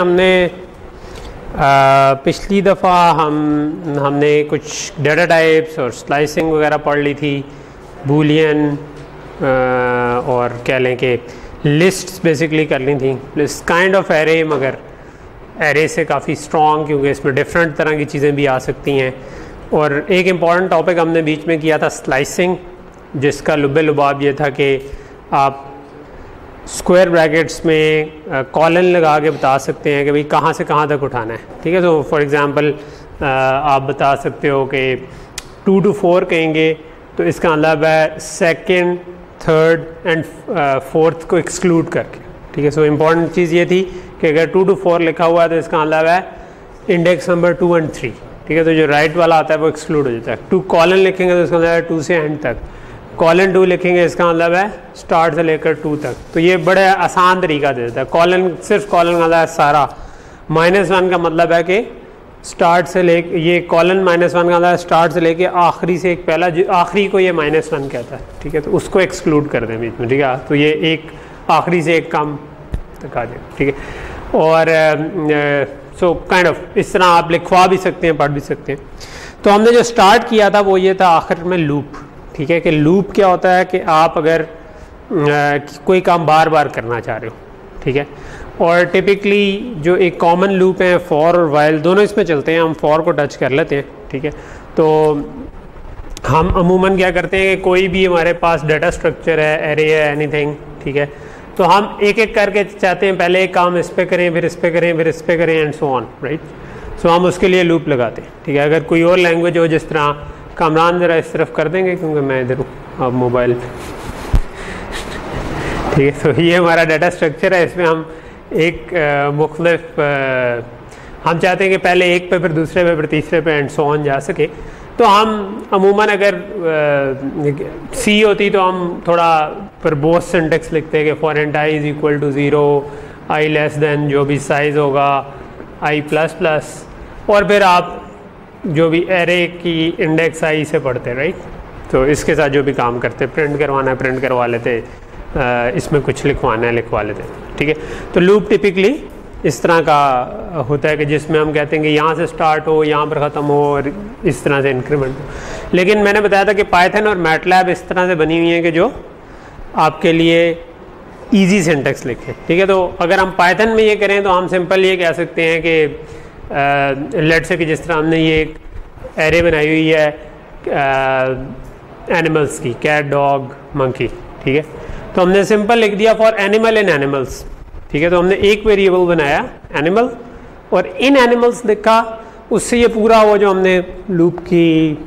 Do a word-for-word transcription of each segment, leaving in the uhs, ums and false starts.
हमने आ, पिछली दफ़ा हम हमने कुछ डेटा टाइप्स और स्लाइसिंग वगैरह पढ़ ली थी, बूलियन और कह लें कि लिस्ट्स बेसिकली कर ली थी। लिस्ट काइंड ऑफ एरे, मगर एरे से काफ़ी स्ट्रॉन्ग, क्योंकि इसमें डिफरेंट तरह की चीज़ें भी आ सकती हैं। और एक इम्पॉर्टेंट टॉपिक हमने बीच में किया था स्लाइसिंग, जिसका लुब्बे लुबाब ये था कि आप स्क्वायर ब्रैकेट्स में कॉलन लगा के बता सकते हैं कि भाई कहाँ से कहाँ तक उठाना है। ठीक है, तो फॉर एग्ज़ाम्पल आप बता सकते हो कि टू टू फोर कहेंगे तो इसका मतलब है सेकंड, थर्ड एंड फोर्थ को एक्सक्लूड करके। ठीक है, सो इम्पॉर्टेंट चीज़ ये थी कि अगर टू टू फोर लिखा हुआ है तो इसका मतलब है index number two and three. ठीक है, तो जो राइट वाला आता है वो एक्सक्लूड हो जाता है। टू कॉलन लिखेंगे तो इसका मतलब है टू से एंड तक। कॉलन टू लिखेंगे इसका मतलब है स्टार्ट से लेकर टू तक। तो ये बड़े आसान तरीका दे देता है। कॉलन सिर्फ कॉलन वाला है सारा, माइनस वन का मतलब है कि स्टार्ट से ले, ये कॉलन माइनस वन का मतलब है स्टार्ट से लेके आखिरी से एक पहला, आखिरी को ये माइनस वन कहता है। ठीक है, तो उसको एक्सक्लूड कर दें बीच में। ठीक है, तो ये एक आखिरी से एक कम तक आ जाएगा। ठीक है, और सो काइंड ऑफ इस तरह आप लिखवा भी सकते हैं, पढ़ भी सकते हैं। तो हमने जो स्टार्ट किया था वो ये था आखिर में लूप। ठीक है, कि लूप क्या होता है कि आप अगर आ, कोई काम बार बार करना चाह रहे हो। ठीक है, और टिपिकली जो एक कॉमन लूप है फॉर और वाइल, दोनों इसमें चलते हैं। हम फॉर को टच कर लेते हैं। ठीक है, तो हम अमूमन क्या करते हैं कि कोई भी हमारे पास डाटा स्ट्रक्चर है, एरे है, एनीथिंग, ठीक है, तो हम एक एक करके चाहते हैं पहले एक काम इस पर करें, फिर इस पर करें, फिर इस पर करें and so on, right. So हम उसके लिए लूप लगाते हैं। ठीक है, अगर कोई और लैंग्वेज हो, जिस तरह कामरान ज़रा इस तरफ कर देंगे क्योंकि मैं इधर हूँ, अब मोबाइल। ठीक है, तो ये हमारा डाटा स्ट्रक्चर है। इसमें हम एक मुख्तलिफ हम चाहते हैं कि पहले एक पे, फिर दूसरे पे, फिर तीसरे पे एंड सो ऑन जा सके। तो हम अमूमन अगर सी होती तो हम थोड़ा वर्बोस सिंटेक्स लिखते हैं कि for and I is equal to zero, I less than जो भी साइज़ होगा आई प्लस प्लस, और फिर आप जो भी एरे की इंडेक्स आई से पढ़ते हैं, राइट। तो इसके साथ जो भी काम करते, प्रिंट करवाना है प्रिंट करवा लेते, इसमें कुछ लिखवाना है लिखवा लेते। ठीक है, तो लूप टिपिकली इस तरह का होता है कि जिसमें हम कहते हैं कि यहाँ से स्टार्ट हो, यहाँ पर ख़त्म हो, और इस तरह से इंक्रीमेंट हो। लेकिन मैंने बताया था कि पाइथन और मैटलैब इस तरह से बनी हुई हैं कि जो आपके लिए इजी सिंटेक्स लिखें। ठीक है, तो अगर हम पाइथन में ये करें तो हम सिंपल ये कह सकते हैं कि लेट से कि जिस तरह हमने ये एक एरे बनाई हुई है एनिमल्स की, कैट, डॉग, मंकी। ठीक है, तो हमने सिंपल लिख दिया फॉर एनिमल इन एनिमल्स। ठीक है, तो हमने एक वेरिएबल बनाया एनिमल और इन एनिमल्स लिखा, उससे ये पूरा वो जो हमने लूप की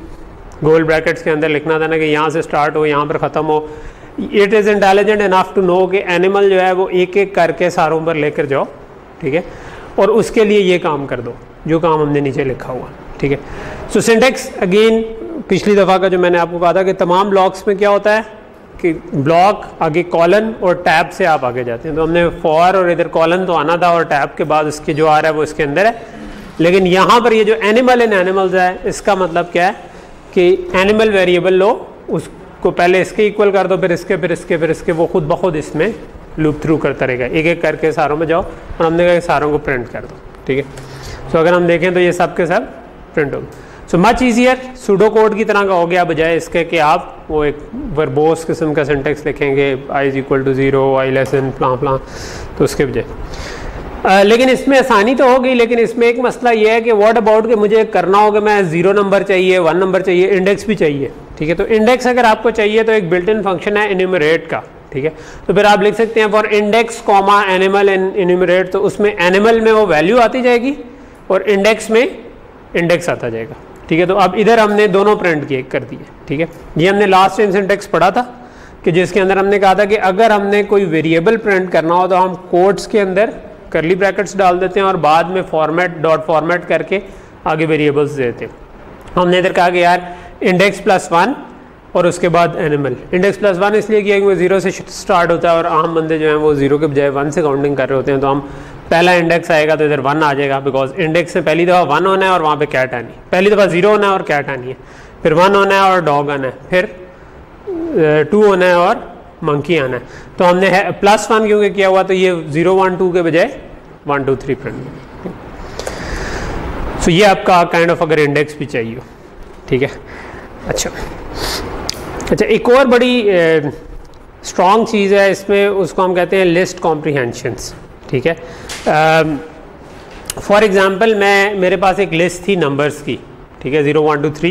गोल ब्रैकेट्स के अंदर लिखना था ना कि यहाँ से स्टार्ट हो, यहाँ पर ख़त्म हो। It is intelligent enough to know कि एनिमल जो है वो एक एक करके सारों पर लेकर जाओ। ठीक है, और उसके लिए ये काम कर दो जो काम हमने नीचे लिखा हुआ। ठीक है, सो सिंटेक्स अगेन पिछली दफ़ा का जो मैंने आपको कहा था कि तमाम ब्लॉक्स में क्या होता है कि ब्लॉक आगे कॉलन और टैब से आप आगे जाते हैं। तो हमने फॉर और इधर कॉलन तो आना था और टैब के बाद उसके जो आ रहा है वो इसके अंदर है। लेकिन यहाँ पर ये जो एनिमल इन एनिमल्स है, इसका मतलब क्या है कि एनिमल वेरिएबल लो, उसको पहले इसके इक्वल कर दो, फिर इसके, फिर इसके, फिर इसके, वो खुद ब खुद इसमें लूप थ्रू करता रहेगा। एक एक करके सारों में जाओ और हमने कहा सारों को प्रिंट कर दो। ठीक है, सो अगर हम देखें तो ये सब के सब प्रिंट हो गए। So much easier, pseudo code की तरह का हो गया, बजाय इसके कि आप वो एक वर्बोस किस्म का सिंटेक्स लिखेंगे, I is equal to zero, I less than फ्लां फ्लां, तो उसके बजाय। लेकिन इसमें आसानी तो हो गई, लेकिन इसमें एक मसला ये है कि व्हाट अबाउट कि मुझे करना होगा, मैं ज़ीरो नंबर चाहिए, वन नंबर चाहिए, इंडेक्स भी चाहिए। ठीक है, तो इंडेक्स अगर आपको चाहिए तो एक बिल्ट इन फंक्शन है इन्यूमरेट का। ठीक है, तो फिर आप लिख सकते हैं for index comma animal in enumerate, तो उसमें एनिमल में वो वैल्यू आती जाएगी और इंडेक्स में इंडेक्स आता जाएगा। ठीक है, तो अब इधर हमने दोनों प्रिंट किए कर दिए। ठीक है, ये हमने लास्ट टाइम सिंटेक्स पढ़ा था कि जिसके अंदर हमने कहा था कि अगर हमने कोई वेरिएबल प्रिंट करना हो तो हम कोट्स के अंदर करली ब्रैकेट्स डाल देते हैं और बाद में फॉर्मेट डॉट फॉर्मेट करके आगे वेरिएबल्स देते हैं। हमने इधर कहा कि यार इंडेक्स प्लस वन और उसके बाद एनिमल। इंडेक्स प्लस वन इसलिए किया कि वो जीरो से स्टार्ट होता है और आम बंदे जो हैं वो जीरो के बजाय वन से काउंटिंग कर रहे होते हैं। तो हम पहला इंडेक्स आएगा तो इधर वन आ जाएगा, बिकॉज इंडेक्स में पहली दफ़ा वन होना है और वहाँ पे कैट आनी है। पहली दफ़ा जीरो होना है और कैट आनी है, फिर वन होना है और डॉग आना है, फिर टू होना है और मंकी आना है। तो हमने प्लस वन क्योंकि किया हुआ तो ये जीरो वन टू के बजाय one two three print. So ये आपका काइंड ऑफ अगर इंडेक्स भी चाहिए, ठीक है। अच्छा अच्छा एक और बड़ी स्ट्रॉन्ग चीज़ है इसमें, उसको हम कहते हैं लिस्ट कॉम्प्रीहेंशंस, ठीक है। फॉर एग्जांपल मैं मेरे पास एक लिस्ट थी नंबर्स की, ठीक है, ज़ीरो वन टू थ्री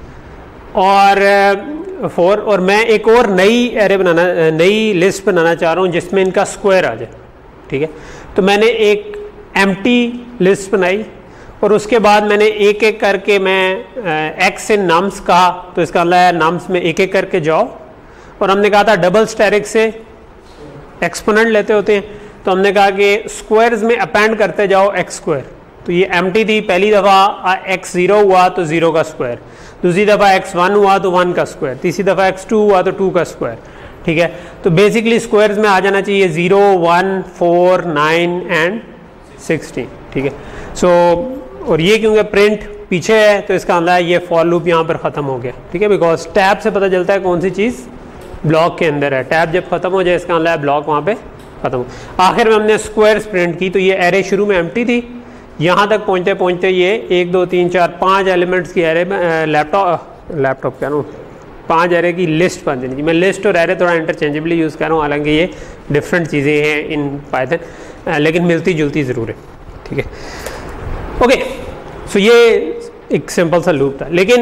और फोर uh, और मैं एक और नई एरे बनाना नई लिस्ट बनाना चाह रहा हूँ जिसमें इनका स्क्वायर आ जाए, ठीक है। तो मैंने एक एम्प्टी लिस्ट बनाई और उसके बाद मैंने एक एक करके मैं एक्स इन नम्स कहा, तो इसका मतलब है नम्स में एक एक करके जाओ, और हमने कहा था डबल स्टेरिक से एक्सपोनेंट लेते होते हैं, तो हमने कहा कि स्क्वायर्स में अपेंड करते जाओ एक्स स्क्वायर। तो ये एम्प्टी थी, पहली दफ़ा एक्स ज़ीरो हुआ तो ज़ीरो का स्क्वायर, दूसरी दफ़ा एक्स वन हुआ तो वन का स्क्वायर, तीसरी दफ़ा एक्स टू हुआ तो टू का स्क्वायर, ठीक है। तो बेसिकली स्क्वायर्स में आ जाना चाहिए zero one four nine and sixteen, ठीक है। सो so, और ये क्योंकि प्रिंट पीछे है तो इसका मतलब है ये फॉर लूप यहाँ पर ख़त्म हो गया, ठीक है, बिकॉज टैब से पता चलता है कौन सी चीज़ ब्लॉक के अंदर है। टैब जब खत्म हो जाए इसका मतलब है ब्लॉक वहाँ पे खत्म हो। आखिर में हमने स्क्वायर्स प्रिंट की, तो ये एरे शुरू में एम्प्टी थी, यहाँ तक पहुँचते पहुँचते ये एक दो तीन चार पाँच एलिमेंट्स की एरे में लैपटॉप लैपटॉप कह रहा हूँ पाँच एरे की लिस्ट बन जानी। मैं लिस्ट और एरे थोड़ा इंटरचेंजेबली यूज़ कर रहा हूँ, हालांकि ये डिफरेंट चीज़ें हैं इन पाइथन, लेकिन मिलती जुलती ज़रूर है, ठीक है। ओके, सो ये एक सिंपल सा लूप था। लेकिन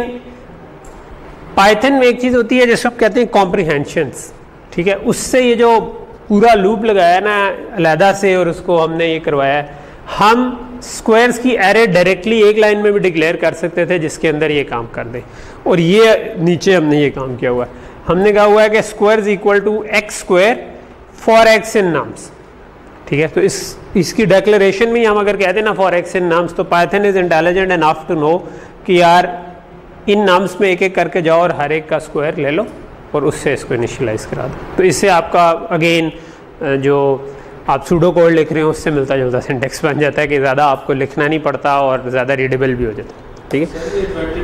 पाइथन में एक चीज़ होती है जिसको कहते हैं कॉम्प्रीहेंशंस, ठीक है। उससे ये जो पूरा लूप लगाया ना अलहदा से और उसको हमने ये करवाया है, हम स्क्वायर्स की एरे डायरेक्टली एक लाइन में भी डिक्लेयर कर सकते थे जिसके अंदर ये काम कर दे, और ये नीचे हमने ये काम किया हुआ है। हमने कहा हुआ है कि squares equal to x square for x in nums, ठीक है। तो इस इसकी डिक्लेरेशन में हम अगर कहते हैं ना फॉर एक्स इन नम्स, तो Python is intelligent enough to know कि यार इन नम्स में एक एक करके जाओ और हर एक का स्क्वायर ले लो और उससे इसको इनिशियलाइज करा दो। तो इससे आपका अगेन जो आप सूडो कोड लिख रहे हो उससे मिलता जुलता सिंटेक्स बन जाता है कि ज़्यादा आपको लिखना नहीं पड़ता और ज़्यादा रीडेबल भी हो जाता है, ठीक है।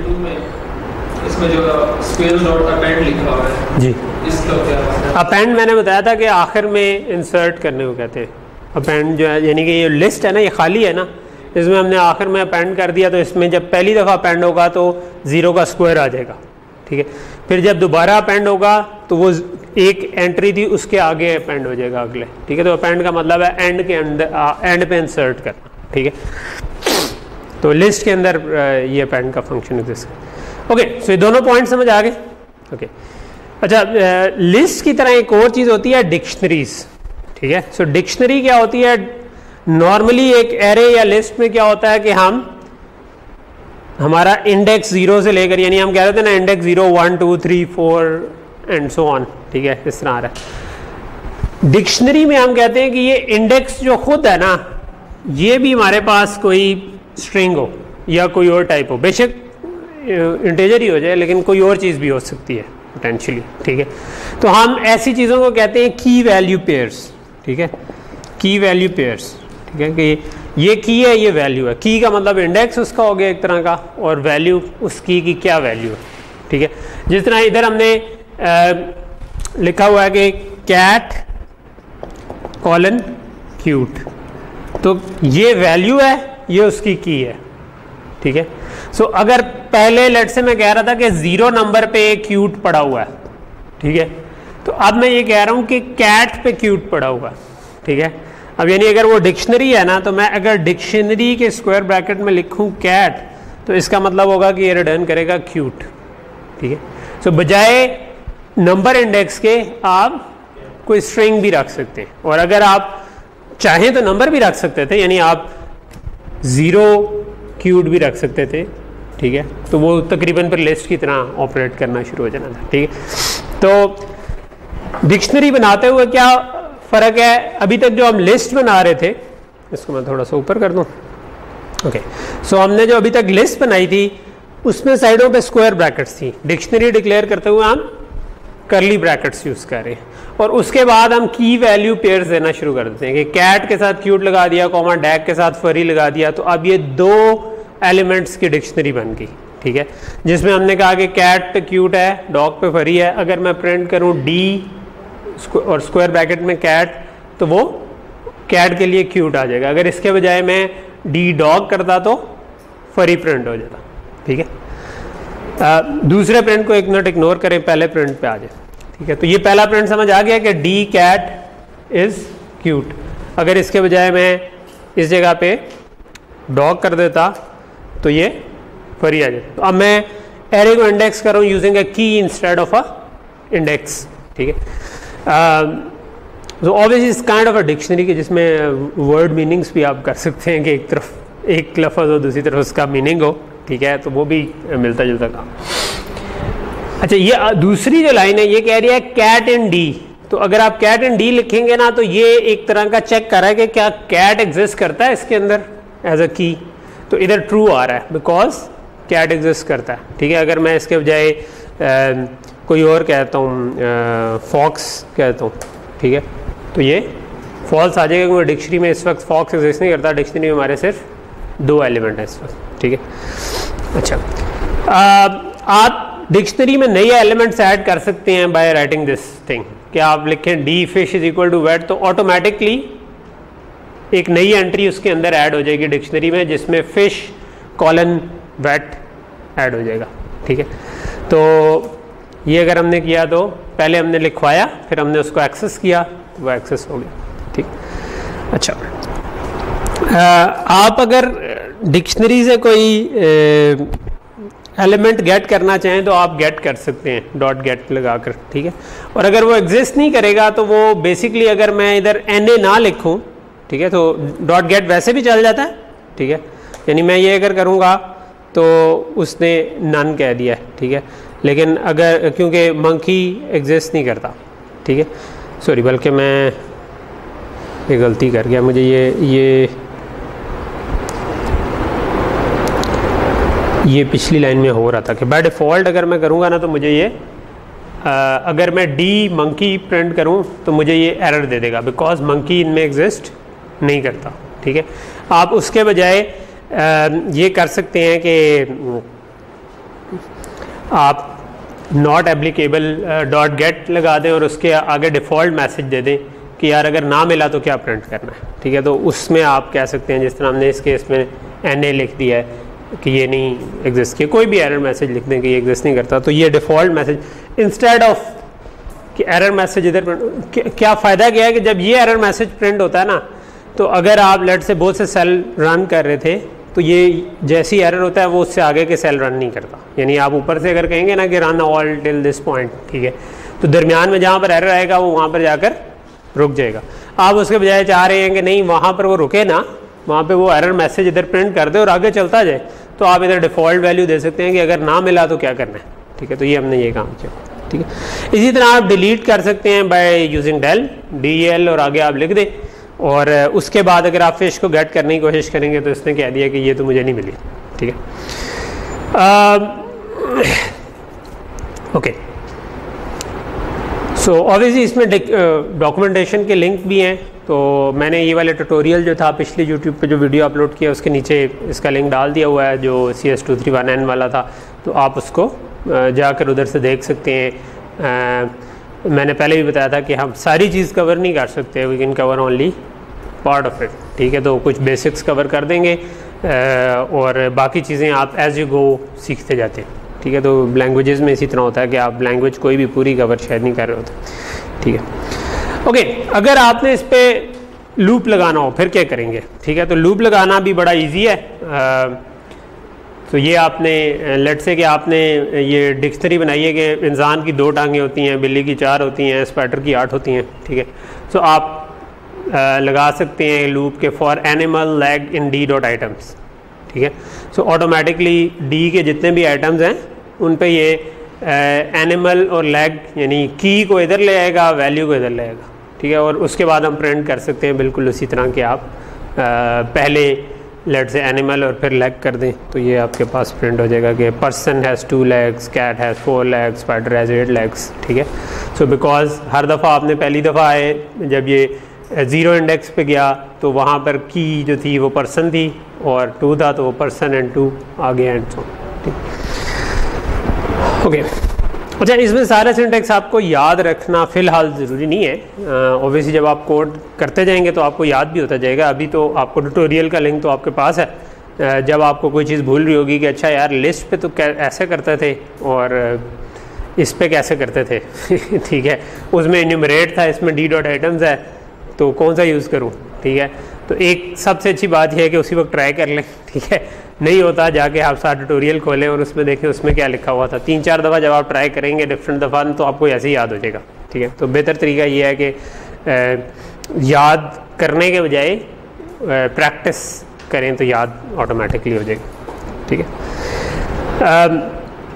इसमें जो स्क्वायर डॉट अपेंड लिखा हुआ है जी, इसका क्या अपेंड मैंने बताया था कि आखिर में इंसर्ट करने को कहते हैं। अपेंड जो है यानी कि ये लिस्ट है ना, ये खाली है ना, इसमें हमने आखिर में अपेंड कर दिया, तो इसमें जब पहली दफ़ा अपेंड होगा तो ज़ीरो का स्क्वायर आ जाएगा, ठीक है। फिर जब दोबारा अपेंड होगा तो वो एक एंट्री थी उसके आगे अपेंड हो जाएगा अगले, ठीक है। तो अपेंड का मतलब है एंड के अंदर एंड पे इंसर्ट करना, ठीक है। तो लिस्ट के अंदर ये अपेंड का फंक्शन एग्जिस्ट है। ओके, सो ये दोनों पॉइंट समझ आ गए। ओके, अच्छा, लिस्ट की तरह एक और चीज़ होती है डिक्शनरीज, ठीक है। सो डिक्शनरी क्या होती है? नॉर्मली एक एरे या लिस्ट में क्या होता है कि हम हमारा इंडेक्स जीरो से लेकर, यानी हम कह रहे थे ना index zero one two three four and so on, ठीक है, इस तरह आ रहा है। डिक्शनरी में हम कहते हैं कि ये इंडेक्स जो खुद है ना, ये भी हमारे पास कोई स्ट्रिंग हो या कोई और टाइप हो, बेशक इंटीजर ही हो जाए लेकिन कोई और चीज़ भी हो सकती है पोटेंशियली, ठीक है। तो हम ऐसी चीज़ों को कहते हैं की वैल्यू पेयर्स, ठीक है, की वैल्यू पेयर्स, ठीक है, कि ये की है ये वैल्यू है। की का मतलब इंडेक्स उसका हो गया एक तरह का, और वैल्यू उस की की क्या वैल्यू है, ठीक है। जिस तरह इधर हमने आ, लिखा हुआ है कि कैट कॉलन क्यूट, तो ये वैल्यू है, ये उसकी की है, ठीक है। सो so, अगर पहले लेट से मैं कह रहा था कि जीरो नंबर पे क्यूट पड़ा हुआ है, ठीक है, तो अब मैं ये कह रहा हूं कि कैट पे क्यूट पड़ा हुआ है, ठीक है। अब यानी अगर वो डिक्शनरी है ना, तो मैं अगर डिक्शनरी के स्क्वायर ब्रैकेट में लिखूं कैट, तो इसका मतलब होगा कि ये रिटर्न करेगा क्यूट, ठीक है। सो so, बजाय नंबर इंडेक्स के आप कोई स्ट्रिंग भी रख सकते हैं, और अगर आप चाहें तो नंबर भी रख सकते थे, यानी आप ज़ीरो क्यूट भी रख सकते थे, ठीक है। तो वो तकरीबन पर लिस्ट की तरह ऑपरेट करना शुरू हो जाना था, ठीक है। तो डिक्शनरी बनाते हुए क्या फ़र्क है? अभी तक जो हम लिस्ट बना रहे थे, इसको मैं थोड़ा सा ऊपर कर दूं, ओके। सो हमने जो अभी तक लिस्ट बनाई थी उसमें साइडों पे स्क्वायर ब्रैकेट्स थी। डिक्शनरी डिक्लेयर करते हुए हम करली ब्रैकेट्स यूज़ कर रहे हैं, और उसके बाद हम की वैल्यू पेयर्स देना शुरू कर देते हैं कि कैट के साथ क्यूट लगा दिया, कॉमा डैग के साथ फरी लगा दिया, तो अब ये दो एलिमेंट्स की डिक्शनरी बन गई, ठीक है, जिसमें हमने कहा कि कैट पे क्यूट है, डॉग पे फरी है। अगर मैं प्रिंट करूँ डी और स्क्वायर ब्रैकेट में कैट, तो वो कैट के लिए क्यूट आ जाएगा। अगर इसके बजाय मैं डी डॉग करता तो फरी प्रिंट हो जाता, ठीक है। आ, दूसरे प्रिंट को एक मिनट इग्नोर करें, पहले प्रिंट पे आ जाए, ठीक है। तो ये पहला प्रिंट समझ आ गया कि डी कैट इज क्यूट। अगर इसके बजाय मैं इस जगह पे डॉग कर देता तो ये फरी आ जाता। तो अब मैं एरे को इंडेक्स कर रहा हूँ यूजिंग अ की इंस्टेड ऑफ अ इंडेक्स, ठीक है। तो ऑब्वियसली इस काइंड ऑफ अ डिक्शनरी के जिसमें वर्ड मीनिंग्स भी आप कर सकते हैं कि एक तरफ एक लफ्ज़ हो दूसरी तरफ उसका मीनिंग हो, ठीक है, तो वो भी मिलता जुलता काम। अच्छा, ये दूसरी जो लाइन है ये कह रही है कैट इन डी। तो अगर आप कैट इन डी लिखेंगे ना तो ये एक तरह का चेक कर रहा है कि क्या कैट एग्जिस्ट करता है इसके अंदर एज अ की। तो इधर ट्रू आ रहा है बिकॉज कैट एग्जिस्ट करता है, ठीक है। अगर मैं इसके बजाय कोई और कहता हूँ, फॉक्स कहता हूँ, ठीक है, तो ये फॉल्स आ जाएगा क्योंकि डिक्शनरी में इस वक्त फॉक्स एग्जिस्ट नहीं करता। डिक्शनरी में हमारे सिर्फ दो एलिमेंट है इस वक्त, ठीक है। अच्छा, आ, आप डिक्शनरी में नए एलिमेंट्स ऐड कर सकते हैं बाय राइटिंग दिस थिंग कि आप लिखें d fish is equal to weight, तो ऑटोमेटिकली एक नई एंट्री उसके अंदर ऐड हो जाएगी डिक्शनरी में जिसमें फिश कॉलन वेट ऐड हो जाएगा, ठीक है। तो ये अगर हमने किया तो पहले हमने लिखवाया फिर हमने उसको एक्सेस किया तो वो एक्सेस हो गया, ठीक। अच्छा, आ, आप अगर डिक्शनरी से कोई एलिमेंट गेट करना चाहें तो आप गेट कर सकते हैं डॉट गेट लगाकर, ठीक है। और अगर वो एग्जिस्ट नहीं करेगा तो वो बेसिकली अगर मैं इधर एन ए ना लिखूं, ठीक है, तो डॉट गेट वैसे भी चल जाता है, ठीक है। यानी मैं ये अगर करूँगा तो उसने नन कह दिया है, ठीक है। लेकिन अगर क्योंकि मंकी एग्जिस्ट नहीं करता, ठीक है, सॉरी, बल्कि मैं ये गलती कर गया, मुझे ये ये ये पिछली लाइन में हो रहा था कि बाय डिफ़ॉल्ट अगर मैं करूँगा ना तो मुझे ये आ, अगर मैं डी मंकी प्रिंट करूँ तो मुझे ये एरर दे देगा बिकॉज मंकी इनमें एग्जिस्ट नहीं करता, ठीक है। आप उसके बजाय ये कर सकते हैं कि आप नॉट एप्लीकेबल डॉट गेट लगा दें और उसके आगे डिफ़ॉल्ट मैसेज दे दें कि यार अगर ना मिला तो क्या प्रिंट करना है, ठीक है। तो उसमें आप कह सकते हैं जिस तरह हमने इस केस में एन ए लिख दिया है कि ये नहीं एग्जिस्ट किया, कोई भी एरर मैसेज लिख दें कि ये एग्जिस्ट नहीं करता, तो ये डिफ़ॉल्ट मैसेज इंस्टेड ऑफ कि एरर मैसेज इधर प्रिंट, क्या फ़ायदा क्या है कि जब ये एरर मैसेज प्रिंट होता है ना तो अगर आप लेट से बहुत से सेल रन कर रहे थे तो ये जैसी एरर होता है वो उससे आगे के सेल रन नहीं करता। यानी आप ऊपर से अगर कहेंगे ना कि run all till this point, ठीक है, तो दरमियान में जहाँ पर एरर आएगा वो वहाँ पर जाकर रुक जाएगा। आप उसके बजाय चाह रहे हैं कि नहीं वहाँ पर वो रुके ना, वहाँ पे वो एरर मैसेज इधर प्रिंट कर दे और आगे चलता जाए, तो आप इधर डिफ़ॉल्ट वैल्यू दे सकते हैं कि अगर ना मिला तो क्या करना है, ठीक है। तो ये हमने ये काम किया, ठीक है। इसी तरह आप डिलीट कर सकते हैं by using del D L और आगे आप लिख दें और उसके बाद अगर आप फिश को गेट करने की कोशिश करेंगे तो इसने कह दिया कि ये तो मुझे नहीं मिली, ठीक है। ओके, सो ऑब्वियसली इसमें डॉक्यूमेंटेशन के लिंक भी हैं, तो मैंने ये वाले ट्यूटोरियल जो था पिछले यूट्यूब पे जो वीडियो अपलोड किया उसके नीचे इसका लिंक डाल दिया हुआ है जो C S two three one N वाला था, तो आप उसको जाकर उधर से देख सकते हैं। आ, मैंने पहले भी बताया था कि हम सारी चीज़ कवर नहीं कर सकते, we can cover only part of it, ठीक है। तो कुछ बेसिक्स कवर कर देंगे और बाकी चीज़ें आप एज यू गो सीखते जाते हैं, ठीक है। तो लैंग्वेजेस में इसी तरह होता है कि आप लैंग्वेज कोई भी पूरी कवर शायद नहीं कर रहे होते, ठीक है। ओके, अगर आपने इस पर लूप लगाना हो फिर क्या करेंगे, ठीक है। तो लूप लगाना भी बड़ा ईजी है। आ, तो ये आपने लेट से कि आपने ये डिक्शनरी बनाई है कि इंसान की दो टांगें होती हैं, बिल्ली की चार होती हैं, स्पाइडर की आठ होती हैं, ठीक है। तो आप आ, लगा सकते हैं लूप के for animal leg in d dot items, ठीक है। सो ऑटोमेटिकली डी के जितने भी आइटम्स हैं उन पे ये एनिमल और लैग यानी की को इधर ले आएगा, वैल्यू को इधर ले आएगा, ठीक है। और उसके बाद हम प्रिंट कर सकते हैं बिल्कुल उसी तरह के आप आ, पहले लेट से एनिमल और फिर लेग कर दें तो ये आपके पास प्रिंट हो जाएगा कि person has two legs, cat has four legs, spider has eight legs, ठीक है। सो बिकॉज हर दफ़ा आपने पहली दफ़ा आए जब ये ज़ीरो इंडेक्स पे गया तो वहाँ पर की जो थी वो पर्सन थी और टू था तो वो पर्सन एंड टू आ गया एंड सो, ठीक। ओके, अच्छा, इसमें सारे सिंटेक्स आपको याद रखना फ़िलहाल ज़रूरी नहीं है। ऑब्वियसली जब आप कोड करते जाएंगे तो आपको याद भी होता जाएगा। अभी तो आपको ट्यूटोरियल का लिंक तो आपके पास है। uh, जब आपको कोई चीज़ भूल रही होगी कि अच्छा यार लिस्ट पे तो ऐसे करते थे और इस पे कैसे करते थे ठीक है, उसमें इन्यूमरेट था, इसमें डी डॉट आइटम्स है, तो कौन सा यूज़ करूँ? ठीक है, तो एक सबसे अच्छी बात यह है कि उसी वक्त ट्राई कर लें। ठीक है, नहीं होता जाके आप सारा ट्यूटोरियल खोलें और उसमें देखें उसमें क्या लिखा हुआ था। तीन चार दफ़ा जब आप ट्राई करेंगे डिफरेंट दफ़ा तो आपको ऐसे ही याद हो जाएगा। ठीक है, तो बेहतर तरीका ये है कि याद करने के बजाय प्रैक्टिस करें तो याद ऑटोमेटिकली हो जाएगा। ठीक है,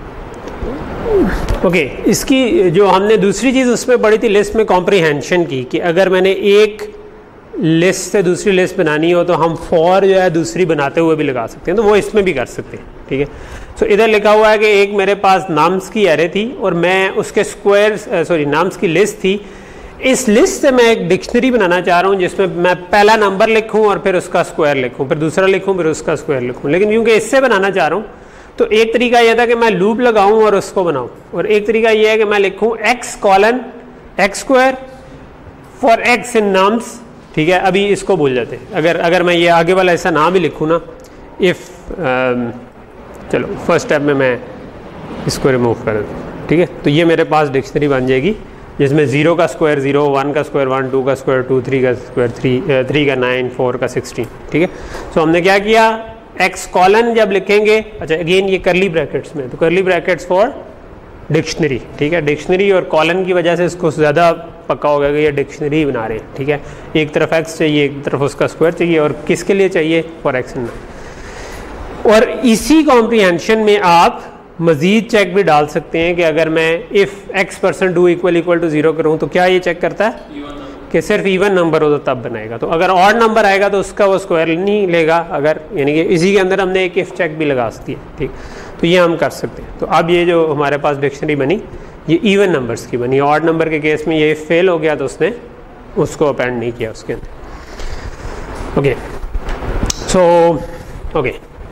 ओके okay, इसकी जो हमने दूसरी चीज़ उसमें पढ़ी थी लिस्ट में कॉम्प्रीहेंशन की, कि अगर मैंने एक लिस्ट से दूसरी लिस्ट बनानी हो तो हम फॉर जो है दूसरी बनाते हुए भी लगा सकते हैं, तो वो इसमें भी कर सकते हैं। ठीक है, सो so, इधर लिखा हुआ है कि एक मेरे पास नाम्स की एरे थी और मैं उसके स्क्वायर सॉरी नाम्स की लिस्ट थी। इस लिस्ट से मैं एक डिक्शनरी बनाना चाह रहा हूँ जिसमें मैं पहला नंबर लिखूँ और फिर उसका स्क्वायर लिखूँ, फिर दूसरा लिखूँ, फिर उसका स्क्वायर लिखूँ। लेकिन क्योंकि इससे बनाना चाह रहा हूँ तो एक तरीका यह था कि मैं लूप लगाऊं और उसको बनाऊं, और एक तरीका यह है कि मैं लिखूं x colon x square for x in nums. ठीक है, अभी इसको भूल जाते हैं। अगर अगर मैं ये आगे वाला ऐसा नाम ही लिखूं ना, इफ़ चलो फर्स्ट स्टेप में मैं इसको रिमूव कर दूँ। ठीक है, तो ये मेरे पास डिक्शनरी बन जाएगी जिसमें ज़ीरो का स्क्वायर ज़ीरो, वन का स्क्वायर वन, टू का स्क्वायर टू, थ्री का स्क्वायर थ्री, थ्री का नाइन, फोर का सिक्सटीन। ठीक है, सो हमने क्या किया, एक्स कॉलन जब लिखेंगे, अच्छा अगेन ये करली ब्रैकेट्स में, तो करली ब्रैकेट्स फॉर डिक्शनरी। ठीक है, डिक्शनरी और कॉलन की वजह से इसको ज़्यादा पक्का हो गया कि ये डिक्शनरी बना रहे हैं। ठीक है, एक तरफ एक्स चाहिए, एक तरफ उसका स्क्वायर चाहिए, और किसके लिए चाहिए, फॉर एक्स एंड नाइन। और इसी कॉम्प्रीहेंशन में आप मज़ीद चेक भी डाल सकते हैं कि अगर मैं if x percent two equal equal to zero करूँ तो क्या ये चेक करता है कि सिर्फ इवन नंबर हो तो तब बनाएगा। तो अगर ऑड नंबर आएगा तो उसका वो स्क्वायर नहीं लेगा, अगर यानी कि इसी के अंदर हमने एक इफ चेक भी लगा सकती है। ठीक, तो ये हम कर सकते हैं। तो अब ये जो हमारे पास डिक्शनरी बनी ये इवन नंबर्स की बनी। ऑड नंबर के केस में ये फेल हो गया तो उसने उसको अपेंड नहीं किया उसके अंदर। ओके, सो ओके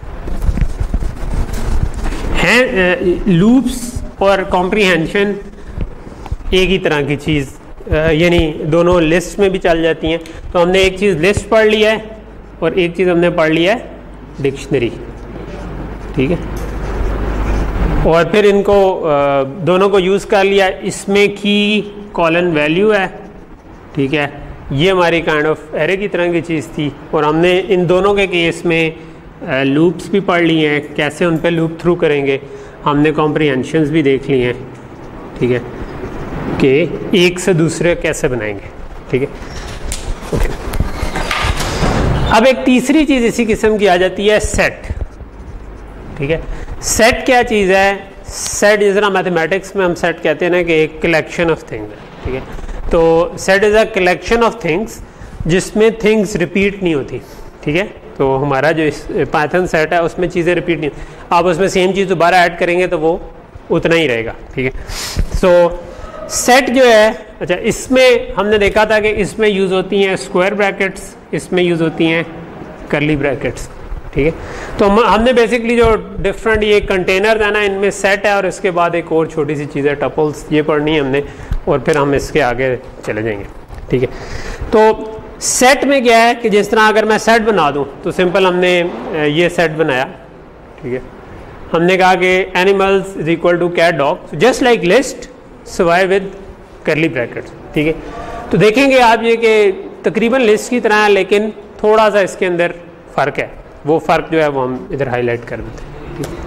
हैं लूप्स और कॉम्प्रीहेंशन एक ही तरह की चीज़, यानी दोनों लिस्ट में भी चल जाती हैं। तो हमने एक चीज़ लिस्ट पढ़ लिया है और एक चीज़ हमने पढ़ लिया है डिक्शनरी। ठीक है, और फिर इनको दोनों को यूज़ कर लिया। इसमें की कॉलन वैल्यू है। ठीक है, ये हमारी काइंड ऑफ एरे की तरह की चीज़ थी, और हमने इन दोनों के केस में लूप्स भी पढ़ लिए हैं, कैसे उन पर लूप थ्रू करेंगे। हमने कॉम्प्रीहेंशंस भी देख लिए हैं। ठीक है, कि एक से दूसरे कैसे बनाएंगे। ठीक है, ओके। अब एक तीसरी चीज़ इसी किस्म की आ जाती है सेट। ठीक है, सेट क्या चीज़ है? सेट जिस तरह मैथमेटिक्स में हम सेट कहते हैं ना कि एक कलेक्शन ऑफ थिंग्स है। ठीक है, तो set is a collection of things जिसमें थिंग्स रिपीट नहीं होती। ठीक है, तो हमारा जो पाइथन सेट है उसमें चीज़ें रिपीट नहीं, आप उसमें सेम चीज़ दोबारा ऐड करेंगे तो वो उतना ही रहेगा। ठीक है, सो सेट जो है, अच्छा इसमें हमने देखा था कि इसमें यूज़ होती हैं स्क्वायर ब्रैकेट्स, इसमें यूज़ होती हैं करली ब्रैकेट्स। ठीक है, तो हम हमने बेसिकली जो डिफरेंट ये कंटेनर है ना, इनमें सेट है और इसके बाद एक और छोटी सी चीज़ है टपल्स, ये पढ़नी है हमने, और फिर हम इसके आगे चले जाएंगे। ठीक है, तो सेट में क्या है कि जिस तरह अगर मैं सेट बना दूं तो सिंपल हमने ये सेट बनाया। ठीक है, हमने कहा कि animals is equal to cat dog, just like list सवाई विद करली ब्रैकेट्स। ठीक है, तो देखेंगे आप ये कि तकरीबन लिस्ट की तरह है, लेकिन थोड़ा सा इसके अंदर फ़र्क है। वो फ़र्क जो है वो हम इधर हाईलाइट कर देते हैं।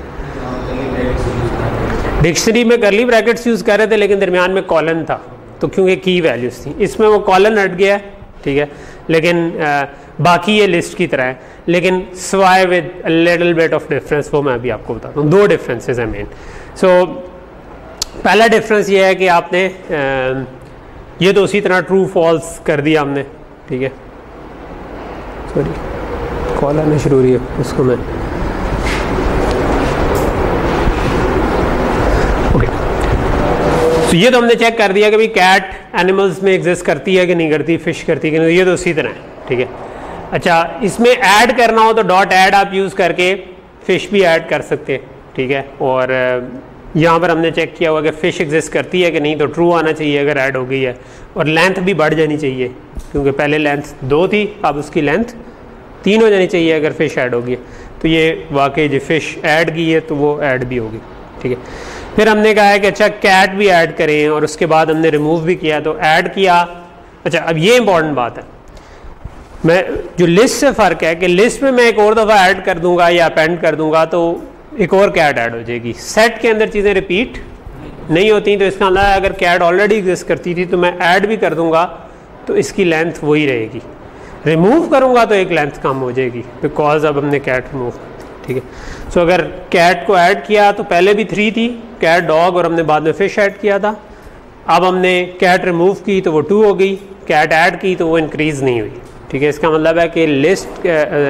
डिक्शनरी में करली ब्रैकेट्स यूज़ कर रहे थे लेकिन दरमियान में कॉलन था, तो क्योंकि की वैल्यूज़ थी, इसमें वो कॉलन हट गया। ठीक है, लेकिन आ, बाकी ये लिस्ट की तरह है, लेकिन स्वाय with a little bit of difference, वो मैं अभी आपको बताता हूँ। दो डिफरेंसेस हैं मेन। सो पहला डिफरेंस ये है कि आपने आ, ये तो उसी तरह ट्रू फॉल्स कर दिया हमने। ठीक है, सॉरी कॉल आना शुरू हुई है, उसको मैं तो ये तो हमने चेक कर दिया कि भाई कैट एनिमल्स में एग्जिस्ट करती है कि नहीं करती, फिश करती है कि नहीं, ये तो उसी तरह है। ठीक है, अच्छा इसमें ऐड करना हो तो डॉट ऐड आप यूज़ करके फिश भी ऐड कर सकते हैं। ठीक है, और यहाँ पर हमने चेक किया हुआ कि फ़िश एग्जिस्ट करती है कि नहीं, तो ट्रू आना चाहिए अगर ऐड हो गई है, और लेंथ भी बढ़ जानी चाहिए क्योंकि पहले लेंथ दो थी, अब उसकी लेंथ तीन हो जानी चाहिए अगर फ़िश ऐड होगी। तो ये वाकई जो फ़िश ऐड की है तो वो ऐड भी होगी, ठीक है। फिर हमने कहा है कि अच्छा कैट भी ऐड करें, और उसके बाद हमने रिमूव भी किया, तो ऐड किया। अच्छा, अब ये इंपॉर्टेंट बात है, मैं जो लिस्ट से फ़र्क है कि लिस्ट में मैं एक और दफ़ा ऐड कर दूंगा या अपेंड कर दूंगा तो एक और कैट ऐड हो जाएगी। सेट के अंदर चीज़ें रिपीट नहीं होती, तो इसका मतलब अगर कैट ऑलरेडी एग्जिस्ट करती थी तो मैं ऐड भी कर दूंगा तो इसकी लेंथ वही रहेगी, रिमूव करूंगा तो एक लेंथ कम हो जाएगी बिकॉज अब हमने कैट रिमूव कर दी, ठीक है। सो अगर कैट को ऐड किया तो पहले भी थ्री थी कैट डॉग, और हमने बाद में फिश ऐड किया था। अब हमने कैट रिमूव की तो वो टू हो गई, कैट ऐड की तो वो इंक्रीज़ नहीं हुई, ठीक है। इसका मतलब है कि लिस्ट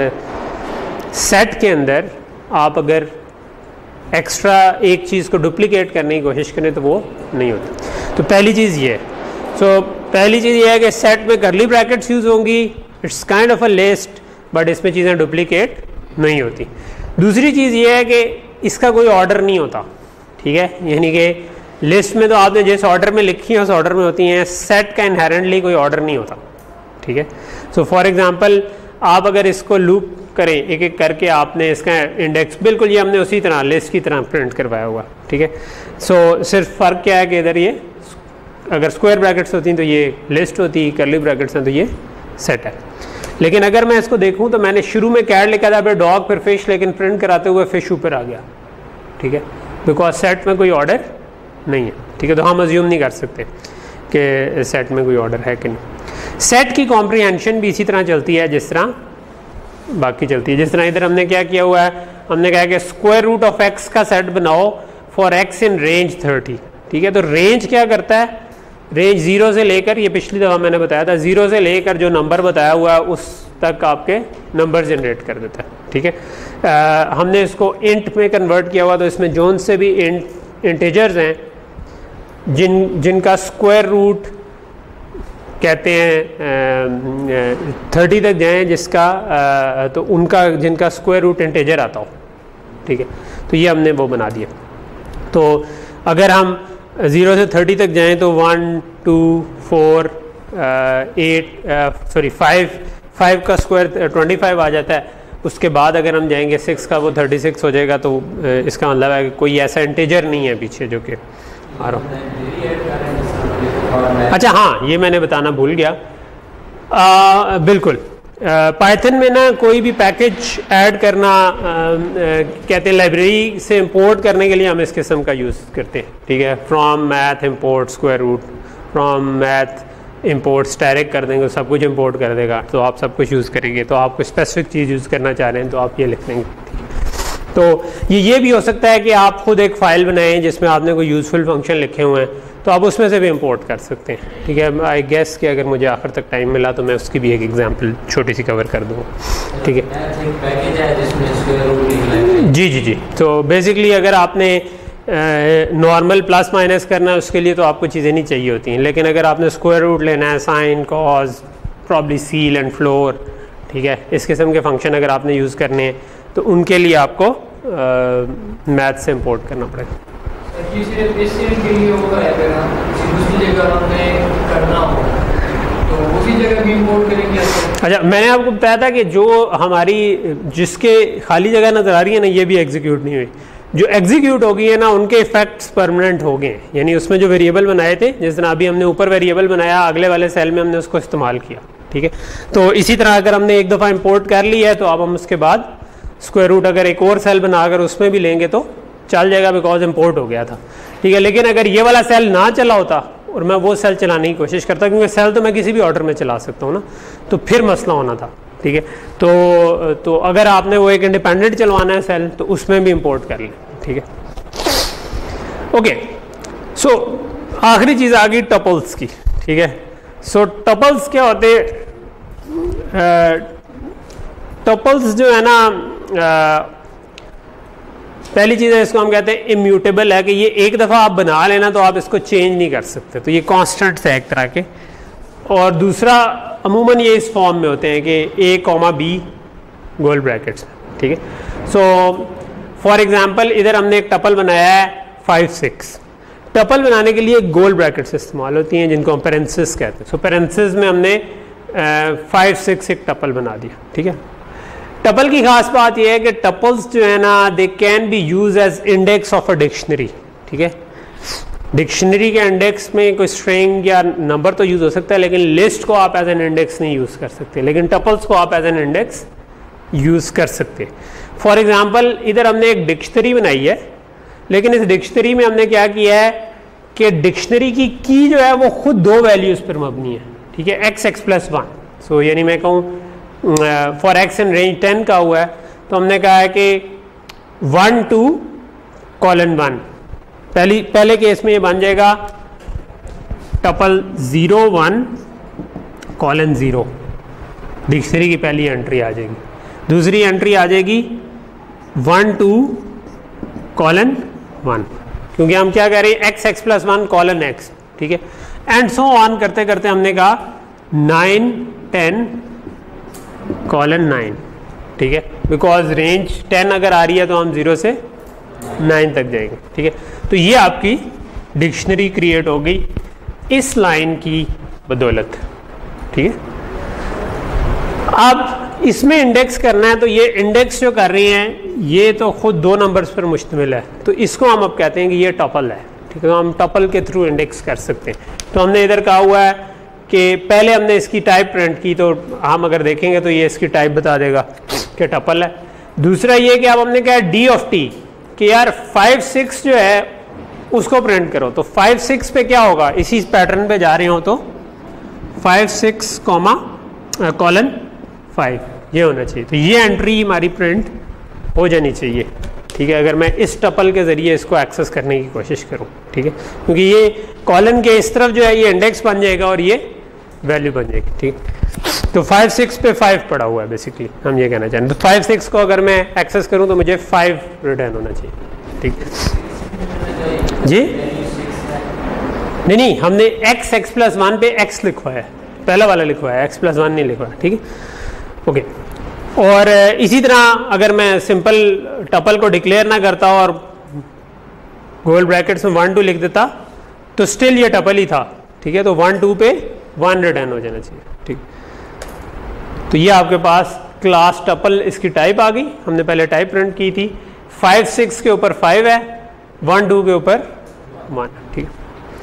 सेट के अंदर आप अगर एक्स्ट्रा एक चीज़ को डुप्लीकेट करने की कोशिश करें तो वो नहीं होती। तो पहली चीज़ ये है। सो so, पहली चीज़ ये है कि सेट में करली ब्रैकेट्स यूज़ होंगी, it's kind of a list, but इसमें चीज़ें डुप्लीकेट नहीं होती। दूसरी चीज़ ये है कि इसका कोई ऑर्डर नहीं होता, ठीक है, यानी कि लिस्ट में तो आपने जिस ऑर्डर में लिखी है उस ऑर्डर में होती हैं, सेट का इनहेरेंटली कोई ऑर्डर नहीं होता, ठीक है। सो फॉर एग्जांपल आप अगर इसको लूप करें एक एक करके, आपने इसका इंडेक्स बिल्कुल ये हमने उसी तरह लिस्ट की तरह प्रिंट करवाया हुआ, ठीक है। सो so, सिर्फ फ़र्क क्या है कि इधर ये अगर स्क्वायर ब्रैकेट्स होती हैं तो ये लिस्ट होती, करली ब्रैकेट्स हैं तो ये सेट है। लेकिन अगर मैं इसको देखूं तो मैंने शुरू में कैट लिखा था, फिर डॉग, फिर फिश, लेकिन प्रिंट कराते हुए फिश ऊपर आ गया, ठीक है, बिकॉज सेट में कोई ऑर्डर नहीं है, ठीक है। तो हम अज्यूम नहीं कर सकते कि सेट में कोई ऑर्डर है कि नहीं। सेट की कॉम्प्रीहेंशन भी इसी तरह चलती है जिस तरह बाकी चलती है। जिस तरह इधर हमने क्या किया हुआ है, हमने कहा कि स्क्वायर रूट ऑफ एक्स का सेट बनाओ for x in range thirty, ठीक है। तो रेंज क्या करता है, रेंज जीरो से लेकर, ये पिछली दफ़ा मैंने बताया था, जीरो से लेकर जो नंबर बताया हुआ है उस तक आपके नंबर जनरेट कर देता है, ठीक है। आ, हमने इसको इंट में कन्वर्ट किया हुआ, तो इसमें जोन से भी इंट इंटीजर्स हैं जिन जिनका स्क्वायर रूट कहते हैं थर्टी तक जाएं, जिसका आ, तो उनका जिनका स्क्वायर रूट इंटीजर आता हो, ठीक है। तो ये हमने वो बना दिया। तो अगर हम ज़ीरो से थर्टी तक जाएं तो one two four eight sorry five five का स्क्वायर ट्वेंटी फाइव आ जाता है। उसके बाद अगर हम जाएंगे सिक्स का वो थर्टी सिक्स हो जाएगा। तो इसका मतलब है कि कोई ऐसा इंटीजर नहीं है पीछे जो कि आ रहा हूँ। अच्छा हाँ, ये मैंने बताना भूल गया। आ, बिल्कुल पाइथन में ना कोई भी पैकेज ऐड करना आ, आ, कहते हैं लाइब्रेरी से इंपोर्ट करने के लिए हम इस किस्म का यूज़ करते हैं, ठीक है। From math import square root, from math import asterisk कर देंगे, सब कुछ इंपोर्ट कर देगा। तो आप सब कुछ यूज़ करेंगे। तो आप कोई स्पेसिफिक चीज़ यूज़ करना चाह रहे हैं तो आप ये लिख लेंगे। तो ये ये भी हो सकता है कि आप खुद एक फ़ाइल बनाएं जिसमें आपने कोई यूज़फुल फंक्शन लिखे हुए हैं, तो आप उसमें से भी इंपोर्ट कर सकते हैं, ठीक है। आई गेस कि अगर मुझे आखिर तक टाइम मिला तो मैं उसकी भी एक एग्जांपल छोटी सी कवर कर दूँगा, ठीक है। जी जी जी तो बेसिकली अगर आपने नॉर्मल प्लस माइनस करना है उसके लिए तो आपको चीज़ें नहीं चाहिए होती हैं, लेकिन अगर आपने स्क्वायर रूट लेना है, sine, cos, probably ceil and floor, ठीक है, इस किस्म के फंक्शन अगर आपने यूज़ करने हैं तो उनके लिए आपको मैथ से इंपोर्ट करना पड़ेगा। अच्छा, मैंने आपको बताया था कि जो हमारी जिसके खाली जगह नज़र आ रही है ना, ये भी एग्जीक्यूट नहीं हुई। जो एग्जीक्यूट हो गई है ना, उनके इफेक्ट्स परमानेंट हो गए, यानी उसमें जो वेरिएबल बनाए थे, जिस तरह अभी हमने ऊपर वेरिएबल बनाया, अगले वाले सेल में हमने उसको इस्तेमाल किया, ठीक है। तो इसी तरह अगर हमने एक दफ़ा इंपोर्ट कर लिया है तो अब हम उसके बाद स्क्वायर रूट अगर एक और सेल बनाकर उसमें भी लेंगे तो चल जाएगा, बिकॉज इंपोर्ट हो गया था, ठीक है। लेकिन अगर ये वाला सेल ना चला होता और मैं वो सेल चलाने की कोशिश करता, क्योंकि सेल तो मैं किसी भी ऑर्डर में चला सकता हूँ ना, तो फिर मसला होना था, ठीक है। तो तो अगर आपने वो एक इंडिपेंडेंट चलवाना है सेल तो उसमें भी इंपोर्ट कर लें, ठीक है। ओके, सो आखिरी चीज़ आ गई टपल्स की, ठीक है। सो टपल्स क्या होते हैं? टपल्स जो है ना, आ, पहली चीज़ है इसको हम कहते हैं इम्यूटेबल है, कि ये एक दफ़ा आप बना लेना तो आप इसको चेंज नहीं कर सकते, तो ये कांस्टेंट्स है एक तरह के। और दूसरा अमूमन ये इस फॉर्म में होते हैं कि ए कॉमा बी गोल ब्रैकेट्स, ठीक है। सो फॉर एग्जांपल इधर हमने एक टपल बनाया है फाइव सिक्स। टपल बनाने के लिए गोल ब्रैकेट्स इस्तेमाल होती हैं जिनको हम पेरेंसिस कहते हैं। सो पेरेंसिस में हमने फाइव सिक्स एक टपल बना दिया, ठीक है। टपल की खास बात यह है कि टपल्स जो है ना they can be use as index of a dictionary, ठीक है। डिक्शनरी के इंडेक्स में कोई स्ट्रिंग या नंबर तो यूज हो सकता है, लेकिन लिस्ट को आप एज एन इंडेक्स नहीं यूज कर सकते, लेकिन टपल्स को आप एज एन इंडेक्स यूज कर सकते। फॉर एग्जाम्पल इधर हमने एक डिक्शनरी बनाई है, लेकिन इस डिक्शनरी में हमने क्या किया है कि डिक्शनरी की की जो है वो खुद दो वैल्यूज पर मबनी है, ठीक है, x x plus one. So यानी मैं कहूँ for x in range ten का हुआ है, तो हमने कहा है कि वन टू कॉलन वन। पहली पहले केस में ये बन जाएगा tuple zero one colon zero, dictionary की पहली एंट्री आ जाएगी। दूसरी एंट्री आ जाएगी वन टू कॉलन वन, क्योंकि हम क्या कह रहे हैं x x plus one colon x, ठीक है। एंड सो ऑन करते करते हमने कहा नाइन टेन कॉलन नाइन, ठीक है, बिकॉज रेंज टेन अगर आ रही है तो हम जीरो से नाइन तक जाएंगे, ठीक है। तो ये आपकी डिक्शनरी क्रिएट हो गई इस लाइन की बदौलत, ठीक है। अब इसमें इंडेक्स करना है, तो ये इंडेक्स जो कर रही हैं ये तो खुद दो नंबर्स पर मुश्तमिल है, तो इसको हम अब कहते हैं कि ये टपल है, ठीक है। तो हम टपल के थ्रू इंडेक्स कर सकते हैं। तो हमने इधर कहा हुआ है कि पहले हमने इसकी टाइप प्रिंट की, तो हम अगर देखेंगे तो ये इसकी टाइप बता देगा कि टपल है। दूसरा ये कि अब हमने कहा डी ऑफ टी कि यार फाइव सिक्स जो है उसको प्रिंट करो, तो फाइव सिक्स पे क्या होगा, इसी पैटर्न पे जा रहे हो तो five six comma colon five ये होना चाहिए। तो ये एंट्री हमारी प्रिंट हो जानी चाहिए, ठीक है, अगर मैं इस टपल के ज़रिए इसको एक्सेस करने की कोशिश करूं, ठीक है, क्योंकि ये कॉलन के इस तरफ जो है ये इंडेक्स बन जाएगा और ये वैल्यू बन जाएगी, ठीक। तो फाइव सिक्स पे फाइव पड़ा हुआ है बेसिकली, हम ये कहना चाहें। तो फाइव सिक्स को अगर मैं एक्सेस करूं तो मुझे फाइव रिटर्न होना चाहिए, ठीक जी। नहीं नहीं, हमने एक्स एक्स प्लस वन पे एक्स लिखवाया है, पहला वाला लिखवाया है, एक्स प्लस वन नहीं लिखवाया, ठीक है, ओके। और इसी तरह अगर मैं सिंपल टपल को डिक्लेयर ना करता और गोल ब्रैकेट्स में वन टू लिख देता तो स्टिल ये टपल ही था, ठीक है। तो वन टू पे वन रिटर्न हो जाना चाहिए, ठीक। तो ये आपके पास क्लास टपल इसकी टाइप आ गई, हमने पहले टाइप प्रिंट की थी। फाइव सिक्स के ऊपर फाइव है, वन टू के ऊपर वन, ठीक है।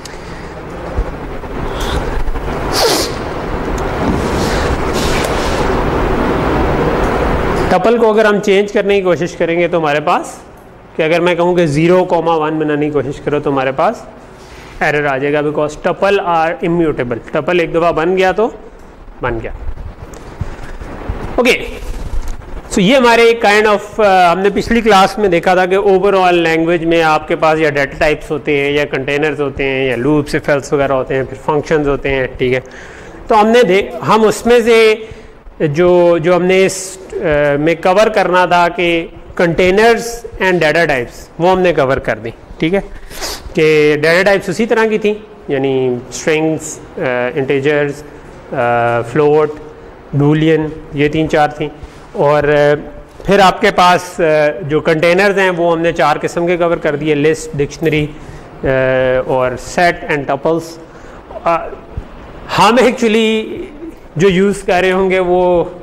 टपल को अगर हम चेंज करने की कोशिश करेंगे तो हमारे पास कि अगर मैं कहूँ कि ज़ीरो कॉमा वन बनाने की कोशिश करो तो हमारे पास एरर आ जाएगा, because tuple are immutable. Tuple एक दफ़ा बन गया तो बन गया, ओके। सो ये हमारे काइंड ऑफ हमने पिछली क्लास में देखा था कि ओवरऑल लैंग्वेज में आपके पास या डाटा टाइप्स होते हैं या कंटेनर्स होते हैं या लूप्स इफ एल्स वगैरह होते हैं, फिर फंक्शंस होते हैं, ठीक है। तो हमने देख हम उसमें से जो जो हमने इस आ, में कवर करना था कि कंटेनर्स एंड डाटा टाइप्स, वो हमने कवर कर दी, ठीक है। कि डाटा टाइप्स उसी तरह की थी, यानी स्ट्रिंग्स, इंटीजर्स, फ्लोट, बूलियन, ये तीन चार थी। और uh, फिर आपके पास uh, जो कंटेनर्स हैं वो हमने चार किस्म के कवर कर दिए, लिस्ट, डिक्शनरी uh, और सेट एंड टपल्स। uh, हम एक्चुअली जो यूज़ कर रहे होंगे वो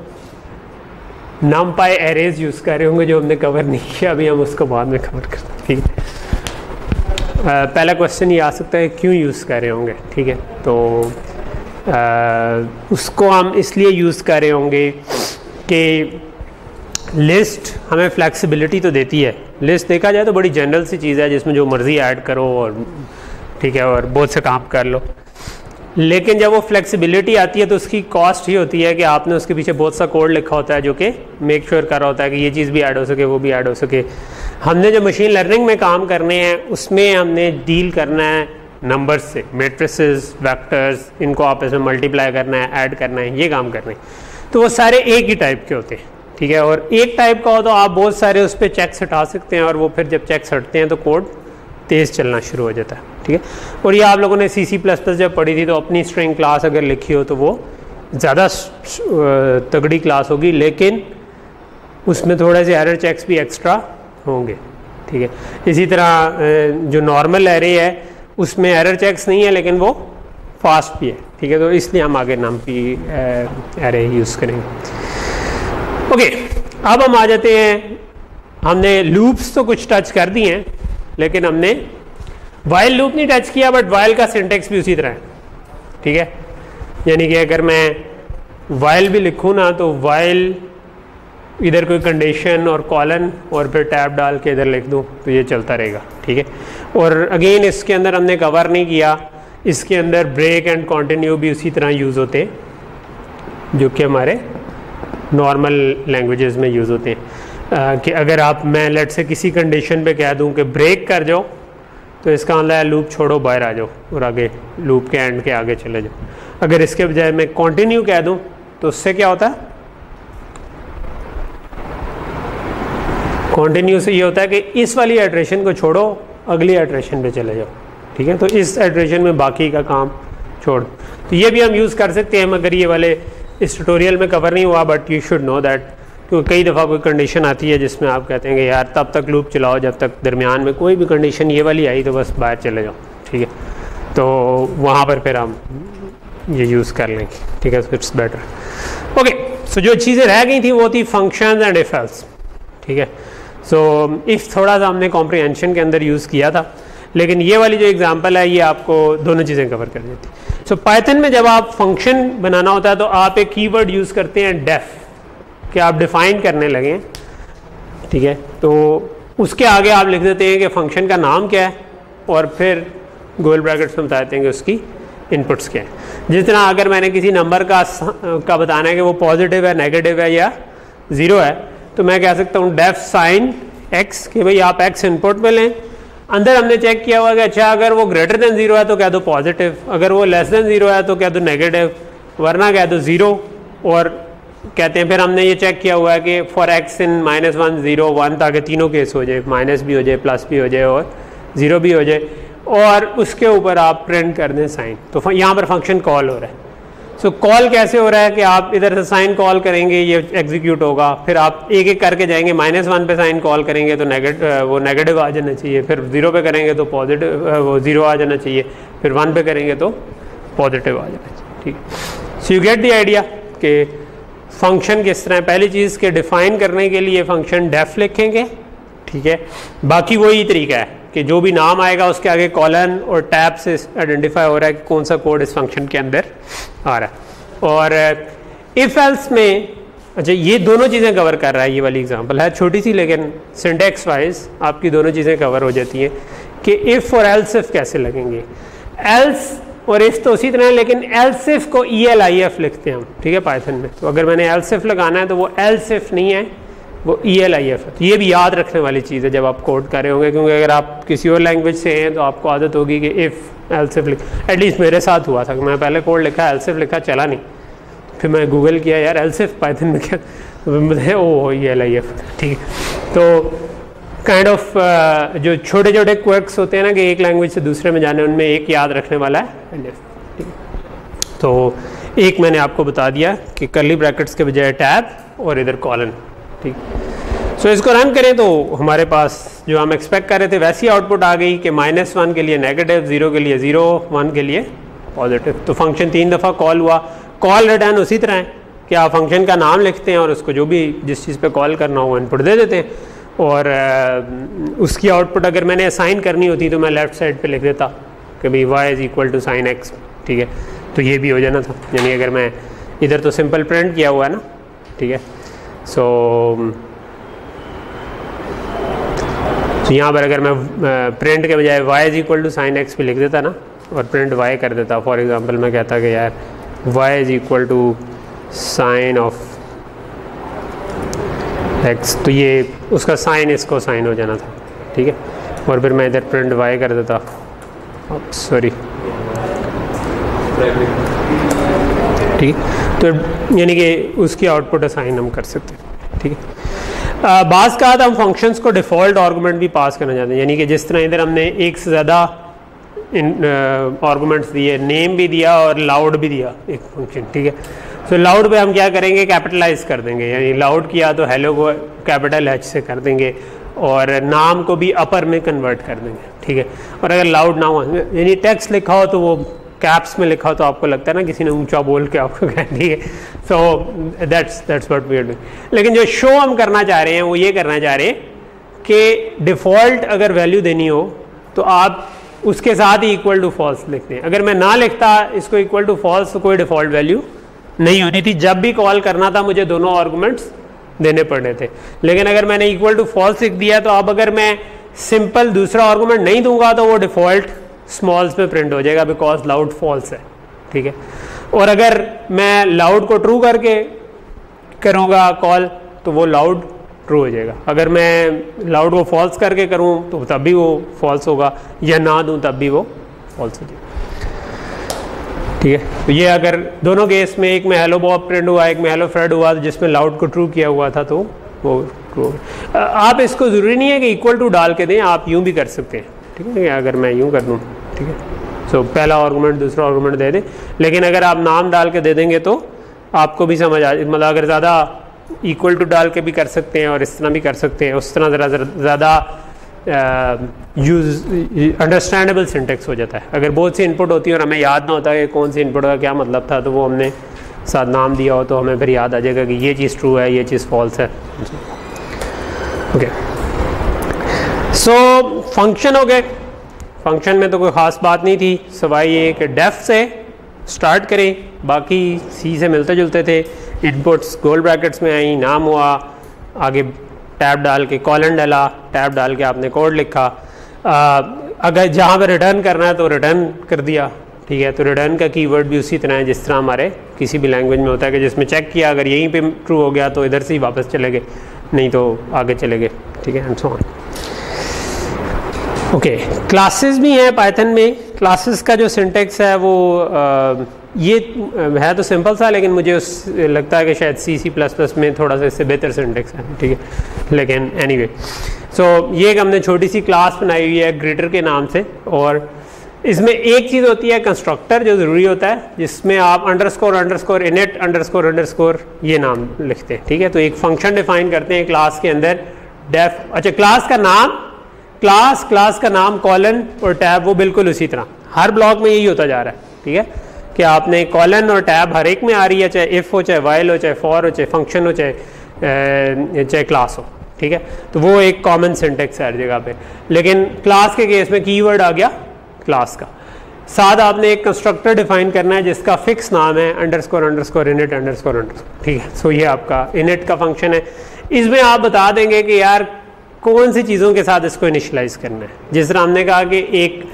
नमपाई एरेज यूज़ कर रहे होंगे, जो हमने कवर नहीं किया, अभी हम उसको बाद में कवर करते हैं, ठीक है। पहला क्वेश्चन ये आ सकता है क्यों यूज़ कर रहे होंगे, ठीक है। तो आ, उसको हम इसलिए यूज़ कर रहे होंगे कि लिस्ट हमें फ्लेक्सिबिलिटी तो देती है। लिस्ट देखा जाए तो बड़ी जनरल सी चीज़ है जिसमें जो मर्ज़ी ऐड करो और ठीक है और बहुत से काम कर लो, लेकिन जब वो फ्लेक्सिबिलिटी आती है तो उसकी कॉस्ट ही होती है कि आपने उसके पीछे बहुत सा कोड लिखा होता है जो कि मेक श्योर कर रहा होता है कि ये चीज़ भी ऐड हो सके, वो भी ऐड हो सके। हमने जो मशीन लर्निंग में काम करने हैं उसमें हमने डील करना है नंबर्स से, मैट्रिसेस, वेक्टर्स, इनको आपस में मल्टीप्लाई करना है, ऐड करना है, ये काम करने हैं। तो वो सारे एक ही टाइप के होते हैं, ठीक है। और एक टाइप का हो तो आप बहुत सारे उस पर चेक्स हटा सकते हैं और वो फिर जब चेक्स हटते हैं तो कोड तेज़ चलना शुरू हो जाता है, ठीक है। और ये आप लोगों ने सी सी प्लस प्लस जब पढ़ी थी तो अपनी स्ट्रिंग क्लास अगर लिखी हो तो वो ज़्यादा तगड़ी क्लास होगी, लेकिन उसमें थोड़े से एरर चेक्स भी एक्स्ट्रा होंगे, ठीक है। इसी तरह जो नॉर्मल एरे है उसमें एरर चेक्स नहीं है लेकिन वो फास्ट भी है, ठीक है। तो इसलिए हम आगे नमपी एरे यूज़ करेंगे। ओके, अब हम आ जाते हैं, हमने लूप्स तो कुछ टच कर दिए हैं लेकिन हमने वाइल लूप नहीं टच किया, बट वाइल का सिंटेक्स भी उसी तरह है, ठीक है। यानी कि अगर मैं वाइल भी लिखूँ ना तो वाइल इधर कोई कंडीशन और कॉलन और फिर टैब डाल के इधर लिख दूँ तो ये चलता रहेगा, ठीक है। और अगेन इसके अंदर हमने कवर नहीं किया, इसके अंदर ब्रेक एंड कंटिन्यू भी उसी तरह यूज़ होते हैं जो कि हमारे नॉर्मल लैंग्वेजेस में यूज़ होते हैं। आ, कि अगर आप मैं लेट से किसी कंडीशन पे कह दूं कि ब्रेक कर जाओ तो इसका मतलब है लूप छोड़ो, बाहर आ जाओ और आगे लूप के एंड के आगे चले जाओ। अगर इसके बजाय मैं कंटिन्यू कह दूं तो उससे क्या होता है, कंटिन्यू से ये होता है कि इस वाली इटरेशन को छोड़ो, अगली इटरेशन पे चले जाओ, ठीक है। तो इस इटरेशन में बाकी का काम छोड़, तो ये भी हम यूज़ कर सकते हैं, मगर ये वाले इस ट्यूटोरियल में कवर नहीं हुआ, but you should know that, क्योंकि कई दफ़ा कोई कंडीशन आती है जिसमें आप कहते हैं कि यार तब तक लूप चलाओ जब तक दरमियान में कोई भी कंडीशन ये वाली आई तो बस बाहर चले जाओ, ठीक है। तो वहाँ पर फिर हम ये यूज़ कर लेंगे, ठीक है। It's better. ओके, सो जो चीज़ें रह गई थी वो थी फंक्शंस एंड इफ एल्स, ठीक है। सो इफ़ थोड़ा सा हमने कॉम्प्रिहेंशन के अंदर यूज़ किया था, लेकिन ये वाली जो एग्जांपल है ये आपको दोनों चीज़ें कवर कर देती है। सो पाइथन में जब आप फंक्शन बनाना होता है तो आप एक कीवर्ड यूज़ करते हैं डेफ, कि आप डिफ़ाइन करने लगे, ठीक है। तो उसके आगे आप लिख देते हैं कि फंक्शन का नाम क्या है और फिर गोल ब्रैकेट्स में बताते हैं कि उसकी इनपुट्स क्या है। जिस तरह अगर मैंने किसी नंबर का का बताना है कि वो पॉजिटिव है, नेगेटिव है या ज़ीरो है, तो मैं कह सकता हूँ डेफ साइन एक्स, कि भाई आप एक्स इनपुट में लें। अंदर हमने चेक किया हुआ कि अच्छा अगर वो ग्रेटर देन ज़ीरो है तो कह दो पॉजिटिव, अगर वो लेस देन ज़ीरो है तो कह दो नेगेटिव, वरना कह दो ज़ीरो। और कहते हैं फिर हमने ये चेक किया हुआ है कि for x in minus one zero one, ताकि तीनों केस हो जाए, माइनस भी हो जाए, प्लस भी हो जाए और ज़ीरो भी हो जाए, और उसके ऊपर आप प्रिंट कर दें साइन। तो यहाँ पर फंक्शन कॉल हो रहा है। सो so, कॉल कैसे हो रहा है कि आप इधर से साइन कॉल करेंगे, ये एग्जीक्यूट होगा, फिर आप एक एक करके जाएंगे, माइनस वन पे साइन कॉल करेंगे तो नेगेटिव वो नेगेटिव आ जाना चाहिए, फिर ज़ीरो पे करेंगे तो पॉजिटिव वो ज़ीरो आ जाना चाहिए, फिर वन पे करेंगे तो पॉजिटिव आ जाना चाहिए, ठीक। So you get the idea कि फंक्शन किस तरह। पहली चीज़ के डिफ़ाइन करने के लिए फंक्शन डेफ लिखेंगे, ठीक है। बाकी वही तरीका है कि जो भी नाम आएगा उसके आगे कॉलन और टैब से आइडेंटिफाई हो रहा है कि कौन सा कोड इस फंक्शन के अंदर आ रहा है। और इफ एल्स में, अच्छा ये दोनों चीज़ें कवर कर रहा है, ये वाली एग्जांपल है छोटी सी लेकिन सिंटेक्स वाइज आपकी दोनों चीज़ें कवर हो जाती हैं कि इफ़ और एल्स इफ कैसे लगेंगे। एल्स और इफ तो उसी तरह है, लेकिन एल्स इफ को ई एल आई एफ लिखते हैं हम, ठीक है, पाइथन में। तो अगर मैंने एल्स इफ लगाना है तो वो एल्स इफ नहीं है, वो ई एल आई एफ है। तो ये भी याद रखने वाली चीज़ है जब आप कोड कर रहे होंगे, क्योंकि अगर आप किसी और लैंग्वेज से हैं तो आपको आदत होगी कि इफ़ एल्स इफ लिख, एटलीस्ट मेरे साथ हुआ था कि मैं पहले कोड लिखा, एल्स इफ लिखा, चला नहीं, फिर मैं गूगल किया यार एल्स इफ पाइथन में क्या, मुझे ओ ई एल आई एफ, ठीक है। तो काइंड ऑफ uh, जो छोटे छोटे क्वर्क्स होते हैं ना कि एक लैंग्वेज से दूसरे में जाने, उनमें एक याद रखने वाला है एल एफ, ठीक है। तो एक मैंने आपको बता दिया कि कर्ली ब्रैकेट्स के बजाय टैब और इधर कॉलन, ठीक। सो so, इसको रन करें तो हमारे पास जो हम एक्सपेक्ट कर रहे थे वैसी आउटपुट आ गई कि माइनस वन के लिए नेगेटिव, ज़ीरो के लिए ज़ीरो, वन के लिए पॉजिटिव। तो फंक्शन तीन दफ़ा कॉल हुआ। कॉल रिटर्न उसी तरह है कि आप फंक्शन का नाम लिखते हैं और उसको जो भी जिस चीज़ पे कॉल करना हो इनपुट दे देते हैं, और आ, उसकी आउटपुट अगर मैंने असाइन करनी होती तो मैं लेफ़्ट साइड पे लिख देता कि भाई y is equal to sine x, ठीक है। तो ये भी हो जाना था, यानी अगर मैं इधर तो सिंपल प्रिंट किया हुआ है ना, ठीक है। सो तो यहाँ पर अगर मैं प्रिंट के बजाय y is equal to sine x भी लिख देता ना और प्रिंट y कर देता, फॉर एग्जांपल मैं कहता कि यार y is equal to sine of x, तो ये उसका साइन इसको साइन हो जाना था, ठीक है। और फिर मैं इधर प्रिंट y कर देता, सॉरी, ठीक है। तो यानी कि उसकी आउटपुट असाइन हम कर सकते हैं, ठीक है। बाज़ का हम फंक्शंस को डिफ़ॉल्ट आर्गूमेंट भी पास करना चाहते हैं, यानी कि जिस तरह इधर हमने एक से ज़्यादा आर्गूमेंट्स दिए, नेम भी दिया और लाउड भी दिया एक फंक्शन, ठीक है। सो लाउड पे हम क्या करेंगे, कैपिटलाइज कर देंगे, यानी लाउड किया तो हेलो को कैपिटल एच से कर देंगे और नाम को भी अपर में कन्वर्ट कर देंगे, ठीक है। और अगर लाउड ना हो, यानी टेक्स्ट लिखा हो तो वो कैप्स में लिखा हो तो आपको लगता है ना किसी ने ऊंचा बोल के आपको कहा, ठीक है। So that's that's what we are doing. लेकिन जो शो हम करना चाह रहे हैं वो ये करना चाह रहे हैं कि डिफ़ॉल्ट अगर वैल्यू देनी हो तो आप उसके साथ ही इक्वल टू फॉल्स लिखते हैं। अगर मैं ना लिखता इसको इक्वल टू फॉल्स तो कोई डिफ़ॉल्ट वैल्यू नहीं होनी थी, जब भी कॉल करना था मुझे दोनों आर्गुमेंट्स देने पड़े थे। लेकिन अगर मैंने इक्वल टू फॉल्स लिख दिया तो अब अगर मैं सिंपल दूसरा आर्गुमेंट नहीं दूंगा तो वो डिफ़ॉल्ट स्मॉल्स में प्रिंट हो जाएगा बिकॉज लाउड फॉल्स है, ठीक है। और अगर मैं लाउड को ट्रू करके करूँगा कॉल तो वो लाउड ट्रू हो जाएगा। अगर मैं लाउड को फॉल्स करके करूँ तो तब भी वो फॉल्स होगा, या ना दूँ तब भी वो फॉल्स हो जाएगा, ठीक है। तो ये अगर दोनों केस में, एक में हेलो बॉब प्रिंट हुआ, एक में हेलो फ्रेड हुआ, जिसमें लाउड को ट्रू किया हुआ था तो वो ट्रू। आप इसको ज़रूरी नहीं है कि इक्वल टू डाल के दें, आप यूँ भी कर सकते हैं, ठीक है। अगर मैं यूँ कर दूँ, ठीक है, सो पहला आर्गुमेंट दूसरा आर्गुमेंट दे दें। लेकिन अगर आप नाम डाल के दे देंगे तो आपको भी समझ आ, मतलब अगर ज़्यादा इक्वल टू डाल के भी कर सकते हैं और इस तरह भी कर सकते हैं, उस तरह ज़रा ज़्यादा यूज अंडरस्टैंडेबल सिंटेक्स हो जाता है। अगर बहुत सी इनपुट होती है और हमें याद ना होता कि कौन सी इनपुट का क्या मतलब था, तो वो हमने साथ नाम दिया हो तो हमें फिर याद आ जाएगा कि ये चीज़ ट्रू है, ये चीज़ फॉल्स है। ओके, सो फंक्शन हो गए। फंक्शन में तो कोई ख़ास बात नहीं थी, सिवाय ये कि डेफ से स्टार्ट करें, बाकी सी से मिलते जुलते थे। इनपुट्स गोल ब्रैकेट्स में आई, नाम हुआ, आगे टैब डाल के कॉलन डाला, टैब डाल के आपने कोड लिखा। आ, अगर जहाँ पे रिटर्न करना है तो रिटर्न कर दिया, ठीक है। तो रिटर्न का कीवर्ड भी उसी तरह है जिस तरह हमारे किसी भी लैंग्वेज में होता है कि जिसमें चेक किया, अगर यहीं पे ट्रू हो गया तो इधर से ही वापस चले गए, नहीं तो आगे चले गए, ठीक है, and so on. Okay, classes भी हैं पाइथन में। क्लासेस का जो सिंटेक्स है वो आ, ये है तो सिंपल सा, लेकिन मुझे उस लगता है कि शायद सी सी प्लस प्लस में थोड़ा सा इससे बेहतर सिंटेक्स है, ठीक है। लेकिन एनीवे, सो ये एक हमने छोटी सी क्लास बनाई हुई है ग्रीटर के नाम से, और इसमें एक चीज़ होती है कंस्ट्रक्टर जो ज़रूरी होता है, जिसमें आप underscore underscore init underscore underscore ये नाम लिखते हैं, ठीक है। तो एक फंक्शन डिफाइन करते हैं क्लास के अंदर, डेफ, अच्छा क्लास का नाम, क्लास क्लास का नाम कॉलन और टैब, वो बिल्कुल उसी तरह हर ब्लॉक में यही होता जा रहा है, ठीक है, कि आपने कॉलन और टैब हर एक में आ रही है, चाहे इफ़ हो, चाहे वाइल हो, चाहे फॉर हो, चाहे फंक्शन हो, चाहे चाहे क्लास हो, ठीक है। तो वो एक कॉमन सिंटेक्स है हर जगह पे। लेकिन क्लास के केस में कीवर्ड आ गया क्लास का, साथ आपने एक कंस्ट्रक्टर डिफाइन करना है जिसका फिक्स नाम है underscore underscore init underscore underscore, ठीक है। सो ये आपका इनिट का फंक्शन है। इसमें आप बता देंगे कि यार कौन सी चीज़ों के साथ इसको इनिशियलाइज करना है। जिस तरह हमने कहा कि एक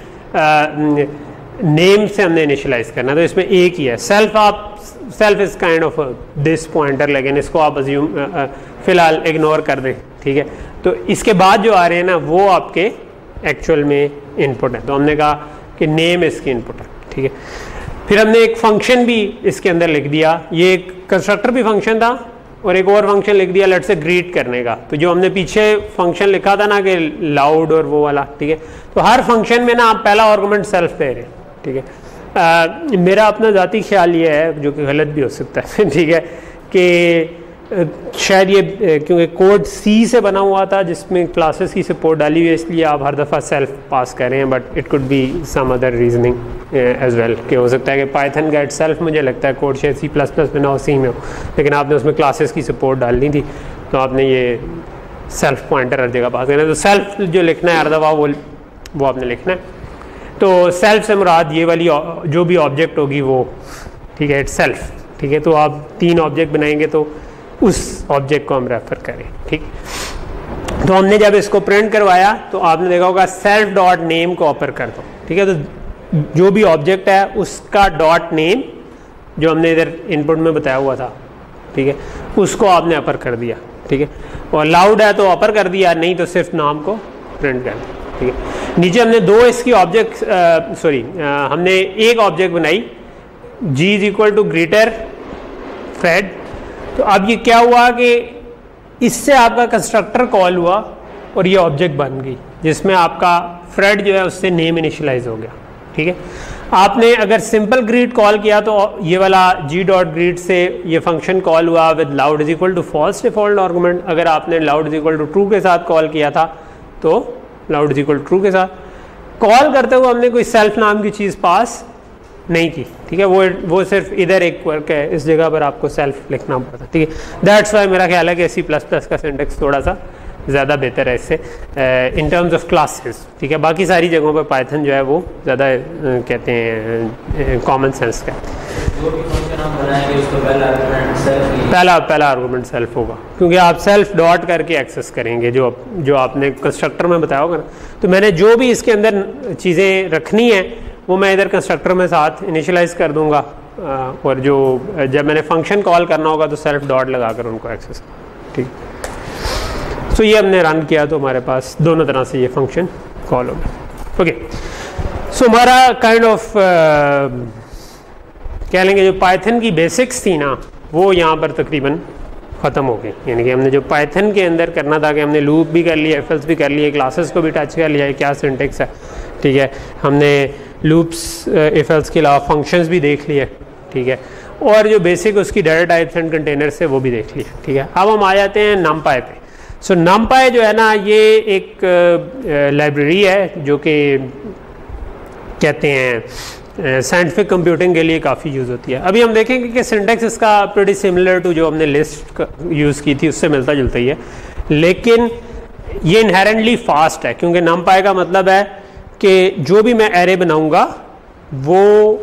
नेम से हमने इनिशियलाइज करना है, तो इसमें एक ही है सेल्फ। आप self is kind of this pointer, लेकिन इसको आप अज्यूम फिलहाल इग्नोर कर दें, ठीक है। तो इसके बाद जो आ रहे हैं ना वो आपके एक्चुअल में इनपुट है। तो हमने कहा कि नेम इसकी इनपुट है, ठीक है। फिर हमने एक फंक्शन भी इसके अंदर लिख दिया, ये एक कंस्ट्रक्टर भी फंक्शन था और एक और फंक्शन लिख दिया लेट से ग्रीट करने का। तो जो हमने पीछे फंक्शन लिखा था ना कि लाउड और वो वाला, ठीक है। तो हर फंक्शन में ना आप पहला आर्गुमेंट सेल्फ दे रहे हैं, ठीक है। आ, मेरा अपना ज़ाती ख्याल ये है, जो कि गलत भी हो सकता है, ठीक है, कि शायद ये क्योंकि कोड सी से बना हुआ था जिसमें क्लासेस की सपोर्ट डाली हुई है, इसलिए आप हर दफ़ा सेल्फ पास कर रहे हैं, but it could be some other reasoning as well, कि हो सकता है कि पाइथन का इट सेल्फ मुझे लगता है कोड शायद सी प्लस प्लस में ना हो, सी में हो, लेकिन आपने उसमें क्लासेस की सपोर्ट डालनी थी तो आपने ये सेल्फ पॉइंटर हर जगह पास करना है। तो सेल्फ जो लिखना है हर दफ़ा वो वो आपने लिखना है। तो सेल्फ से मुराद ये वाली जो भी ऑब्जेक्ट होगी वो, ठीक है, इट सेल्फ, ठीक है। तो आप तीन ऑब्जेक्ट बनाएंगे तो उस ऑब्जेक्ट को हम रेफर करें, ठीक। तो हमने जब इसको प्रिंट करवाया तो आपने देखा होगा सेल्फ डॉट नेम को अपर कर दो, ठीक है। तो जो भी ऑब्जेक्ट है उसका डॉट नेम जो हमने इधर इनपुट में बताया हुआ था, ठीक है, उसको आपने अपर कर दिया, ठीक है। और लाउड है तो अपर कर दिया, नहीं तो सिर्फ नाम को प्रिंट कर दिया, ठीक है। नीचे हमने दो इसकी ऑब्जेक्ट सॉरी हमने एक ऑब्जेक्ट बनाई, g is equal to greeter Fred. तो अब ये क्या हुआ कि इससे आपका कंस्ट्रक्टर कॉल हुआ और ये ऑब्जेक्ट बन गई जिसमें आपका फ्रेड जो है उससे नेम इनिशियलाइज हो गया, ठीक है। आपने अगर सिंपल ग्रीट कॉल किया तो ये वाला जी डॉट ग्रीट से ये फंक्शन कॉल हुआ with loud is equal to false default argument. अगर आपने loud is equal to true के साथ कॉल किया था तो loud is equal to true के साथ कॉल करते हुए हमने कोई सेल्फ नाम की चीज़ पास नहीं की, ठीक है। वो वो सिर्फ इधर एक वर्क है, इस जगह पर आपको सेल्फ लिखना पड़ता, ठीक है। दैट्स वाई मेरा ख्याल है कि सी प्लस प्लस का सिंटेक्स थोड़ा सा ज़्यादा बेहतर है इससे इन टर्म्स ऑफ क्लासेस, ठीक है। बाकी सारी जगहों पर पाइथन जो है वो ज़्यादा कहते हैं कॉमन सेंस का। जो भी फंक्शन हम बनाएंगे उसका पहला आर्गुमेंट सेल्फ ही पहला पहला आर्गुमेंट सेल्फ होगा, क्योंकि आप सेल्फ डॉट करके एक्सेस करेंगे जो जो आपने कंस्ट्रक्टर में बताया होगा ना। तो मैंने जो भी इसके अंदर चीज़ें रखनी है वो मैं इधर कंस्ट्रक्टर में साथ इनिशियलाइज कर दूंगा, और जो जब मैंने फंक्शन कॉल करना होगा तो सेल्फ डॉट लगाकर उनको एक्सेस, ठीक। सो ये हमने रन किया तो हमारे पास दोनों तरह से ये फंक्शन कॉल होगा, ओके। सो हमारा काइंड ऑफ कह लेंगे जो पाइथन की बेसिक्स थी ना वो यहाँ पर तकरीबन ख़त्म हो गई। यानी कि हमने जो पाइथन के अंदर करना था कि हमने लूप भी कर लिया, एफ एल्स भी कर लिए, क्लासेस को भी टच कर लिया, क्या सिंटेक्स है, ठीक है। हमने लूप्स एफ एल्स के अलावा फंक्शंस भी देख लिए, ठीक है। और जो बेसिक उसकी डाटा टाइप्स एंड कंटेनर्स है वो भी देख लिया, ठीक है। अब हम आ जाते हैं नमपाई पे। सो so, नमपाई जो है ना ये एक लाइब्रेरी uh, है जो कि कहते हैं साइंटिफिक कंप्यूटिंग के लिए काफ़ी यूज़ होती है। अभी हम देखेंगे कि सिंटेक्स इसका प्रीटी सिमिलर टू जो हमने लिस्ट यूज़ की थी उससे मिलता जुलता ही है, लेकिन ये इनहेरेंटली फास्ट है, क्योंकि नमपाई का मतलब है कि जो भी मैं एरे बनाऊंगा वो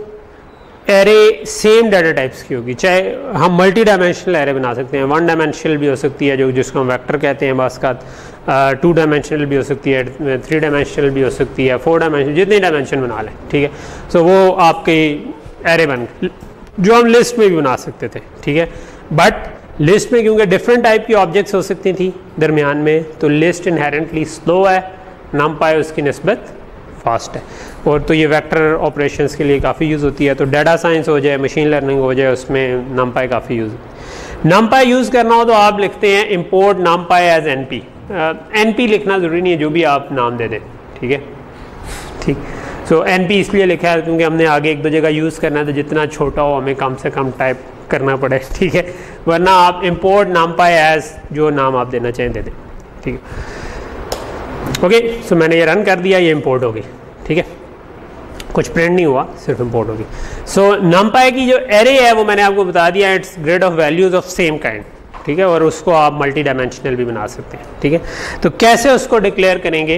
एरे सेम डाटा टाइप्स की होगी। चाहे हम मल्टी डायमेंशनल एरे बना सकते हैं, वन डायमेंशनल भी हो सकती है जो जिसको हम वेक्टर कहते हैं, बस का टू डायमेंशनल भी हो सकती है, थ्री डायमेंशनल भी हो सकती है, फोर डायमेंशनल, जितनी डायमेंशन बना लें, ठीक है। सो so, वो आपके एरे बन जो हम लिस्ट में भी बना सकते थे, ठीक है। बट लिस्ट में क्योंकि डिफरेंट टाइप की ऑब्जेक्ट्स हो सकती थी दरमियान में, तो लिस्ट इनहेरेंटली स्लो है, नमपाई उसकी निस्बत फास्ट है। और तो ये वेक्टर ऑपरेशंस के लिए काफ़ी यूज़ होती है। तो डाटा साइंस हो जाए, मशीन लर्निंग हो जाए, उसमें नमपाई काफ़ी यूज़ होती है। नमपाई यूज़ करना हो तो आप लिखते हैं import NumPy as n p. N p लिखना ज़रूरी नहीं है, जो भी आप नाम दे दें, ठीक है, ठीक। सो एन पी इसलिए लिखा है क्योंकि हमने आगे एक दो जगह यूज़ करना है, तो जितना छोटा हो हमें कम से कम टाइप करना पड़े, ठीक है। वरना आप इंपोर्ट नमपाई एज जो नाम आप देना चाहें दे दें, ठीक है। ओके, सो मैंने ये रन कर दिया, ये इंपोर्ट हो गई, ठीक है। कुछ प्रिंट नहीं हुआ, सिर्फ इंपोर्ट होगी। सो नमपाई की जो एरे है वो मैंने आपको बता दिया, it's grid of values of same kind, ठीक है। और उसको आप मल्टी डायमेंशनल भी बना सकते हैं, ठीक है। तो कैसे उसको डिक्लेयर करेंगे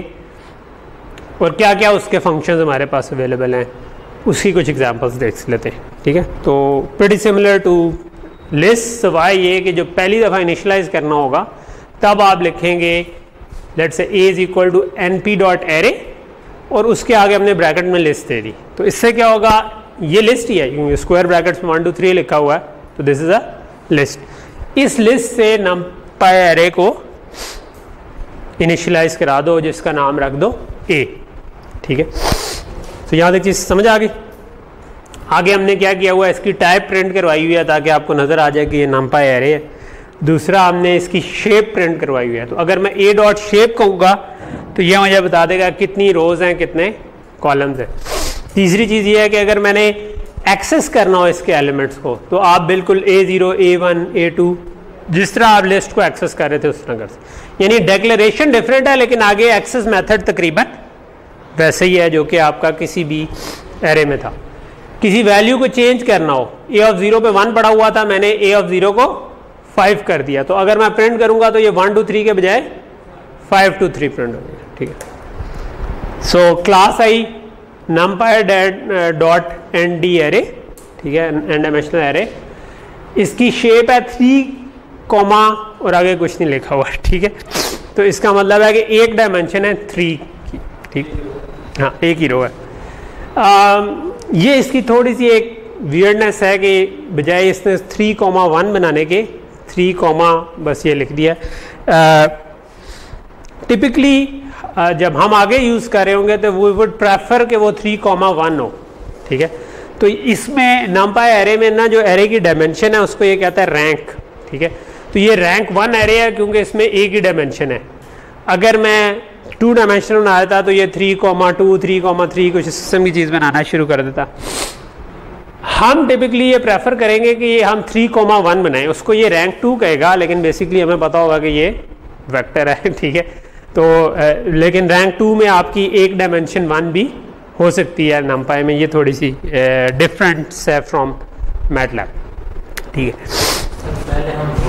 और क्या क्या उसके फंक्शंस हमारे पास अवेलेबल हैं, उसकी कुछ एग्जांपल्स देख लेते हैं, ठीक है। तो प्रीटी सिमिलर टू लिस्ट, सवाई ये कि जो पहली दफ़ा इनिशियलाइज करना होगा तब आप लिखेंगे let's say a is equal to N P dot array, और उसके आगे हमने ब्रैकेट में लिस्ट दे दी। तो इससे क्या होगा, ये लिस्ट ही है क्योंकि स्क्वायर ब्रैकेट्स में वन टू थ्री लिखा हुआ है, तो दिस इज अ लिस्ट। इस लिस्ट से नमपाई एरे को इनिशियलाइज करा दो जिसका नाम रख दो ए, ठीक है। तो यहाँ तक चीज़ समझ आ गई। आगे हमने क्या किया हुआ है, इसकी टाइप प्रिंट करवाई हुई है ताकि आपको नज़र आ जाए कि ये नमपाई एरे है। दूसरा हमने इसकी शेप प्रिंट करवाई हुई है, तो अगर मैं ए डॉट शेप कहूँगा तो ये मुझे बता देगा कितनी रोज़ हैं, कितने कॉलम्स हैं। तीसरी चीज़ ये है कि अगर मैंने एक्सेस करना हो इसके एलिमेंट्स को तो आप बिल्कुल a zero, a one, a two जिस तरह आप लिस्ट को एक्सेस कर रहे थे उस तरह कर सकते। यानी डिक्लेरेशन डिफरेंट है लेकिन आगे एक्सेस मेथड तकरीबन वैसे ही है जो कि आपका किसी भी एरे में था। किसी वैल्यू को चेंज करना हो, ए ऑफ ज़ीरो पे वन पड़ा हुआ था, मैंने ए ऑफ ज़ीरो को फाइव कर दिया, तो अगर मैं प्रिंट करूंगा तो ये वन टू थ्री के बजाय फाइव टू थ्री प्रिंट हो गया, ठीक है। So class I NumPy dot n d array, ठीक है, एन डायमेंशनल एरे। इसकी शेप है थ्री कॉमा और आगे कुछ नहीं लिखा हुआ, ठीक है। तो इसका मतलब है कि एक डायमेंशन है थ्री की, ठीक, हाँ एक ही रो है। आ, ये इसकी थोड़ी सी एक वियर्डनेस है कि बजाय इसने थ्री कॉमा वन बनाने के थ्री कॉमा बस ये लिख दिया। टिपिकली जब हम आगे यूज़ कर रहे होंगे तो वी वुड प्रेफर कि वो थ्री कॉमा वन हो, ठीक है। तो इसमें नमपाई एरे में ना जो एरे की डायमेंशन है उसको ये कहता है रैंक, ठीक है। तो ये रैंक वन एरे है क्योंकि इसमें एक ही डायमेंशन है। अगर मैं टू डायमेंशनल बना देता तो ये three comma two three comma three कुछ किस्म की चीज़ बनाना शुरू कर देता। हम टिपिकली ये प्रेफर करेंगे कि ये हम थ्री कॉमा वन बनाएं, उसको ये रैंक टू कहेगा, लेकिन बेसिकली हमें पता होगा कि ये वेक्टर है, ठीक है। तो uh, लेकिन रैंक टू में आपकी एक डायमेंशन वन भी हो सकती है नमपाई में, ये थोड़ी सी डिफरेंस है फ्रॉम मैटलैब, ठीक है।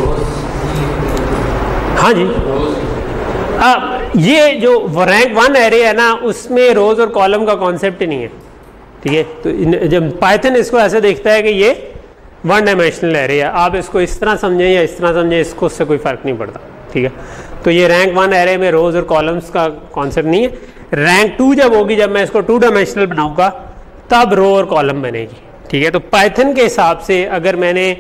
हाँ जी, अब ये जो रैंक वन एरे है ना, उसमें रोज और कॉलम का कॉन्सेप्ट ही नहीं है, ठीक है। तो जब पाइथन इसको ऐसे देखता है कि ये वन डायमेंशनल एरे है, आप इसको इस तरह समझें या इस तरह समझें, इसको उससे कोई फ़र्क नहीं पड़ता, ठीक है। तो ये रैंक वन एरे में रोज और कॉलम्स का कॉन्सेप्ट नहीं है। रैंक टू जब होगी, जब मैं इसको टू डायमेंशनल बनाऊंगा, तब रो और कॉलम बनेगी, ठीक है। तो पाइथन के हिसाब से अगर मैंने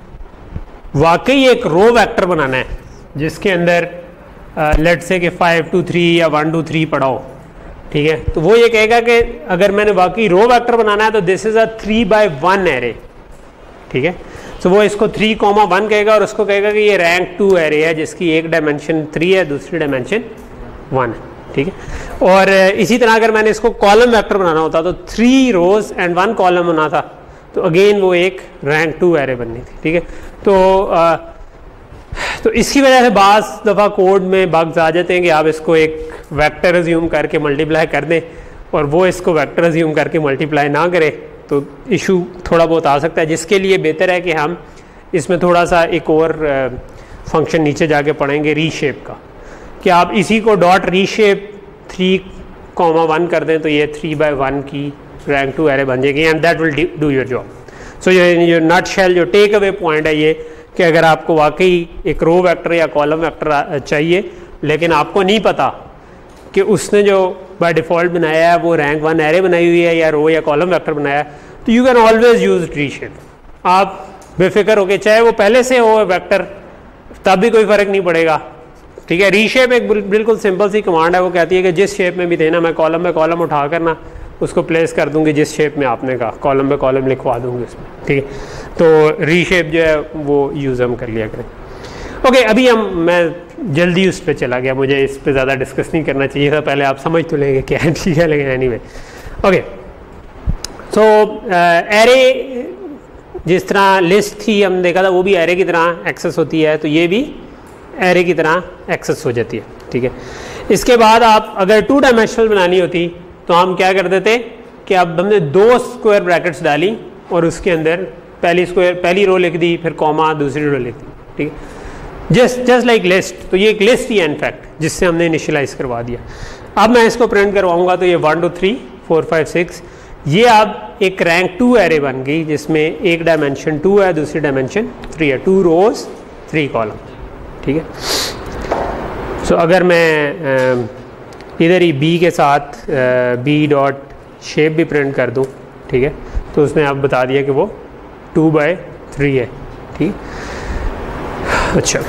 वाकई एक रो वेक्टर बनाना है जिसके अंदर लेट से कि फाइव टू थ्री या वन टू थ्री पढ़ा हो, ठीक है, तो वो ये कहेगा कि अगर मैंने वाकई रो वेक्टर बनाना है तो this is a three by one array, ठीक है। तो वो इसको थ्री कॉमा वन कहेगा और उसको कहेगा कि ये रैंक टू एरे है जिसकी एक डायमेंशन थ्री है, दूसरी डायमेंशन वन है, ठीक है। और इसी तरह अगर मैंने इसको कॉलम वेक्टर बनाना होता तो three rows and one column होना था, तो अगेन वो एक रैंक टू एरे बननी थी, ठीक है। तो आ, तो इसकी वजह से बाज़ दफ़ा कोड में बग्स आ जाते हैं कि आप इसको एक वेक्टर अज्यूम करके मल्टीप्लाई कर दें और वो इसको वेक्टर अज्यूम करके मल्टीप्लाई ना करे, तो इशू थोड़ा बहुत आ सकता है, जिसके लिए बेहतर है कि हम इसमें थोड़ा सा एक और फंक्शन नीचे जाके पढ़ेंगे रीशेप का, कि आप इसी को dot reshape three comma one कर दें तो ये थ्री बाय वन की रैंक टू एरे बन जाएगी and that will do your job. So ये नट शेल जो टेक अवे पॉइंट है ये कि अगर आपको वाकई एक रो वेक्टर या कॉलम वेक्टर चाहिए लेकिन आपको नहीं पता कि उसने जो बाय डिफ़ॉल्ट बनाया है वो रैंक वन एरे बनाई हुई है या रो या कॉलम वेक्टर बनाया है, तो you can always use reshape. आप बेफिक्र होके, चाहे वो पहले से हो वेक्टर तब भी कोई फ़र्क नहीं पड़ेगा, ठीक है। रीशेप एक बिल्कुल सिंपल सी कमांड है, वो कहती है कि जिस शेप में भी देना, मैं कॉलम में कॉलम उठा करना उसको प्लेस कर दूंगी जिस शेप में आपने कहा, कॉलम में कॉलम लिखवा दूंगी उसमें, ठीक है। तो रीशेप जो है वो यूज़ हम कर लिया करें। ओके, अभी हम मैं जल्दी उस पर चला गया, मुझे इस पर ज़्यादा डिस्कस नहीं करना चाहिए था, पहले आप समझ तो लेंगे क्या है, ठीक है, लेकिन एनीवे ओके। सो एरे जिस तरह लिस्ट थी हम देखा था वो भी एरे की तरह एक्सेस होती है, तो ये भी एरे की तरह एक्सेस हो जाती है, ठीक है। इसके बाद आप अगर टू डायमेंशनल बनानी होती तो हम क्या कर देते कि अब हमने दो स्क्वायर ब्रैकेट्स डाली और उसके अंदर पहली स्क्वायर पहली रो लिख दी, फिर कॉमा दूसरी रो लिख दी, ठीक है, जस्ट जस्ट लाइक लिस्ट। तो ये एक लिस्ट ही है इनफैक्ट जिससे हमने इनिशियलाइज करवा दिया। अब मैं इसको प्रिंट करवाऊंगा तो ये one two three four five six, ये अब एक रैंक टू एरे बन गई जिसमें एक डायमेंशन टू है, दूसरी डायमेंशन थ्री है, टू रोज थ्री कॉलम, ठीक है। सो so, अगर मैं uh, इधर ही बी के साथ बी डॉट शेप भी प्रिंट कर दूं, ठीक है, तो उसने अब बता दिया कि वो टू बाय थ्री है, ठीक। अच्छा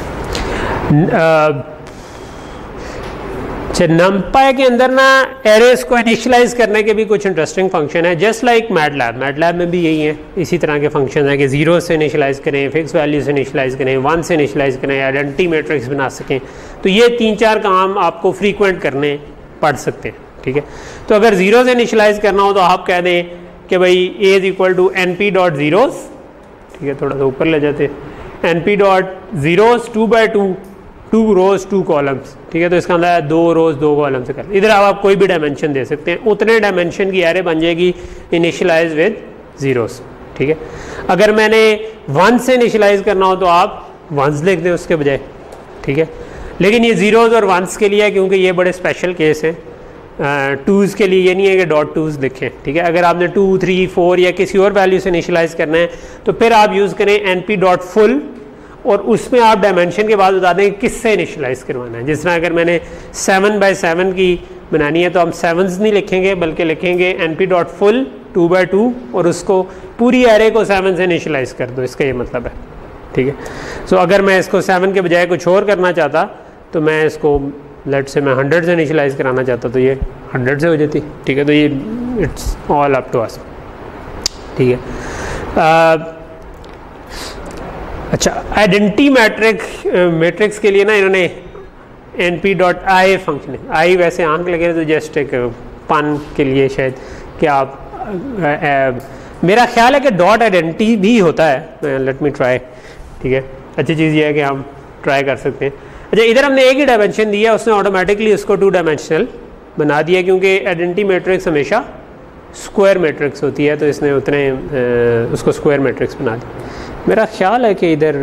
अच्छा नमपाई के अंदर ना एरेस को इनिशियलाइज करने के भी कुछ इंटरेस्टिंग फंक्शन है, जस्ट लाइक मैटलैब। मैटलैब में भी यही है, इसी तरह के फंक्शन है कि जीरो से इनिशियलाइज करें, फिक्स वैल्यू से इनिशियलाइज करें, वन से इनिशियलाइज करें, आइडेंटिटी मैट्रिक्स बना सकें। तो ये तीन चार काम आपको फ्रीक्वेंट करने पढ़ सकते हैं, ठीक है। तो अगर जीरो से इनिशियलाइज करना हो तो आप कह दें कि भाई a is equal to N P dot zeros, ठीक है, थोड़ा सा ऊपर ले जाते हैं, n P dot zeros two by two, two rows two columns, ठीक है। तो इसका मतलब है दो रोज दो कॉलम से कर, इधर आप, आप कोई भी डायमेंशन दे सकते हैं, उतने डायमेंशन की एरे बन जाएगी इनिशियलाइज विद जीरोस, ठीक है। अगर मैंने वन से इनिशियलाइज करना हो तो आप वंस लिख दें उसके बजाय, ठीक है। लेकिन ये जीरोज और वंस के लिए है क्योंकि ये बड़े स्पेशल केस हैं। टूज़ के लिए ये नहीं है कि डॉट टूज़ लिखें, ठीक है। अगर आपने टू थ्री फोर या किसी और वैल्यू से इनिशियलाइज करना है तो फिर आप यूज़ करें एन पी डॉट फुल और उसमें आप डायमेंशन के बाद बता दें किससे इनिशियलाइज करवाना है। जिस तरह अगर मैंने सेवन बाई सेवन की बनानी है तो हम सेवन्स नहीं लिखेंगे बल्कि लिखेंगे n P dot full two by two और उसको पूरी एरे को सेवन से इनिशियलाइज कर दो, इसका ये मतलब है, ठीक है। सो so, अगर मैं इसको सेवन के बजाय कुछ और करना चाहता तो मैं इसको लेट से मैं हंड्रेड से इनिशियलाइज कराना चाहता तो ये हंड्रेड से हो जाती, ठीक है। तो ये it's all up to us, ठीक है। uh, अच्छा, आइडेंटिटी मैट्रिक्स मैट्रिक्स के लिए ना इन्होंने n P dot I function है। आई वैसे आंख लगे तो जस्ट एक पन के लिए शायद कि आप आ, आ, मेरा ख्याल है कि डॉट आइडेंटिटी भी होता है। लेट मी ट्राई, ठीक है। अच्छी चीज़ ये है कि हम ट्राई कर सकते हैं। अच्छा, इधर हमने एक ही डायमेंशन दिया, उसने ऑटोमेटिकली उसको टू डायमेंशनल बना दिया, क्योंकि आइडेंटिटी मैट्रिक्स हमेशा स्क्वायर मैट्रिक्स होती है, तो इसने उतने आ, उसको स्क्वायर मैट्रिक्स बना दिया। मेरा ख्याल है कि इधर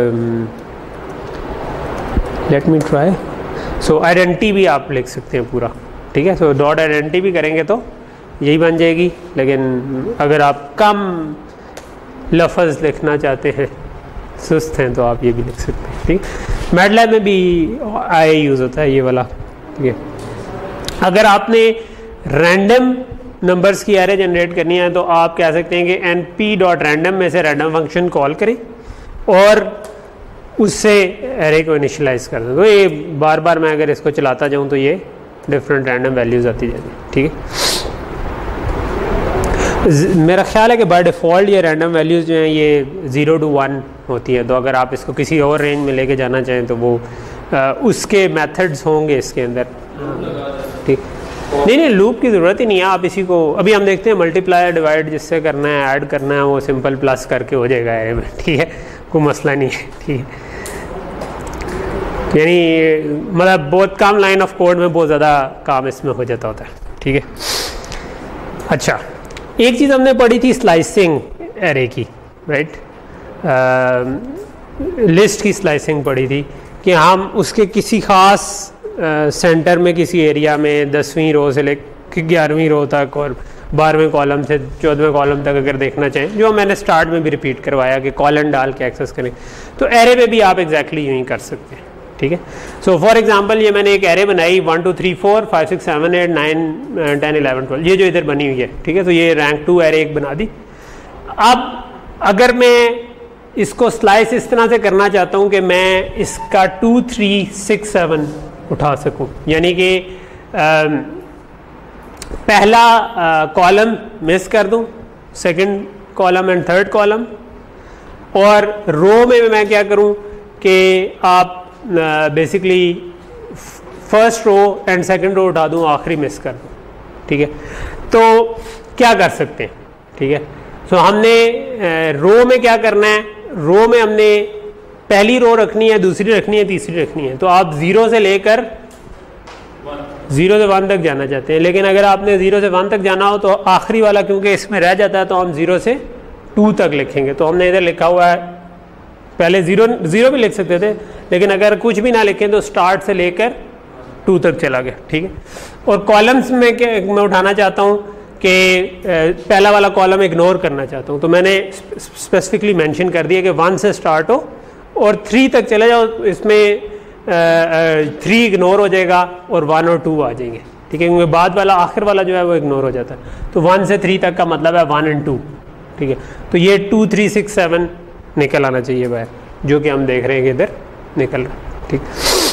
let me try, so identity भी आप लिख सकते हैं पूरा, ठीक है। सो डॉट आइडेंटिटी भी करेंगे तो यही बन जाएगी, लेकिन अगर आप कम लफ्ज़ लिखना चाहते हैं, सुस्त हैं, तो आप ये भी लिख सकते हैं, ठीक। मैटलैब में भी आई यूज़ होता है ये वाला, ठीक है। अगर आपने रैंडम नंबर्स की एरे जनरेट करनी है तो आप कह सकते हैं कि एन पी डॉट रैंडम में से रैंडम फंक्शन कॉल करें और उससे एरे को इनिशियलाइज कर दें। तो ये बार बार मैं अगर इसको चलाता जाऊँ तो ये डिफरेंट रैंडम वैल्यूज़ आती जाती है, ठीक है। मेरा ख्याल है कि बाय डिफ़ॉल्ट ये रैंडम वैल्यूज़ जो हैं ये ज़ीरो टू वन होती हैं, तो अगर आप इसको किसी और रेंज में लेके जाना चाहें तो वो आ, उसके मेथड्स होंगे इसके अंदर, ठीक। नहीं नहीं लूप की ज़रूरत ही नहीं है, आप इसी को अभी हम देखते हैं मल्टीप्लाई डिवाइड जिससे करना है, ऐड करना है, वो सिंपल प्लस करके हो जाएगा एरे में, ठीक है, कोई मसला नहीं है, ठीक है। यानी मतलब बहुत कम लाइन ऑफ कोड में बहुत ज़्यादा काम इसमें हो जाता होता है, ठीक है। अच्छा, एक चीज़ हमने पढ़ी थी स्लाइसिंग एरे की, राइट, लिस्ट की स्लाइसिंग पढ़ी थी कि हम उसके किसी ख़ास सेंटर में किसी एरिया में दसवीं रो से लेकर ग्यारहवीं रो तक और बारहवें कॉलम से चौदहवें कॉलम तक अगर देखना चाहें, जो मैंने स्टार्ट में भी रिपीट करवाया कि कॉलन डाल के एक्सेस करें, तो एरे में भी आप एग्जैक्टली यूँ ही कर सकते हैं, ठीक है। सो फॉर एग्जांपल ये मैंने एक एरे बनाई one two three four five six seven eight nine ten eleven twelve, ये जो इधर बनी हुई है, ठीक है। तो ये रैंक टू एरे एक बना दी। अब अगर मैं इसको स्लाइस इस तरह से करना चाहता हूँ कि मैं इसका टू थ्री सिक्स सेवन उठा सकूँ, यानी कि पहला कॉलम मिस कर दूँ, second column and third column, और रो में मैं क्या करूँ कि आप basically first row and second row उठा दूँ, आखिरी मिस कर दूँ, ठीक है। तो क्या कर सकते हैं, ठीक है। सो so, हमने रो में क्या करना है, रो में हमने पहली रो रखनी है, दूसरी रखनी है, तीसरी रखनी है। तो आप ज़ीरो से लेकर ज़ीरो से वन तक जाना चाहते हैं, लेकिन अगर आपने ज़ीरो से वन तक जाना हो तो आखिरी वाला क्योंकि इसमें रह जाता है तो हम ज़ीरो से टू तक लिखेंगे। तो हमने इधर लिखा हुआ है, पहले ज़ीरो ज़ीरो भी लिख सकते थे, लेकिन अगर कुछ भी ना लिखें तो स्टार्ट से लेकर टू तक चला गया, ठीक है। और कॉलम्स में क्या मैं उठाना चाहता हूँ कि पहला वाला कॉलम इग्नोर करना चाहता हूँ, तो मैंने स्पेसिफिकली मेंशन कर दिया कि वन से स्टार्ट हो और थ्री तक चले जाओ, इसमें थ्री इग्नोर हो जाएगा और वन और टू आ जाएंगे, ठीक है, क्योंकि बाद वाला आखिर वाला जो है वो इग्नोर हो जाता है। तो वन से थ्री तक का मतलब है वन एंड टू, ठीक है। तो ये टू थ्री सिक्स सेवन निकल आना चाहिए बाहर, जो कि हम देख रहे हैं कि इधर निकल रहा, ठीक।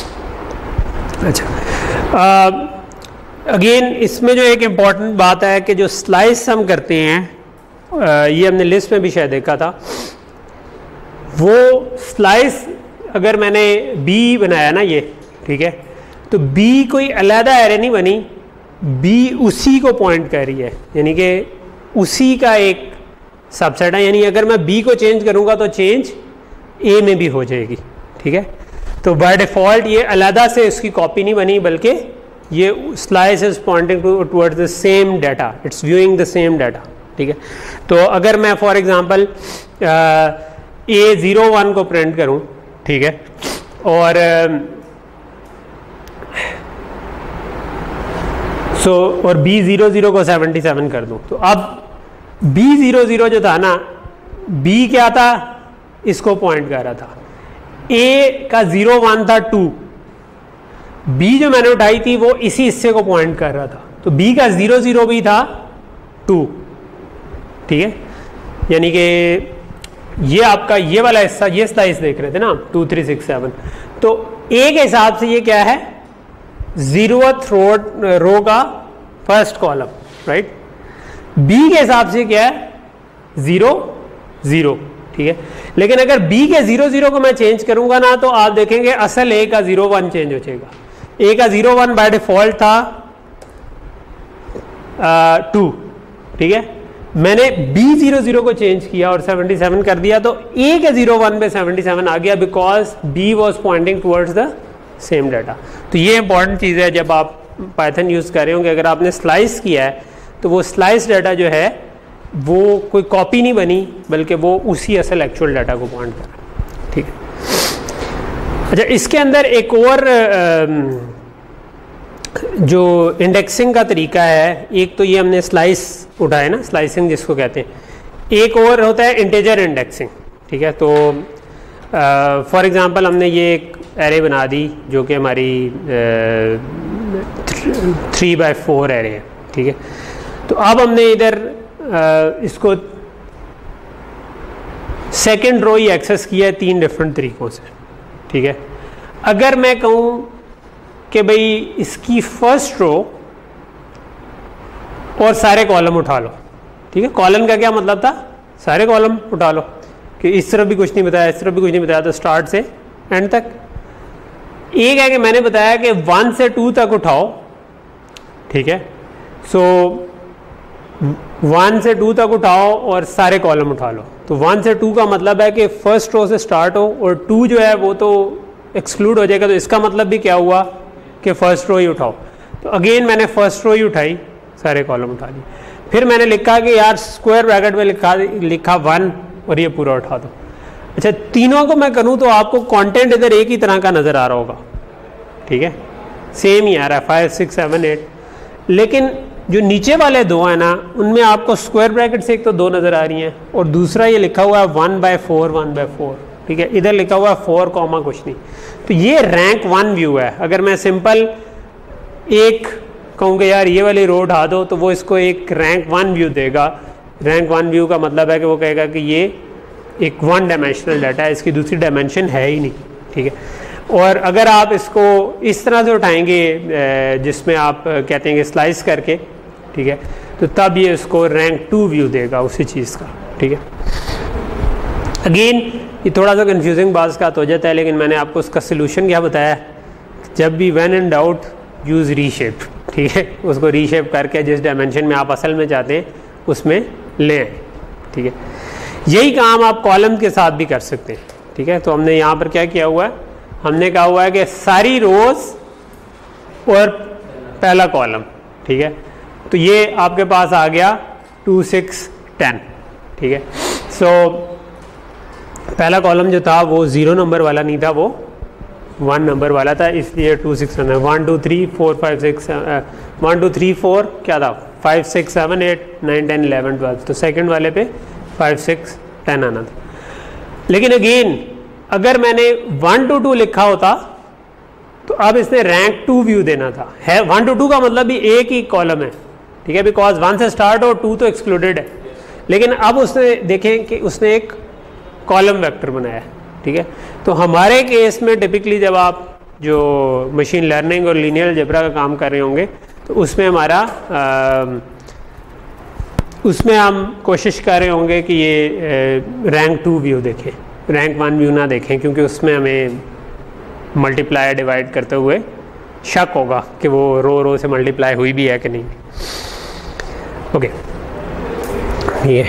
अच्छा, अगेन इसमें जो एक इम्पॉर्टेंट बात है कि जो स्लाइस हम करते हैं, आ, ये हमने लिस्ट में भी शायद देखा था, वो स्लाइस अगर मैंने बी बनाया ना ये, ठीक है, तो बी कोई अलहदा एरे नहीं बनी, बी उसी को पॉइंट कर रही है, यानी कि उसी का एक सबसेट है। यानी अगर मैं बी को चेंज करूंगा तो चेंज ए में भी हो जाएगी, ठीक है। तो बाय डिफ़ॉल्ट ये अलहदा से इसकी कॉपी नहीं बनी, बल्कि ये slice is pointing to towards the same data, it's viewing the same data, ठीक है। तो अगर मैं for example a zero one को प्रिंट करूं, ठीक है, और सो so, और बी ज़ीरो ज़ीरो को सेवेंटी सेवन कर दूं, तो अब बी ज़ीरो ज़ीरो जो था ना, बी क्या था, इसको पॉइंट कर रहा था, ए का ज़ीरो वन था टू, बी जो मैंने उठाई थी वो इसी हिस्से को पॉइंट कर रहा था, तो बी का ज़ीरो ज़ीरो भी था टू, ठीक है। यानी कि ये आपका ये वाला हिस्सा, ये स्लाइस देख रहे थे ना टू थ्री सिक्स सेवन, तो ए के हिसाब से ये क्या है, ज़ीरोथ रो रो का फर्स्ट कॉलम, राइट। बी के हिसाब से क्या है, ज़ीरो ज़ीरो, ठीक है। लेकिन अगर बी के ज़ीरो ज़ीरो को मैं चेंज करूंगा ना, तो आप देखेंगे असल ए का ज़ीरो वन चेंज हो जाएगा। ए का जीरो वन बाय डिफॉल्ट था टू, ठीक है, मैंने बी जीरो जीरो को चेंज किया और सेवेंटी सेवन कर दिया, तो ए के जीरो वन पे सेवेंटी सेवन आ गया because b was pointing towards the same data. तो ये इंपॉर्टेंट चीज़ है जब आप पाइथन यूज़ कर रहे होंगे, अगर आपने स्लाइस किया है तो वो स्लाइस डाटा जो है वो कोई कॉपी नहीं बनी, बल्कि वो उसी असल एक्चुअल डाटा को पॉइंट कर रहा है, ठीक है। अच्छा, इसके अंदर एक और जो इंडेक्सिंग का तरीका है, एक तो ये हमने स्लाइस उठाया ना, स्लाइसिंग जिसको कहते हैं, एक और होता है इंटीजर इंडेक्सिंग, ठीक है। तो फॉर एग्जांपल हमने ये एक एरे बना दी जो कि हमारी थ्री बाय फोर एरे है, ठीक है। तो अब हमने इधर uh, इसको सेकेंड रो ही एक्सेस किया है तीन डिफरेंट तरीक़ों से, ठीक है। अगर मैं कहूँ कि भाई इसकी फर्स्ट रो और सारे कॉलम उठा लो, ठीक है, कॉलम का क्या मतलब था, सारे कॉलम उठा लो, कि इस तरफ भी कुछ नहीं बताया, इस तरफ भी कुछ नहीं बताया, तो स्टार्ट से एंड तक। एक है कि मैंने बताया कि वन से टू तक उठाओ, ठीक है, सो वन से टू तक उठाओ और सारे कॉलम उठा लो। तो वन से टू का मतलब है कि फर्स्ट रो से स्टार्ट हो और टू जो है वो तो एक्सक्लूड हो जाएगा, तो इसका मतलब भी क्या हुआ कि फर्स्ट रो ही उठाओ। तो अगेन मैंने फर्स्ट रो ही उठाई, सारे कॉलम उठा लिए। फिर मैंने लिखा कि यार स्क्वायर ब्रैकेट में लिखा लिखा वन और ये पूरा उठा दो। अच्छा, तीनों को मैं करूँ तो आपको कंटेंट इधर एक ही तरह का नज़र आ रहा होगा, ठीक है, सेम ही आ रहा है, फाइव सिक्स सेवन एट। लेकिन जो नीचे वाले दो हैं ना, उनमें आपको स्क्वायर ब्रैकेट से एक तो दो नज़र आ रही हैं और दूसरा ये लिखा हुआ है one by four one by four, ठीक है, इधर लिखा हुआ है फोर कॉमा कुछ नहीं। तो ये रैंक वन व्यू है। अगर मैं सिंपल एक कहूँगा यार ये वाली रो उठा दो, तो वो इसको एक रैंक वन व्यू देगा। रैंक वन व्यू का मतलब है कि वो कहेगा कि ये एक वन डायमेंशनल डाटा है, इसकी दूसरी डायमेंशन है ही नहीं, ठीक है। और अगर आप इसको इस तरह से उठाएंगे जिसमें आप कहते हैं कि स्लाइस करके, ठीक है, तो तब ये इसको रैंक टू व्यू देगा उसी चीज़ का, ठीक है। अगेन ये थोड़ा सा कंफ्यूजिंग बात का हो जाता है, लेकिन मैंने आपको उसका सोल्यूशन क्या बताया, जब भी when in doubt use reshape, ठीक है, उसको रीशेप करके जिस डायमेंशन में आप असल में चाहते हैं उसमें ले आए, ठीक है। यही काम आप कॉलम के साथ भी कर सकते हैं, ठीक है। तो हमने यहाँ पर क्या किया हुआ है, हमने कहा हुआ है कि सारी रोज और पहला कॉलम, ठीक है, तो ये आपके पास आ गया टू सिक्स टेन, ठीक है। सो पहला कॉलम जो था वो ज़ीरो नंबर वाला नहीं था, वो वन नंबर वाला था, इसलिए two six ten, one two three four five six one two three four क्या था, five six seven eight nine ten eleven twelve, तो सेकेंड वाले पे फाइव सिक्स टेन आना था। लेकिन अगेन अगर मैंने वन टू टू लिखा होता तो अब इसने रैंक टू व्यू देना था। है वन टू टू का मतलब भी एक ही कॉलम है, ठीक है, बिकॉज वन से स्टार्ट और टू तो एक्सक्लूडेड है। लेकिन अब उसने देखें कि उसने एक कॉलम वेक्टर बनाया, ठीक है। तो हमारे केस में टिपिकली जब आप जो मशीन लर्निंग और लीनियर अलजेब्रा का काम कर रहे होंगे तो उसमें हमारा आ, उसमें हम कोशिश कर रहे होंगे कि ये रैंक टू व्यू देखें, रैंक वन व्यू ना देखें, क्योंकि उसमें हमें मल्टीप्लाई डिवाइड करते हुए शक होगा कि वो रो रो से मल्टीप्लाई हुई भी है कि नहीं। ओके, ये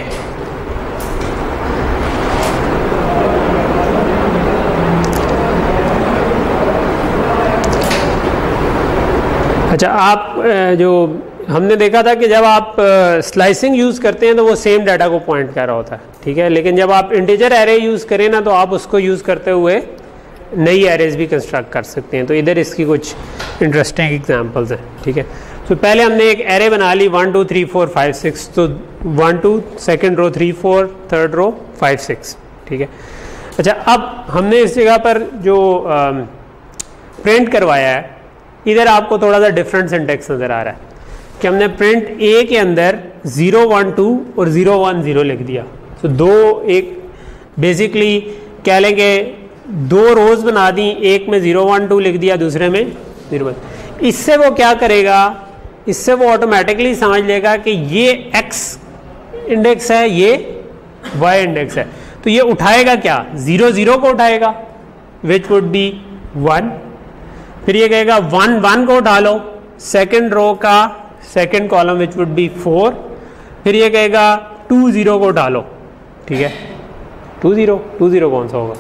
अच्छा, आप जो हमने देखा था कि जब आप स्लाइसिंग यूज़ करते हैं तो वो सेम डाटा को पॉइंट कर रहा होता है, ठीक है। लेकिन जब आप इंटीजर एरे यूज़ करें ना, तो आप उसको यूज़ करते हुए नई एरेज भी कंस्ट्रक्ट कर सकते हैं। तो इधर इसकी कुछ इंटरेस्टिंग एग्जांपल्स हैं, ठीक है। तो पहले हमने एक एरे बना ली one two three four five six, तो one two second row three four third row five six, ठीक है। अच्छा, अब हमने इस जगह पर जो प्रिंट करवाया है, इधर आपको थोड़ा सा डिफरेंट सिंटेक्स नज़र आ रहा है कि हमने प्रिंट ए के अंदर ज़ीरो वन टू और ज़ीरो वन ज़ीरो लिख दिया। तो दो एक बेसिकली कह लें कि दो रोज़ बना दी, एक में ज़ीरो वन टू लिख दिया, दूसरे में ज़ीरो वन। इससे वो क्या करेगा, इससे वो ऑटोमेटिकली समझ लेगा कि ये एक्स इंडेक्स है, ये वाई इंडेक्स है। तो ये उठाएगा क्या, ज़ीरो ज़ीरो को उठाएगा विच वुड बी वन, फिर ये कहेगा वन वन को उठा लो, सेकेंड रो का second column which would be four, फिर ये कहेगा टू जीरो को उठा लो, ठीक है, टू जीरो टू जीरो कौन सा होगा,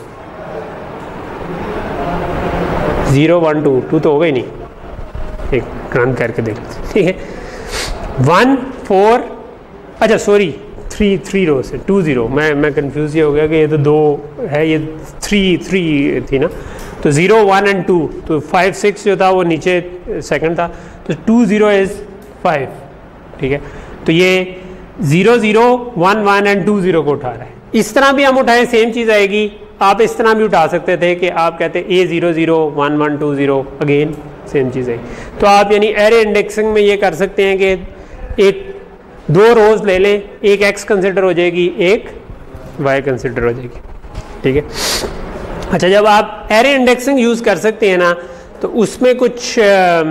जीरो वन टू टू तो होगा ही नहीं, एक रन करके देख लेते, ठीक है, वन फोर, अच्छा सॉरी थ्री थ्री रो से टू जीरो, मैं मैं कंफ्यूज ये हो गया कि ये तो दो है, ये थ्री थ्री थी ना, तो ज़ीरो वन एंड टू, तो फाइव सिक्स जो था वो नीचे सेकंड था, तो टू ज़ीरो इज़ फाइव, ठीक है, तो ये zero zero one one and two zero को उठा रहा है। इस तरह भी हम उठाएं सेम चीज़ आएगी, आप इस तरह भी उठा सकते थे कि आप कहते A zero zero one one two zero, again same चीज़ आएगी। तो आप यानी एरे इंडेक्सिंग में ये कर सकते हैं कि एक दो रोज ले लें, एक एक्स कंसिडर हो जाएगी, एक वाई कंसिडर हो जाएगी, ठीक है। अच्छा, जब आप एरे इंडेक्सिंग यूज़ कर सकते हैं ना, तो उसमें कुछ आ,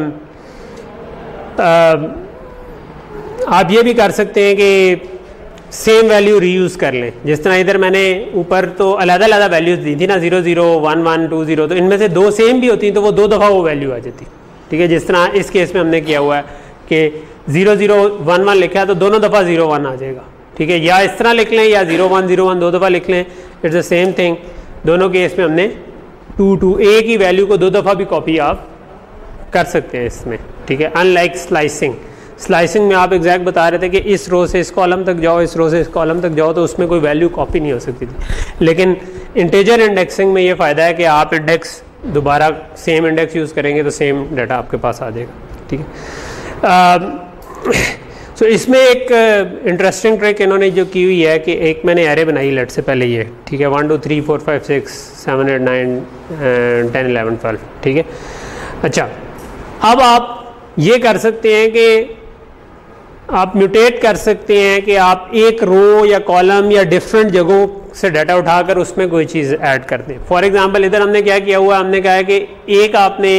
आ, आप ये भी कर सकते हैं कि सेम वैल्यू रीयूज़ कर लें। जिस तरह इधर मैंने ऊपर तो अलग अलग वैल्यूज़ दी थी ना, zero zero one one two zero, तो इनमें से दो सेम भी होती तो वो दो दफ़ा वो वैल्यू आ जाती, ठीक है। जिस तरह इस केस में हमने किया हुआ है कि ज़ीरो ज़ीरो वन वन लिखा है तो दोनों दफ़ा ज़ीरो वन आ जाएगा, ठीक है, या इस तरह लिख लें या ज़ीरो वन ज़ीरो वन दो दफ़ा लिख लें, इट्स द सेम थिंग। दोनों केस में हमने टू टू ए की वैल्यू को दो दफ़ा भी कॉपी आप कर सकते हैं इसमें, ठीक है। अनलाइक स्लाइसिंग, स्लाइसिंग में आप एग्जैक्ट बता रहे थे कि इस रो से इस कॉलम तक जाओ, इस रो से इस कॉलम तक जाओ, तो उसमें कोई वैल्यू कॉपी नहीं हो सकती थी। लेकिन इंटीजर इंडेक्सिंग में ये फ़ायदा है कि आप इंडेक्स दोबारा सेम इंडेक्स यूज़ करेंगे तो सेम डाटा आपके पास आ जाएगा, ठीक है। सो so, इसमें एक इंटरेस्टिंग uh, ट्रिक इन्होंने जो की हुई है कि एक मैंने एरे बनाई लेट से पहले ये, ठीक है, one two three four five six seven eight nine ten eleven twelve, ठीक है। अच्छा, अब आप ये कर सकते हैं कि आप म्यूटेट कर सकते हैं कि आप एक रो या कॉलम या डिफरेंट जगहों से डाटा उठाकर उसमें कोई चीज़ ऐड कर दें। फॉर एग्जांपल इधर हमने क्या किया हुआ, हमने कहा है कि एक आपने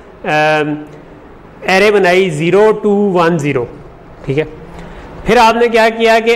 एरे uh, बनाई ज़ीरो टू वन ज़ीरो, ठीक है। फिर आपने क्या किया कि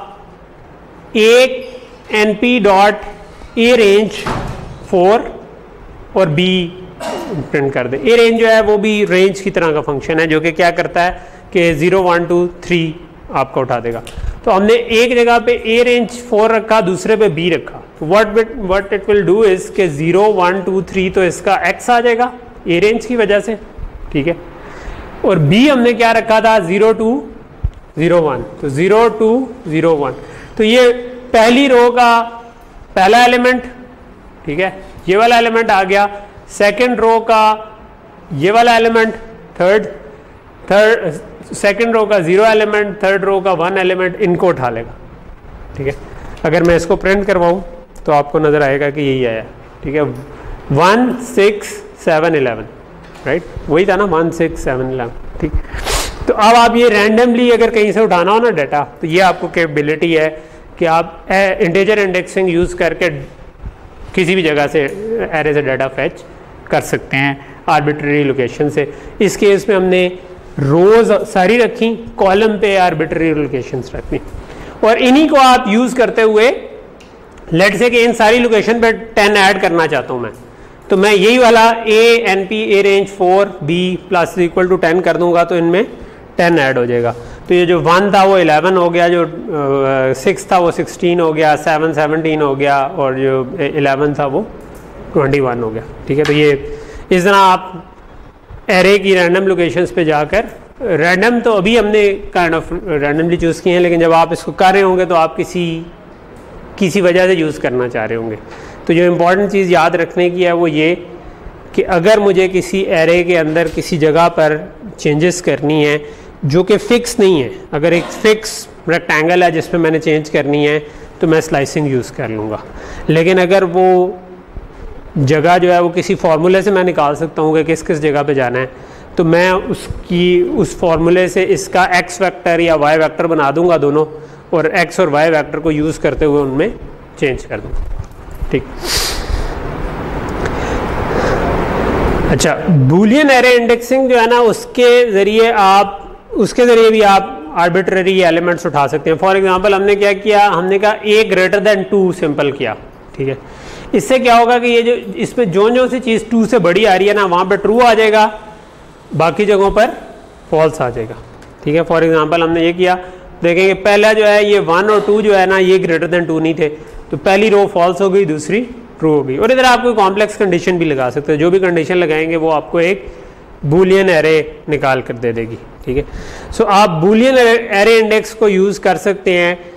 आप एक N P dot a range four और बी प्रिंट कर दें। ए रेंज जो है वो भी रेंज की तरह का फंक्शन है जो कि क्या करता है कि ज़ीरो वन टू थ्री आपका उठा देगा। तो हमने एक जगह पे ए रेंज फोर रखा, दूसरे पे बी रखा, तो what what it will do is के ज़ीरो वन टू थ्री तो इसका एक्स आ जाएगा ए रेंज की वजह से, ठीक है। और बी हमने क्या रखा था, ज़ीरो टू ज़ीरो वन, तो ज़ीरो टू ज़ीरो वन, तो ये पहली रो का पहला एलिमेंट, ठीक है, ये वाला एलिमेंट आ गया। सेकंड रो का ये वाला element, third third second row का जीरो एलिमेंट, थर्ड रो का वन एलिमेंट, इनको उठा लेगा, ठीक है। अगर मैं इसको प्रिंट करवाऊं तो आपको नजर आएगा कि यही आया, ठीक है, one six seven eleven, right, वही था ना, वन सिक्स सेवन इलेवन, ठीक। तो अब आप ये रैंडमली अगर कहीं से उठाना हो ना डाटा, तो ये आपको कैपेबिलिटी है कि आप इंटीजर इंडेक्सिंग यूज करके किसी भी जगह से एरे से डाटा फैच कर सकते हैं आर्बिट्ररी लोकेशन से। इस केस में हमने रोज सारी रखी, कॉलम पे आर्बिट्ररी लोकेशंस रखी, और इन्हीं को आप यूज करते हुए लेट से कि इन सारी लोकेशन पे टेन ऐड करना चाहता हूं मैं, तो मैं यही वाला A N P a range four B plus equal to ten कर दूंगा, तो इनमें टेन ऐड हो जाएगा। तो ये जो वन था वो इलेवन हो गया, जो सिक्स uh, था वो सिक्सटीन हो गया, सेवन सेवनटीन हो गया, और जो इलेवन था वो ट्वेंटी वन हो गया, ठीक है। तो ये इस तरह आप एरे की रैंडम लोकेशंस पे जाकर, रैंडम तो अभी हमने काइंड ऑफ रैंडमली चूज़ किए हैं, लेकिन जब आप इसको कर रहे होंगे तो आप किसी किसी वजह से यूज़ करना चाह रहे होंगे। तो जो इम्पॉर्टेंट चीज़ याद रखने की है वो ये कि अगर मुझे किसी एरे के अंदर किसी जगह पर चेंजेस करनी है जो कि फ़िक्स नहीं है, अगर एक फ़िक्स रेक्टेंगल है जिसमें मैंने चेंज करनी है तो मैं स्लाइसिंग यूज़ कर लूँगा। लेकिन अगर वो जगह जो है वो किसी फार्मूले से मैं निकाल सकता हूँ कि किस किस जगह पे जाना है, तो मैं उसकी उस फार्मूले से इसका एक्स वेक्टर या वाई वेक्टर बना दूंगा दोनों, और एक्स और वाई वेक्टर को यूज़ करते हुए उनमें चेंज कर दूँगा, ठीक। अच्छा, बूलियन एरे इंडेक्सिंग जो है ना, उसके ज़रिए आप उसके ज़रिए भी आप आर्बिट्ररी एलिमेंट्स उठा सकते हैं। फॉर एग्जांपल हमने क्या किया, हमने कहा A greater than two simple किया, ठीक है। इससे क्या होगा कि ये जो इसमें जो जो सी चीज़ टू से बड़ी आ रही है ना, वहाँ पे ट्रू आ जाएगा, बाकी जगहों पर फॉल्स आ जाएगा, ठीक है। फॉर एग्जांपल हमने ये किया, देखेंगे पहला जो है ये वन और टू जो है ना, ये ग्रेटर देन टू नहीं थे, तो पहली रो फॉल्स हो गई, दूसरी ट्रू हो गई। और इधर आप कोई कॉम्प्लेक्स कंडीशन भी लगा सकते हो, जो भी कंडीशन लगाएंगे वो आपको एक बूलियन एरे निकाल कर दे देगी, ठीक है। सो so, आप बूलियन एरे इंडेक्स को यूज़ कर सकते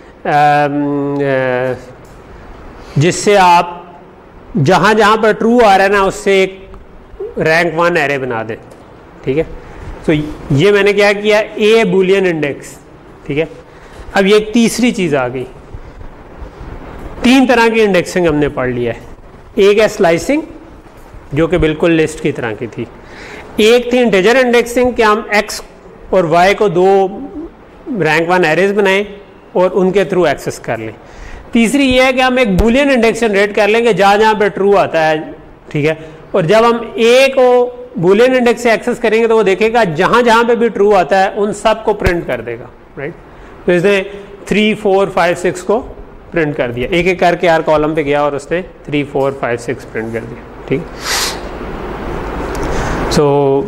हैं जिससे आप जहाँ जहाँ पर ट्रू आ रहा है ना, उससे एक रैंक वन एरे बना दें, ठीक है। तो so, ये मैंने क्या किया, ए बूलियन इंडेक्स, ठीक है। अब ये एक तीसरी चीज़ आ गई, तीन तरह की इंडेक्सिंग हमने पढ़ लिया है। एक है स्लाइसिंग, जो कि बिल्कुल लिस्ट की तरह की थी। एक थी इंटीजर इंडेक्सिंग, कि हम एक्स और वाई को दो रैंक वन एरेज बनाएं और उनके थ्रू एक्सेस कर लें। तीसरी ये है कि हम एक बूलियन इंडेक्स जनरेट कर लेंगे जहाँ जहाँ पे ट्रू आता है, ठीक है। और जब हम ए को बूलियन इंडेक्स से एक्सेस करेंगे तो वो देखेगा जहाँ जहाँ पे भी ट्रू आता है उन सब को प्रिंट कर देगा, राइट। तो इसने थ्री फोर फाइव सिक्स को प्रिंट कर दिया, एक एक करके हर कॉलम पे गया और उसने three four five six print कर दिया, ठीक। सो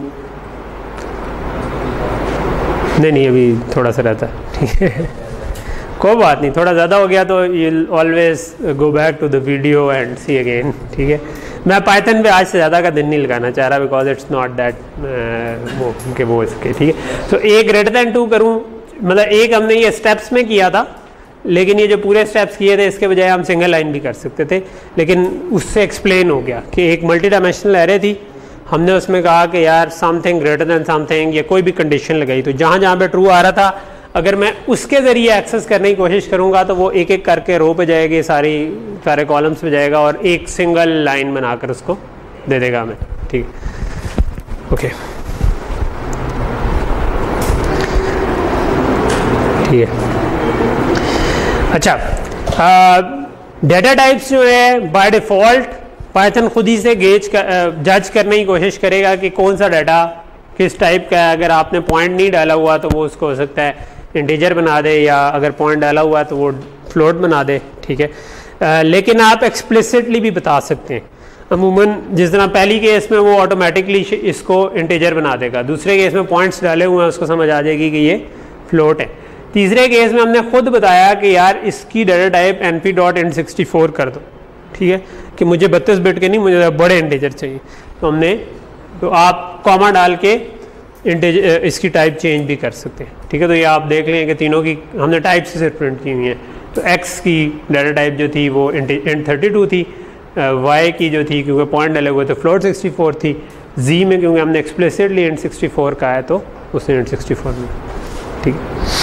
नहीं नहीं अभी थोड़ा सा रहता है, ठीक है, कोई बात नहीं, थोड़ा ज़्यादा हो गया तो you always go back to the video and see again, ठीक है। मैं पाइथन पे आज से ज़्यादा का दिन नहीं लगाना चाह रहा, बिकॉज इट्स नॉट दैट वो उनके वो इसके, ठीक है। सो एक ग्रेटर देन टू करूँ, मतलब एक हमने ये स्टेप्स में किया था, लेकिन ये जो पूरे स्टेप्स किए थे इसके बजाय हम सिंगल लाइन भी कर सकते थे, लेकिन उससे एक्सप्लेन हो गया कि एक मल्टी डायमेंशनल एरे थी, हमने उसमें कहा कि यार समथिंग ग्रेटर देन समथिंग, या कोई भी कंडीशन लगाई, तो जहाँ जहाँ पे ट्रू आ रहा था अगर मैं उसके ज़रिए एक्सेस करने की कोशिश करूँगा तो वो एक एक करके रो पे जाएगी, सारी सारे कॉलम्स पे जाएगा और एक सिंगल लाइन बनाकर उसको दे देगा हमें, ठीक, ओके, ठीक है। अच्छा, डेटा टाइप्स जो है बाय डिफ़ॉल्ट पाइथन खुद ही से गेज कर, जज करने की कोशिश करेगा कि कौन सा डाटा किस टाइप का है। अगर आपने पॉइंट नहीं डाला हुआ तो वो उसको हो सकता है इंटीजर बना दे, या अगर पॉइंट डाला हुआ है तो वो फ्लोट बना दे, ठीक है। आ, लेकिन आप एक्सप्लिसिटली भी बता सकते हैं। अमूमन जिस तरह पहली केस में वो ऑटोमेटिकली इसको इंटीजर बना देगा, दूसरे केस में पॉइंट्स डाले हुए हैं उसको समझ आ जाएगी कि ये फ्लोट है। तीसरे केस में हमने खुद बताया कि यार इसकी data type N P dot int sixty four कर दो, ठीक है, कि मुझे बत्तीस बिट के नहीं, मुझे बड़े इंटीजर चाहिए। तो हमने तो आप कॉमा डाल के इंटीजर इसकी टाइप चेंज भी कर सकते हैं, ठीक है। तो ये आप देख लें कि तीनों की हमने टाइप से सिर्फ प्रिंट की हुई है। तो एक्स की डाटा टाइप जो थी वो इंट थर्टी टू थी, वाई की जो थी क्योंकि पॉइंट डाले हुए तो फ्लोट सिक्सटी फोर थी, जी में क्योंकि हमने एक्सप्लिसिटली इंट सिक्सटी फोर का है तो उसने इंट सिक्सटी फोर में, ठीक है।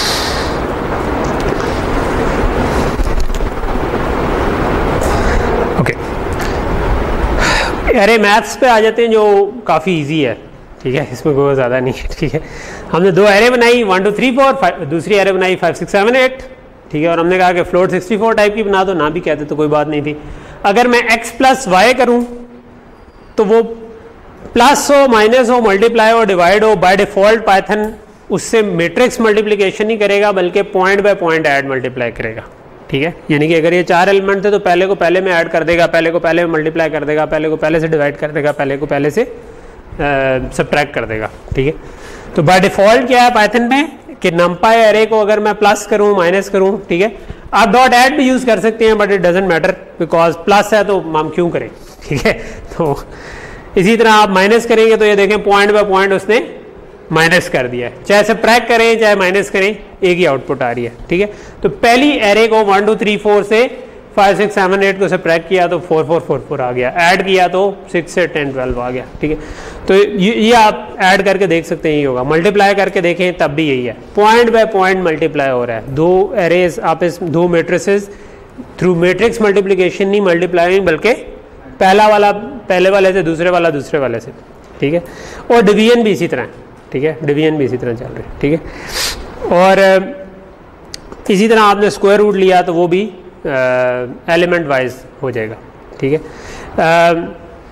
अरे मैथ्स पे आ जाते हैं जो काफ़ी इजी है, ठीक है, इसमें कोई ज़्यादा नहीं है, ठीक है। हमने दो एरे बनाई, वन टू थ्री फोर, दूसरी एरे बनाई फाइव सिक्स सेवन एट, ठीक है, और हमने कहा कि फ्लोट सिक्सटी फोर टाइप की बना दो, ना भी कहते तो कोई बात नहीं थी। अगर मैं एक्स प्लस वाई करूँ तो वो प्लस हो, माइनस हो, मल्टीप्लाई हो, डिवाइड हो, बाय डिफ़ॉल्ट पाइथन उससे मैट्रिक्स मल्टीप्लिकेशन नहीं करेगा बल्कि point by point add multiply करेगा, ठीक है। यानी कि अगर ये चार एलिमेंट थे तो पहले को पहले में ऐड कर देगा, पहले को पहले में मल्टीप्लाई कर देगा, पहले को पहले से डिवाइड कर देगा, पहले को पहले से सब्ट्रैक्ट कर देगा, ठीक है। तो बाय डिफ़ॉल्ट क्या है पाइथन में कि नंपाई एरे को अगर मैं प्लस करूँ माइनस करूँ, ठीक है, आप डॉट ऐड भी यूज़ कर सकते हैं but it doesn't matter because plus है तो हम क्यों करें, ठीक है। तो इसी तरह आप माइनस करेंगे तो ये देखें पॉइंट बाय पॉइंट उसने माइनस कर दिया है, चाहे सब्ट्रैक्ट करें चाहे माइनस करें एक ही आउटपुट आ रही है, ठीक है। तो पहली एरे को वन टू थ्री फोर से फाइव सिक्स सेवन एट को सब्ट्रैक्ट किया तो फोर फोर फोर फोर आ गया, ऐड किया तो सिक्स से टेन ट्वेल्व आ गया, ठीक है। तो ये, ये आप ऐड करके देख सकते हैं, ये होगा। मल्टीप्लाई करके देखें तब भी यही है, पॉइंट बाय पॉइंट मल्टीप्लाई हो रहा है। दो एरेज आप इस दो मैट्रिसेस थ्रू मैट्रिक्स मल्टीप्लिकेशन नहीं मल्टीप्लाइंग बल्कि पहला वाला पहले वाले से, दूसरे वाला दूसरे वाले से, ठीक है। और डिवीजन भी इसी तरह, ठीक है, डिवीजन भी इसी तरह चल रही है, ठीक है। और इसी तरह आपने स्क्वायर रूट लिया तो वो भी एलिमेंट वाइज हो जाएगा, ठीक है।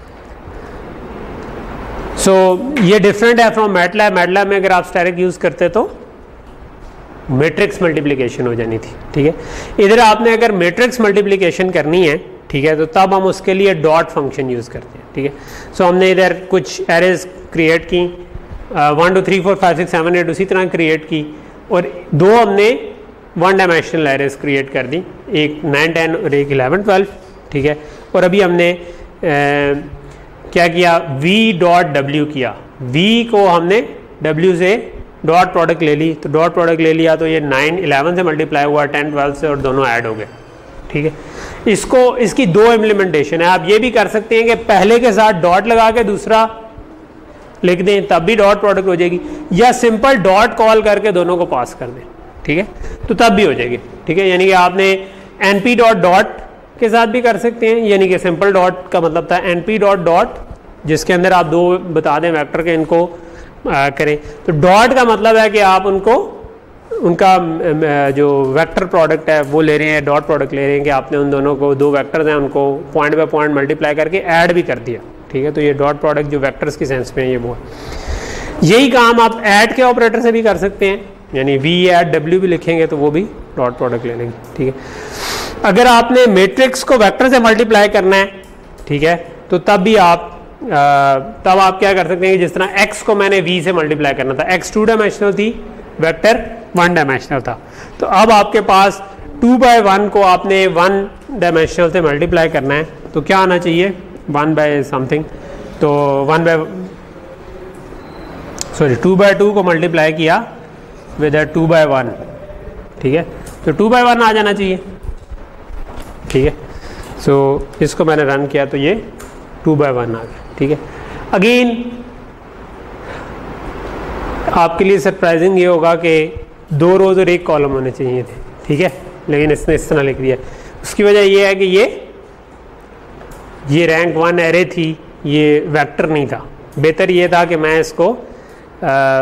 सो so, ये डिफरेंट है फ्रॉम मैटलैब। मैटलैब में अगर आप स्टैटिक यूज़ करते तो मैट्रिक्स मल्टीप्लिकेशन हो जानी थी, ठीक है। इधर आपने अगर मैट्रिक्स मल्टीप्लिकेशन करनी है ठीक है, तो तब हम उसके लिए डॉट फंक्शन यूज़ करते हैं। ठीक है, सो so, हमने इधर कुछ एरेज क्रिएट की, one two three four five six seven eight उसी तरह क्रिएट की, और दो हमने वन डायमेंशनल एरेज क्रिएट कर दी, एक नाइन टेन और एक इलेवन ट्वेल्व। ठीक है, और अभी हमने uh, क्या किया, v डॉट डब्ल्यू किया, v को हमने w से डॉट प्रोडक्ट ले ली, तो डॉट प्रोडक्ट ले लिया तो ये नाइन इलेवन से मल्टीप्लाई हुआ, टेन ट्वेल्व से, और दोनों ऐड हो गए। ठीक है, इसको इसकी दो इम्प्लीमेंटेशन है। आप ये भी कर सकते हैं कि पहले के साथ डॉट लगा के दूसरा लिख दें, तब भी डॉट प्रोडक्ट हो जाएगी, या सिंपल डॉट कॉल करके दोनों को पास कर दें। ठीक है, तो तब भी हो जाएगी। ठीक है, यानी कि आपने एन पी डॉट डॉट के साथ भी कर सकते हैं, यानी कि सिंपल डॉट का मतलब था एन पी डॉट डॉट, जिसके अंदर आप दो बता दें वेक्टर के, इनको आ, करें। तो डॉट का मतलब है कि आप उनको उनका जो वेक्टर प्रोडक्ट है वो ले रहे हैं, डॉट प्रोडक्ट ले रहे हैं, कि आपने उन दोनों को, दो वेक्टर्स हैं, उनको पॉइंट बाय पॉइंट मल्टीप्लाई करके ऐड भी कर दिया। ठीक है, तो ये डॉट प्रोडक्ट जो वेक्टर्स की सेंस में है ये वो है। यही काम आप ऐड के ऑपरेटर से भी कर सकते हैं, यानी वी ऐड डब्ल्यू भी लिखेंगे तो वो भी डॉट प्रोडक्ट ले लेंगे। ठीक है, अगर आपने मैट्रिक्स को वेक्टर से मल्टीप्लाई करना है, ठीक है, तो तब भी आप आ, तब आप क्या कर सकते हैं कि जिस तरह x को मैंने v से मल्टीप्लाई करना था, x टू डायमेंशनल थी, वेक्टर वन डायमेंशनल था, तो अब आपके पास टू बाय वन को आपने वन डायमेंशनल से मल्टीप्लाई करना है, तो क्या आना चाहिए, वन बाय समथिंग, तो one by sorry two by two को मल्टीप्लाई किया विद टू बाय वन। ठीक है, तो टू बाय वन आ जाना चाहिए। ठीक है, सो so, इसको मैंने रन किया तो ये टू बाय वन आ गया। ठीक है, अगेन आपके लिए सरप्राइजिंग ये होगा कि दो रोज और एक कॉलम होने चाहिए थे। ठीक है, लेकिन इसने इस तरह लिख दिया। उसकी वजह ये है कि ये ये रैंक वन एरे थी, ये वेक्टर नहीं था। बेहतर ये था कि मैं इसको आ,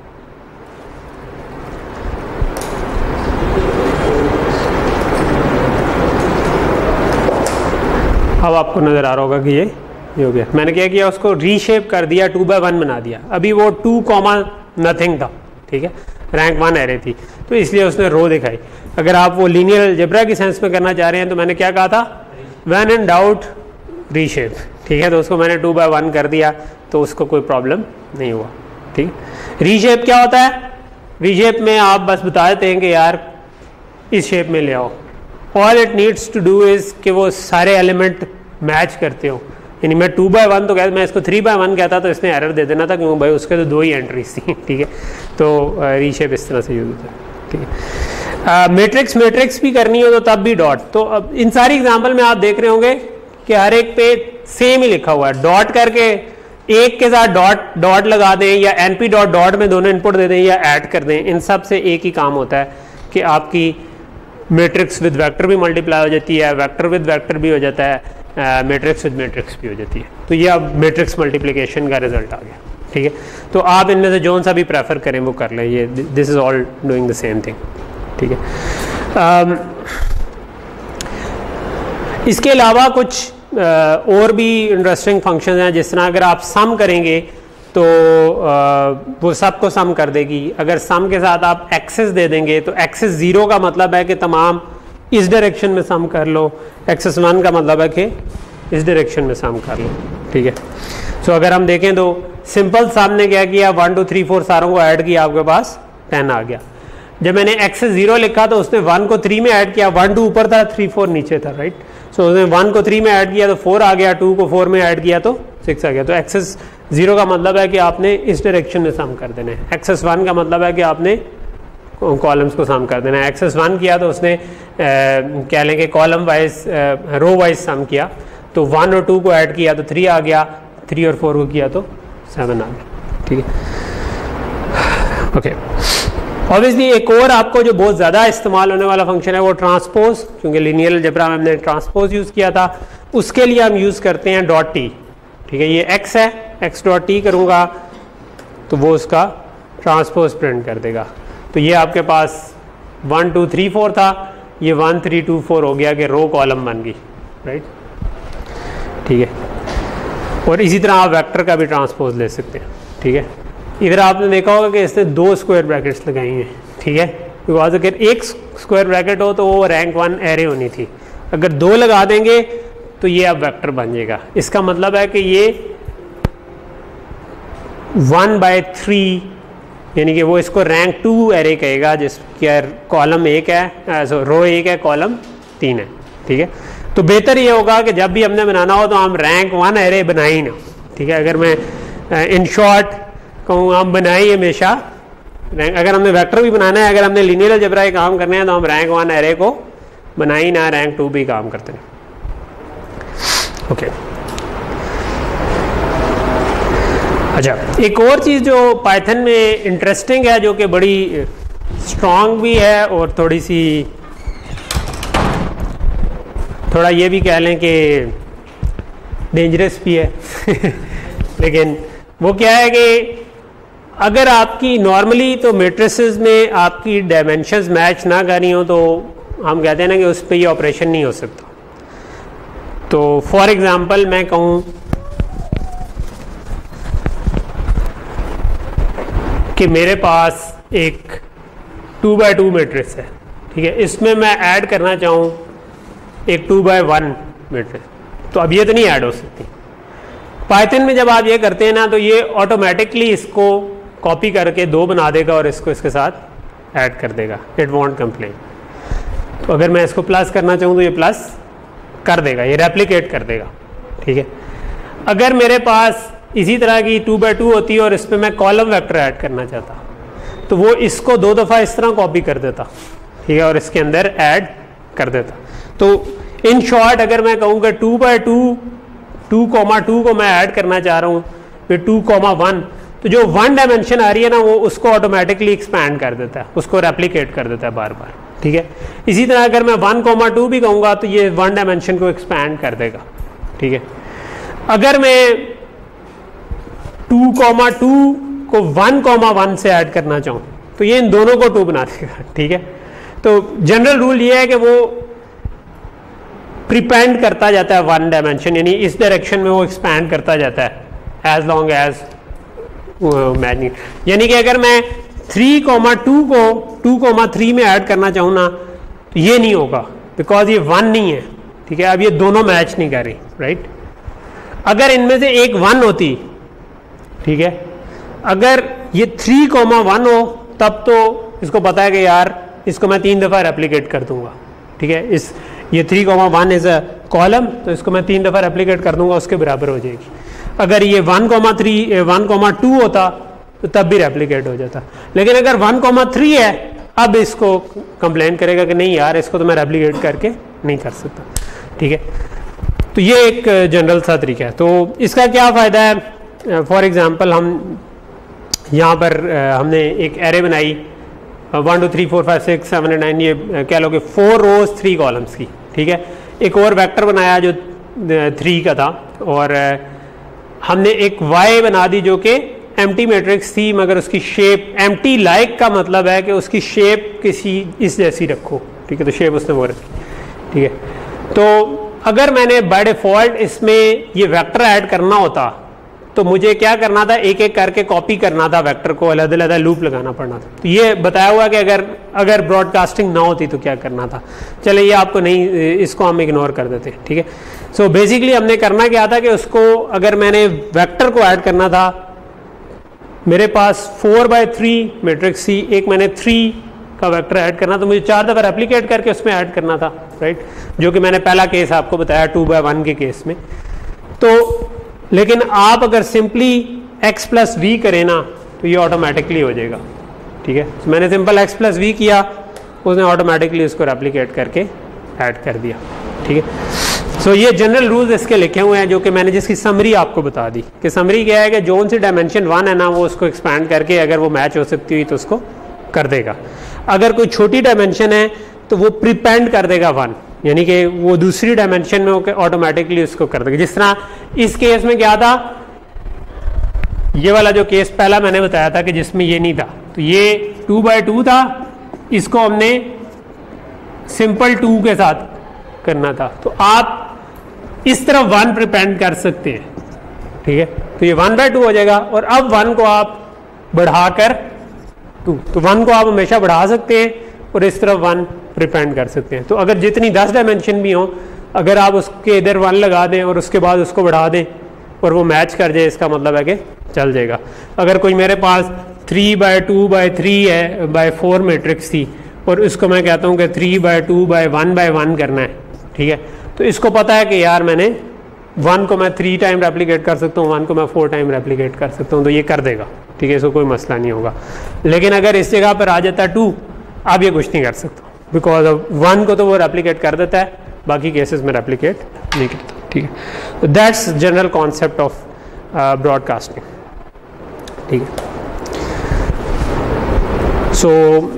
अब आपको नज़र आ रहा होगा कि ये ये हो गया। मैंने क्या किया, उसको रीशेप कर दिया, टू बाय वन बना दिया। अभी वो टू कॉमा नथिंग था। ठीक है, रैंक वन एरे थी, तो इसलिए उसने रो दिखाई। अगर आप वो लीनियर अलजेब्रा की सेंस में करना चाह रहे हैं तो मैंने क्या कहा था, व्हेन इन डाउट रीशेप। ठीक है, तो उसको मैंने टू बाय वन कर दिया, तो उसको कोई प्रॉब्लम नहीं हुआ। ठीक है, रीशेप क्या होता है, रीशेप में आप बस बता देते हैं कि यार इस शेप में ले आओ। All it needs to do is कि वो सारे एलिमेंट मैच करते हो। यानी मैं टू बाय वन तो कहता, मैं इसको थ्री बाय वन कहता तो इसने एरर दे देना था, क्योंकि भाई उसके तो दो ही एंट्रीज थी। ठीक है, तो रीशेप इस तरह से यूज होता है। ठीक है, मैट्रिक्स मैट्रिक्स भी करनी हो तो तब भी डॉट। तो अब इन सारी एग्जाम्पल में आप देख रहे होंगे कि हर एक पे सेम ही लिखा हुआ है, डॉट करके एक के साथ डॉट डॉट लगा दें, या एनपी डॉट डॉट में दोनों इनपुट दे दें, या ऐड कर दें। इन सब से एक ही काम होता है कि आपकी मैट्रिक्स विद वेक्टर भी मल्टीप्लाई हो जाती है, वेक्टर विद वेक्टर भी हो जाता है, मैट्रिक्स विद मैट्रिक्स भी हो जाती है। तो ये अब मैट्रिक्स मल्टीप्लिकेशन का रिजल्ट आ गया। ठीक है, तो आप इनमें से जौन सा भी प्रेफर करें वो कर लें, ये this is all doing the same thing. ठीक है, um, इसके अलावा कुछ uh, और भी इंटरेस्टिंग फंक्शन हैं, जिस तरह अगर आप सम करेंगे तो uh, वो सब को सम कर देगी। अगर सम के साथ आप एक्सेस दे देंगे तो एक्सेस ज़ीरो का मतलब है कि तमाम इस डायरेक्शन में सम कर लो, एक्सेस वन का मतलब है कि इस डायरेक्शन में सम कर लो। ठीक है, सो so, अगर हम देखें तो सिंपल सम ने क्या किया, वन टू थ्री फोर सारों को ऐड किया, आपके पास टेन आ गया। जब मैंने एक्सेस जीरो लिखा तो उसने वन को थ्री में ऐड किया, वन टू ऊपर था, थ्री फोर नीचे था, राइट। सो so, उसने वन को थ्री में ऐड किया तो फोर आ गया, टू को फोर में ऐड किया तो सिक्स आ गया। तो एक्सेस जीरो का मतलब है कि आपने इस डायरेक्शन में सम कर देना है। एक्सेस वन का मतलब है कि आपने कॉलम्स को सम कर देना है। एक्सेस वन किया तो उसने कह लें कि column wise row wise sum किया, तो वन और टू को ऐड किया तो थ्री आ गया, थ्री और फोर को किया तो सेवन आ गया। ठीक है, ओके। ऑब्वियसली एक और आपको जो बहुत ज़्यादा इस्तेमाल होने वाला फंक्शन है वो ट्रांसपोज, क्योंकि लीनियर अलजेब्रा में हमने ट्रांसपोज यूज़ किया था, उसके लिए हम यूज़ करते हैं डॉट टी। ठीक है, ये x है, x डॉट टी करूँगा तो वो उसका ट्रांसपोज प्रिंट कर देगा। तो ये आपके पास वन टू थ्री फोर था, ये वन थ्री टू फोर हो गया कि रो कॉलम बन गई, राइट। ठीक है, और इसी तरह आप वेक्टर का भी ट्रांसपोज ले सकते हैं। ठीक है, इधर आपने देखा होगा कि इसने दो स्क्वायर ब्रैकेट्स लगाई हैं। ठीक है, बिकॉज अगर एक स्क्वायर ब्रैकेट हो तो वो रैंक वन एरे होनी थी, अगर दो लगा देंगे तो ये अब वेक्टर बन जाएगा। इसका मतलब है कि ये वन बाय थ्री, यानी कि वो इसको रैंक टू एरे कहेगा जिसके कॉलम एक है, सो रो एक है, कॉलम तीन है। ठीक है, तो बेहतर ये होगा कि जब भी हमने बनाना हो तो हम रैंक वन एरे बनाए ही ना। ठीक है, अगर मैं इन शॉर्ट कहूँ हम बनाए हमेशा रैंक, अगर हमने वेक्टर भी बनाना है, अगर हमने लीनियर अलजेब्रा काम करने हैं तो हम रैंक वन एरे को बनाई ना, रैंक टू भी काम करते हैं। ओके, अच्छा एक और चीज़ जो पाइथन में इंटरेस्टिंग है, जो कि बड़ी स्ट्रॉन्ग भी है और थोड़ी सी थोड़ा ये भी कह लें कि डेंजरस भी है लेकिन वो क्या है कि अगर आपकी नॉर्मली तो मैट्रिसेस में आपकी डायमेंशंस मैच ना करी हो तो हम कहते हैं ना कि उस पर ये ऑपरेशन नहीं हो सकता। तो फॉर एग्जांपल मैं कहूँ कि मेरे पास एक टू बाय टू मैट्रिक्स है। ठीक है, इसमें मैं ऐड करना चाहूँ एक टू बाय वन मैट्रिक्स, तो अब ये तो नहीं ऐड हो सकती। पाइथन में जब आप ये करते हैं ना तो ये ऑटोमेटिकली इसको कॉपी करके दो बना देगा और इसको इसके साथ ऐड कर देगा, इट वॉन्ट कंप्लेन। तो अगर मैं इसको प्लस करना चाहूँ तो ये प्लस कर देगा, ये रेप्लिकेट कर देगा। ठीक है, अगर मेरे पास इसी तरह की टू बाय टू होती है और इस पर मैं कॉलम वेक्टर ऐड करना चाहता तो वो इसको दो दफ़ा इस तरह कॉपी कर देता। ठीक है, और इसके अंदर ऐड कर देता। तो इन शॉर्ट अगर मैं कहूँ कि two by two two comma two को मैं ऐड करना चाह रहा हूँ फिर टू कॉमा वन, तो जो वन डायमेंशन आ रही है ना वो उसको ऑटोमेटिकली एक्सपैंड कर देता है, उसको रेप्लिकेट कर देता है बार बार। ठीक है, इसी तरह अगर मैं वन कॉमा टू भी कहूँगा तो ये वन डायमेंशन को एक्सपैंड कर देगा। ठीक है, अगर मैं टू कॉमा टू को वन कॉमा वन से ऐड करना चाहूँ तो ये इन दोनों को टू बना देगा। ठीक है, तो जनरल रूल ये है कि वो प्रिपेंड करता जाता है वन डायमेंशन, यानी इस डायरेक्शन में वो एक्सपैंड करता जाता है एज लॉन्ग एज मैच। यानी कि अगर मैं थ्री कॉमा टू को टू कॉमा थ्री में ऐड करना चाहूँ ना तो ये नहीं होगा, बिकॉज ये वन नहीं है। ठीक है, अब ये दोनों मैच नहीं कर रही, राइट। अगर इनमें से एक वन होती, ठीक है, अगर ये थ्री कॉमा वन हो तब तो इसको पता है कि यार इसको मैं तीन दफ़ा रेप्लिकेट कर दूंगा। ठीक है, इस ये three comma one is a column, तो इसको मैं तीन दफ़ा रेप्लिकेट कर दूंगा, उसके बराबर हो जाएगी। अगर ये one comma three one comma two होता तो तब भी रेप्लिकेट हो जाता, लेकिन अगर वन कॉमा थ्री है अब इसको कंप्लेन करेगा कि नहीं यार इसको तो मैं रेप्लिकेट करके नहीं कर सकता। ठीक है, तो ये एक जनरल सा तरीका है। तो इसका क्या फ़ायदा है, फॉर एग्जांपल हम यहाँ पर हमने एक एरे बनाई one two three four five six seven eight nine, ये कह लो कि फोर रोज थ्री कॉलम्स की। ठीक है, एक और वेक्टर बनाया जो थ्री का था और हमने एक वाई बना दी जो कि एम्प्टी मैट्रिक्स थी, मगर उसकी शेप एम्प्टी लाइक का मतलब है कि उसकी शेप किसी इस जैसी रखो। ठीक है, तो शेप उसने वो रखी। ठीक है, तो अगर मैंने बाय डिफॉल्ट इसमें ये वेक्टर ऐड करना होता तो मुझे क्या करना था, एक एक करके कॉपी करना था वेक्टर को, अलग अलग लूप लगाना पड़ना था। तो ये बताया हुआ कि अगर अगर ब्रॉडकास्टिंग ना होती तो क्या करना था। चले ये आपको नहीं, इसको हम इग्नोर कर देते। ठीक है, सो बेसिकली हमने करना क्या था कि उसको अगर मैंने वेक्टर को ऐड करना था, मेरे पास फोर बाय थ्री मैट्रिक्स थी, एक मैंने थ्री का वेक्टर ऐड करना तो मुझे चार दफ़ा रेप्लिकेट करके उसमें ऐड करना था, राइट, जो कि मैंने पहला केस आपको बताया टू बाय वन के केस में। तो लेकिन आप अगर सिंपली x प्लस वी करें ना तो ये ऑटोमेटिकली हो जाएगा। ठीक है, तो मैंने सिंपल x प्लस वी किया, उसने ऑटोमेटिकली उसको रेप्लिकेट करके ऐड कर दिया। ठीक है, सो so, ये जनरल रूल्स इसके लिखे हुए हैं जो कि मैंने जिसकी समरी आपको बता दी कि समरी क्या है कि जोन सी डायमेंशन वन है ना वो उसको एक्सपैंड करके अगर वो मैच हो सकती हुई तो उसको कर देगा। अगर कोई छोटी डायमेंशन है तो वो प्रीपेंड कर देगा वन, यानी कि वो दूसरी डायमेंशन में ऑटोमेटिकली उसको कर देगा। जिस तरह इस केस में क्या था, ये वाला जो केस पहला मैंने बताया था कि जिसमें ये नहीं था, तो ये टू बाय टू था, इसको हमने सिंपल टू के साथ करना था, तो आप इस तरह वन प्रिपेंड कर सकते हैं। ठीक है, तो ये वन बाय टू हो जाएगा और अब वन को आप बढ़ाकर टू, तो वन को आप हमेशा बढ़ा सकते हैं और इस तरफ वन प्रिपेंड कर सकते हैं। तो अगर जितनी दस डायमेंशन भी हों, अगर आप उसके इधर वन लगा दें और उसके बाद उसको बढ़ा दें और वो मैच कर जाए, इसका मतलब है कि चल जाएगा। अगर कोई मेरे पास three by two by three है, बाय फोर मैट्रिक्स थी, और उसको मैं कहता हूँ कि three by two by one by one करना है, ठीक है, तो इसको पता है कि यार मैंने वन को मैं थ्री टाइम रेप्लिकेट कर सकता हूँ, वन को मैं फोर टाइम रेप्लिकेट कर सकता हूँ, तो ये कर देगा, ठीक है, इसको कोई मसला नहीं होगा। लेकिन अगर इस जगह पर आ जाता है टू, अब ये कुछ नहीं कर सकता, बिकॉज ऑफ वन को तो वो रेप्लिकेट कर देता है, बाकी केसेस में रेप्लिकेट नहीं करता, ठीक है। तो that's general concept of broadcasting, ठीक है। सो so,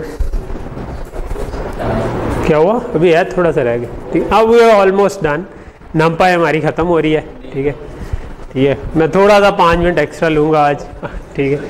क्या हुआ, अभी है थोड़ा सा रह गया, ठीक है। अब we are almost done, NumPy हमारी ख़त्म हो रही है, ठीक है, ठीक है। मैं थोड़ा सा पाँच मिनट एक्स्ट्रा लूँगा आज, ठीक है।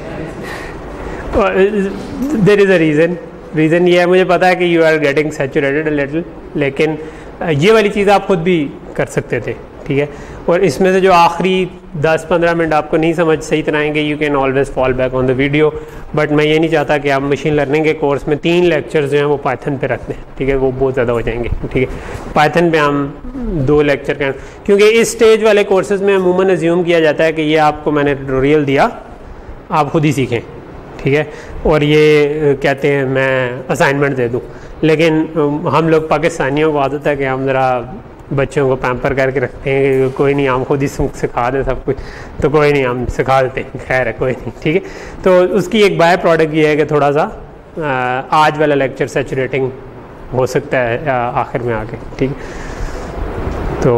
There is a reason, reason ये है, मुझे पता है कि you are getting saturated a little, लेकिन ये वाली चीज़ आप खुद भी कर सकते थे, ठीक है। और इसमें से जो आखिरी दस पंद्रह मिनट आपको नहीं समझ सही तरह आएंगे, you can always fall back on the video, but मैं ये नहीं चाहता कि आप मशीन लर्निंग के कोर्स में तीन लेक्चर्स जो हैं वो पाइथन पे रख दें, ठीक है, वो बहुत ज़्यादा हो जाएंगे, ठीक है। पाइथन पे हम दो लेक्चर का, क्योंकि इस स्टेज वाले कोर्सेज में अमूमन अज्यूम किया जाता है कि ये आपको मैंने ट्यूटोरियल दिया, आप खुद ही सीखें, ठीक है, और ये कहते हैं मैं असाइनमेंट दे दूँ। लेकिन हम लोग पाकिस्तानियों को आदत है कि हम ज़रा बच्चों को पैम्पर करके रखते हैं कि कोई नहीं, हम खुद ही सिखा दें सब कुछ, तो कोई नहीं, हम सिखा देते हैं, खैर है, कोई नहीं, ठीक है। तो उसकी एक बाय प्रोडक्ट ये है कि थोड़ा सा आज वाला लेक्चर सैचुरेटिंग हो सकता है आखिर में आके, ठीक है। तो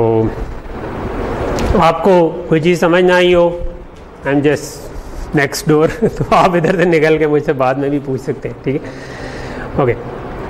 आपको कोई चीज़ समझ ना आई हो, I am just next door, तो आप इधर से निकल के मुझसे बाद में भी पूछ सकते हैं, ठीक है, okay.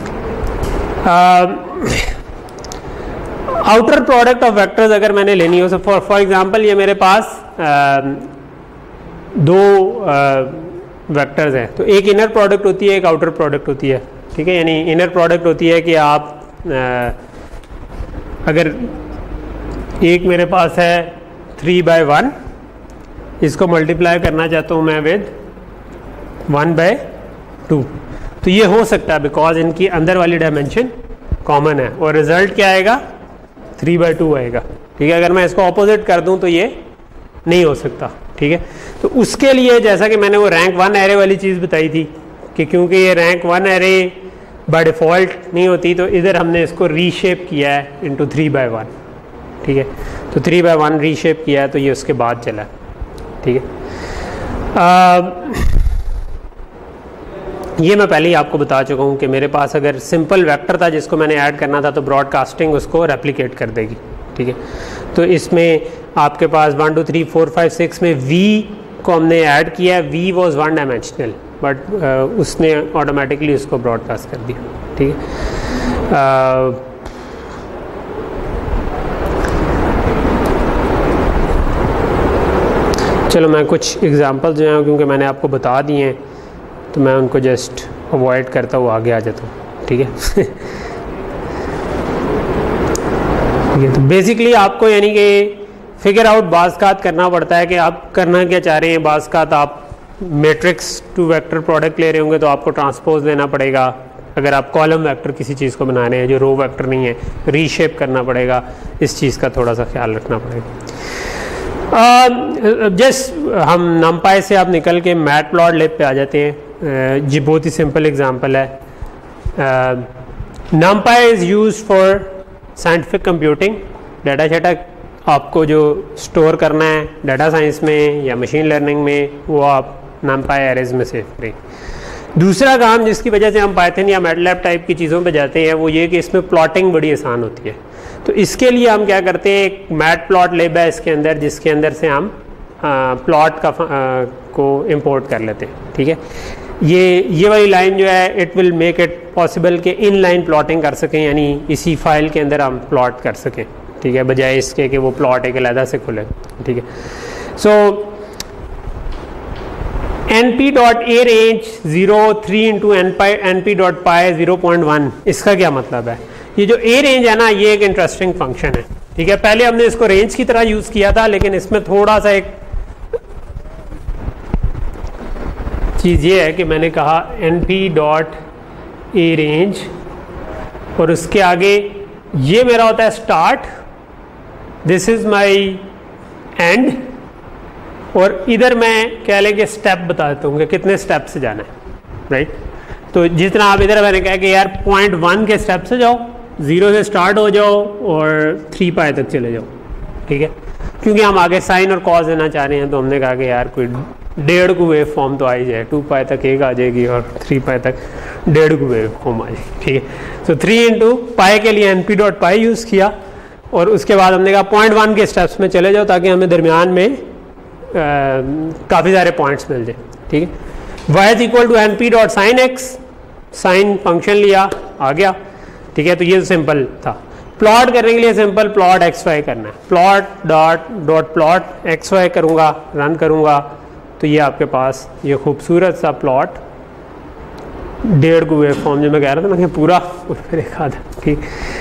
Outer product of vectors अगर मैंने लेनी हो, फॉर फॉर एग्जांपल ये मेरे पास आ, दो वेक्टर्स हैं, तो एक इनर प्रोडक्ट होती है, एक आउटर प्रोडक्ट होती है, ठीक है। यानी इनर प्रोडक्ट होती है कि आप आ, अगर एक मेरे पास है थ्री बाय वन, इसको मल्टीप्लाई करना चाहता हूँ मैं विद वन बाय टू, तो ये हो सकता है बिकॉज इनकी अंदर वाली डायमेंशन कॉमन है, और रिजल्ट क्या आएगा, थ्री बाई टू आएगा, ठीक है। अगर मैं इसको ऑपोजिट कर दूं तो ये नहीं हो सकता, ठीक है। तो उसके लिए जैसा कि मैंने वो रैंक वन एरे वाली चीज़ बताई थी कि क्योंकि ये rank one array by default नहीं होती, तो इधर हमने इसको रीशेप किया है इनटू थ्री बाय वन, ठीक है। तो थ्री बाय वन रीशेप किया है, तो ये उसके बाद चला, ठीक है। ये मैं पहले ही आपको बता चुका हूँ कि मेरे पास अगर सिंपल वेक्टर था जिसको मैंने ऐड करना था, तो ब्रॉडकास्टिंग उसको रेप्लिकेट कर देगी, ठीक है। तो इसमें आपके पास one two three four five six में वी को हमने ऐड किया है, V was one dimensional, but उसने ऑटोमेटिकली उसको ब्रॉडकास्ट कर दिया, ठीक है। चलो मैं कुछ एग्जांपल जो हैं, क्योंकि मैंने आपको बता दिए हैं, तो मैं उनको जस्ट अवॉइड करता हुआ आगे आ जाता हूँ, ठीक है। ठीक है, तो बेसिकली आपको यानी कि फिगर आउट बाज़-कात करना पड़ता है कि आप करना क्या चाह रहे हैं। बाज़-कात आप मैट्रिक्स टू वेक्टर प्रोडक्ट ले रहे होंगे तो आपको ट्रांसपोज लेना पड़ेगा। अगर आप कॉलम वेक्टर किसी चीज़ को बना रहे हैं जो रो वेक्टर नहीं है, रीशेप करना पड़ेगा, इस चीज़ का थोड़ा सा ख्याल रखना पड़ेगा। जस्ट uh, हम नमपाई से आप निकल के मैटप्लॉटलिब पे आ जाते हैं। uh, जी बहुत ही सिंपल एग्जांपल है। NumPy is used for scientific computing. Data शाटा आपको जो स्टोर करना है डाटा साइंस में या मशीन लर्निंग में, वो आप नमपाई एरेज में सेव करें। दूसरा काम जिसकी वजह से हम पाइथन या मैटलैब टाइप की चीज़ों पे जाते हैं वो ये कि इसमें प्लॉटिंग बड़ी आसान होती है। तो इसके लिए हम क्या करते हैं, एक मैटप्लॉटलिब है इसके अंदर, जिसके अंदर से हम प्लॉट का आ, को इंपोर्ट कर लेते हैं। ठीक है, ये ये वाली लाइन जो है it will make it possible कि इन लाइन प्लॉटिंग कर सकें, यानी इसी फाइल के अंदर हम प्लॉट कर सकें। ठीक है, बजाय इसके कि वो प्लॉट एक अलग से खुले। ठीक है, so N P dot a range zero three into N pi N P dot pi zero point one, इसका क्या मतलब है? ये जो ए रेंज है ना, ये एक इंटरेस्टिंग फंक्शन है। ठीक है, पहले हमने इसको रेंज की तरह यूज किया था, लेकिन इसमें थोड़ा सा एक चीज ये है कि मैंने कहा N P dot a range और उसके आगे ये मेरा होता है start, this is my end, और इधर मैं कह लें कि स्टेप बता देता हूँ कि कितने स्टेप से जाना है, राइट। तो जितना आप इधर मैंने कहा कि यार पॉइंट वन के स्टेप से जाओ, ज़ीरो से स्टार्ट हो जाओ और थ्री पाई तक चले जाओ, ठीक है। क्योंकि हम आगे साइन और कॉज देना चाह रहे हैं तो हमने कहा कि यार कोई डेढ़ को वेव फॉर्म तो आ ही जाए, टू पाई तक एक आ जाएगी और थ्री पाई तक डेढ़ को वेव फॉर्म आ जाएगी, ठीक है। तो थ्री इंटू पाई के लिए N P dot pi use किया और उसके बाद हमने कहा पॉइंट वन के स्टेप्स में चले जाओ ताकि हमें दरमियान में काफ़ी सारे पॉइंट्स मिल जाए, ठीक है। Y is equal to N P dot sine X, sine function लिया आ गया, ठीक है। तो ये सिंपल था। प्लॉट करने के लिए सिंपल प्लॉट एक्स वाई करना है, plot dot dot plot X Y करूँगा, रन करूँगा तो ये आपके पास ये खूबसूरत सा प्लॉट डेढ़ को वेव फॉर्म जो मैं कह रहा था ना कि पूरा फिर एक आधा, ठीक।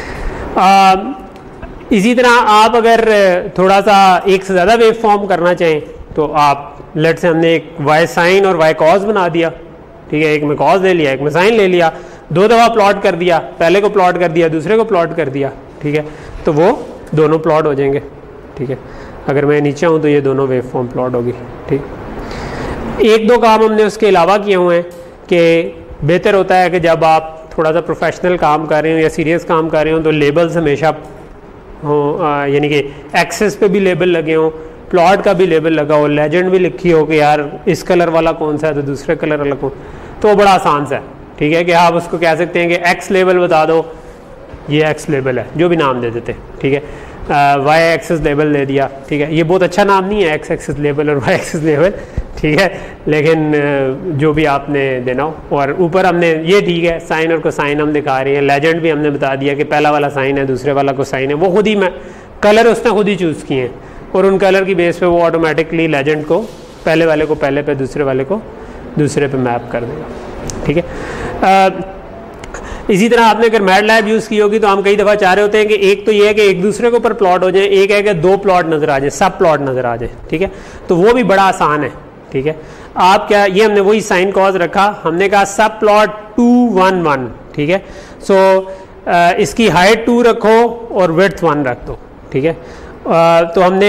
इसी तरह आप अगर थोड़ा सा एक से ज़्यादा वेव फॉर्म करना चाहें तो आप लेट से हमने एक वाई साइन और वाई कॉज बना दिया, ठीक है। एक में कॉज ले लिया, एक में साइन ले लिया, दो दफ़ा प्लॉट कर दिया, पहले को प्लॉट कर दिया, दूसरे को प्लॉट कर दिया, ठीक है। तो वो दोनों प्लॉट हो जाएंगे, ठीक है। अगर मैं नीचे हूँ तो ये दोनों वेव फॉर्म प्लॉट होगी, ठीक। एक दो काम हमने उसके अलावा किए हुए हैं कि बेहतर होता है कि जब आप थोड़ा सा प्रोफेशनल काम कर रहे हो या सीरियस काम कर रहे हो तो लेबल्स हमेशा हो, यानी कि एक्सेस पे भी लेबल लगे हों, प्लॉट का भी लेबल लगा हो, लेजेंड भी लिखी हो कि यार इस कलर वाला कौन सा है तो दूसरे कलर वाला कौन, तो वो बड़ा आसान सा है, ठीक है। कि आप उसको कह सकते हैं कि एक्स लेबल बता दो, ये एक्स लेबल है, जो भी नाम दे देते, ठीक है। वाई एक्सेस लेबल दे दिया, ठीक है। ये बहुत अच्छा नाम नहीं है एक्स एक्सेस लेबल और वाई एक्सेस लेबल, ठीक है, लेकिन uh, जो भी आपने देना हो। और ऊपर हमने ये ठीक है साइन और कोसाइन हम दिखा रहे हैं, लेजेंड भी हमने बता दिया कि पहला वाला साइन है, दूसरे वाला कोसाइन है, वो खुद ही मैं कलर उसने खुद ही चूज़ किए हैं और उन कलर की बेस पे वो ऑटोमेटिकली लेजेंड को पहले वाले को पहले पे, दूसरे वाले को दूसरे पे मैप कर देगा, ठीक है। uh, इसी तरह आपने अगर मैटलैब यूज़ की होगी तो हम कई दफ़ा चाह रहे होते हैं कि एक तो ये है कि एक दूसरे के ऊपर प्लॉट हो जाए, एक है कि दो प्लॉट नज़र आ जाए, सब प्लॉट नज़र आ जाए, ठीक है। तो वो भी बड़ा आसान है, ठीक है। आप क्या, ये हमने वही साइन कॉज रखा, हमने कहा सब प्लॉट टू वन वन, ठीक है। सो so, इसकी हाइट टू रखो और विड्थ वन रख दो, ठीक है। तो हमने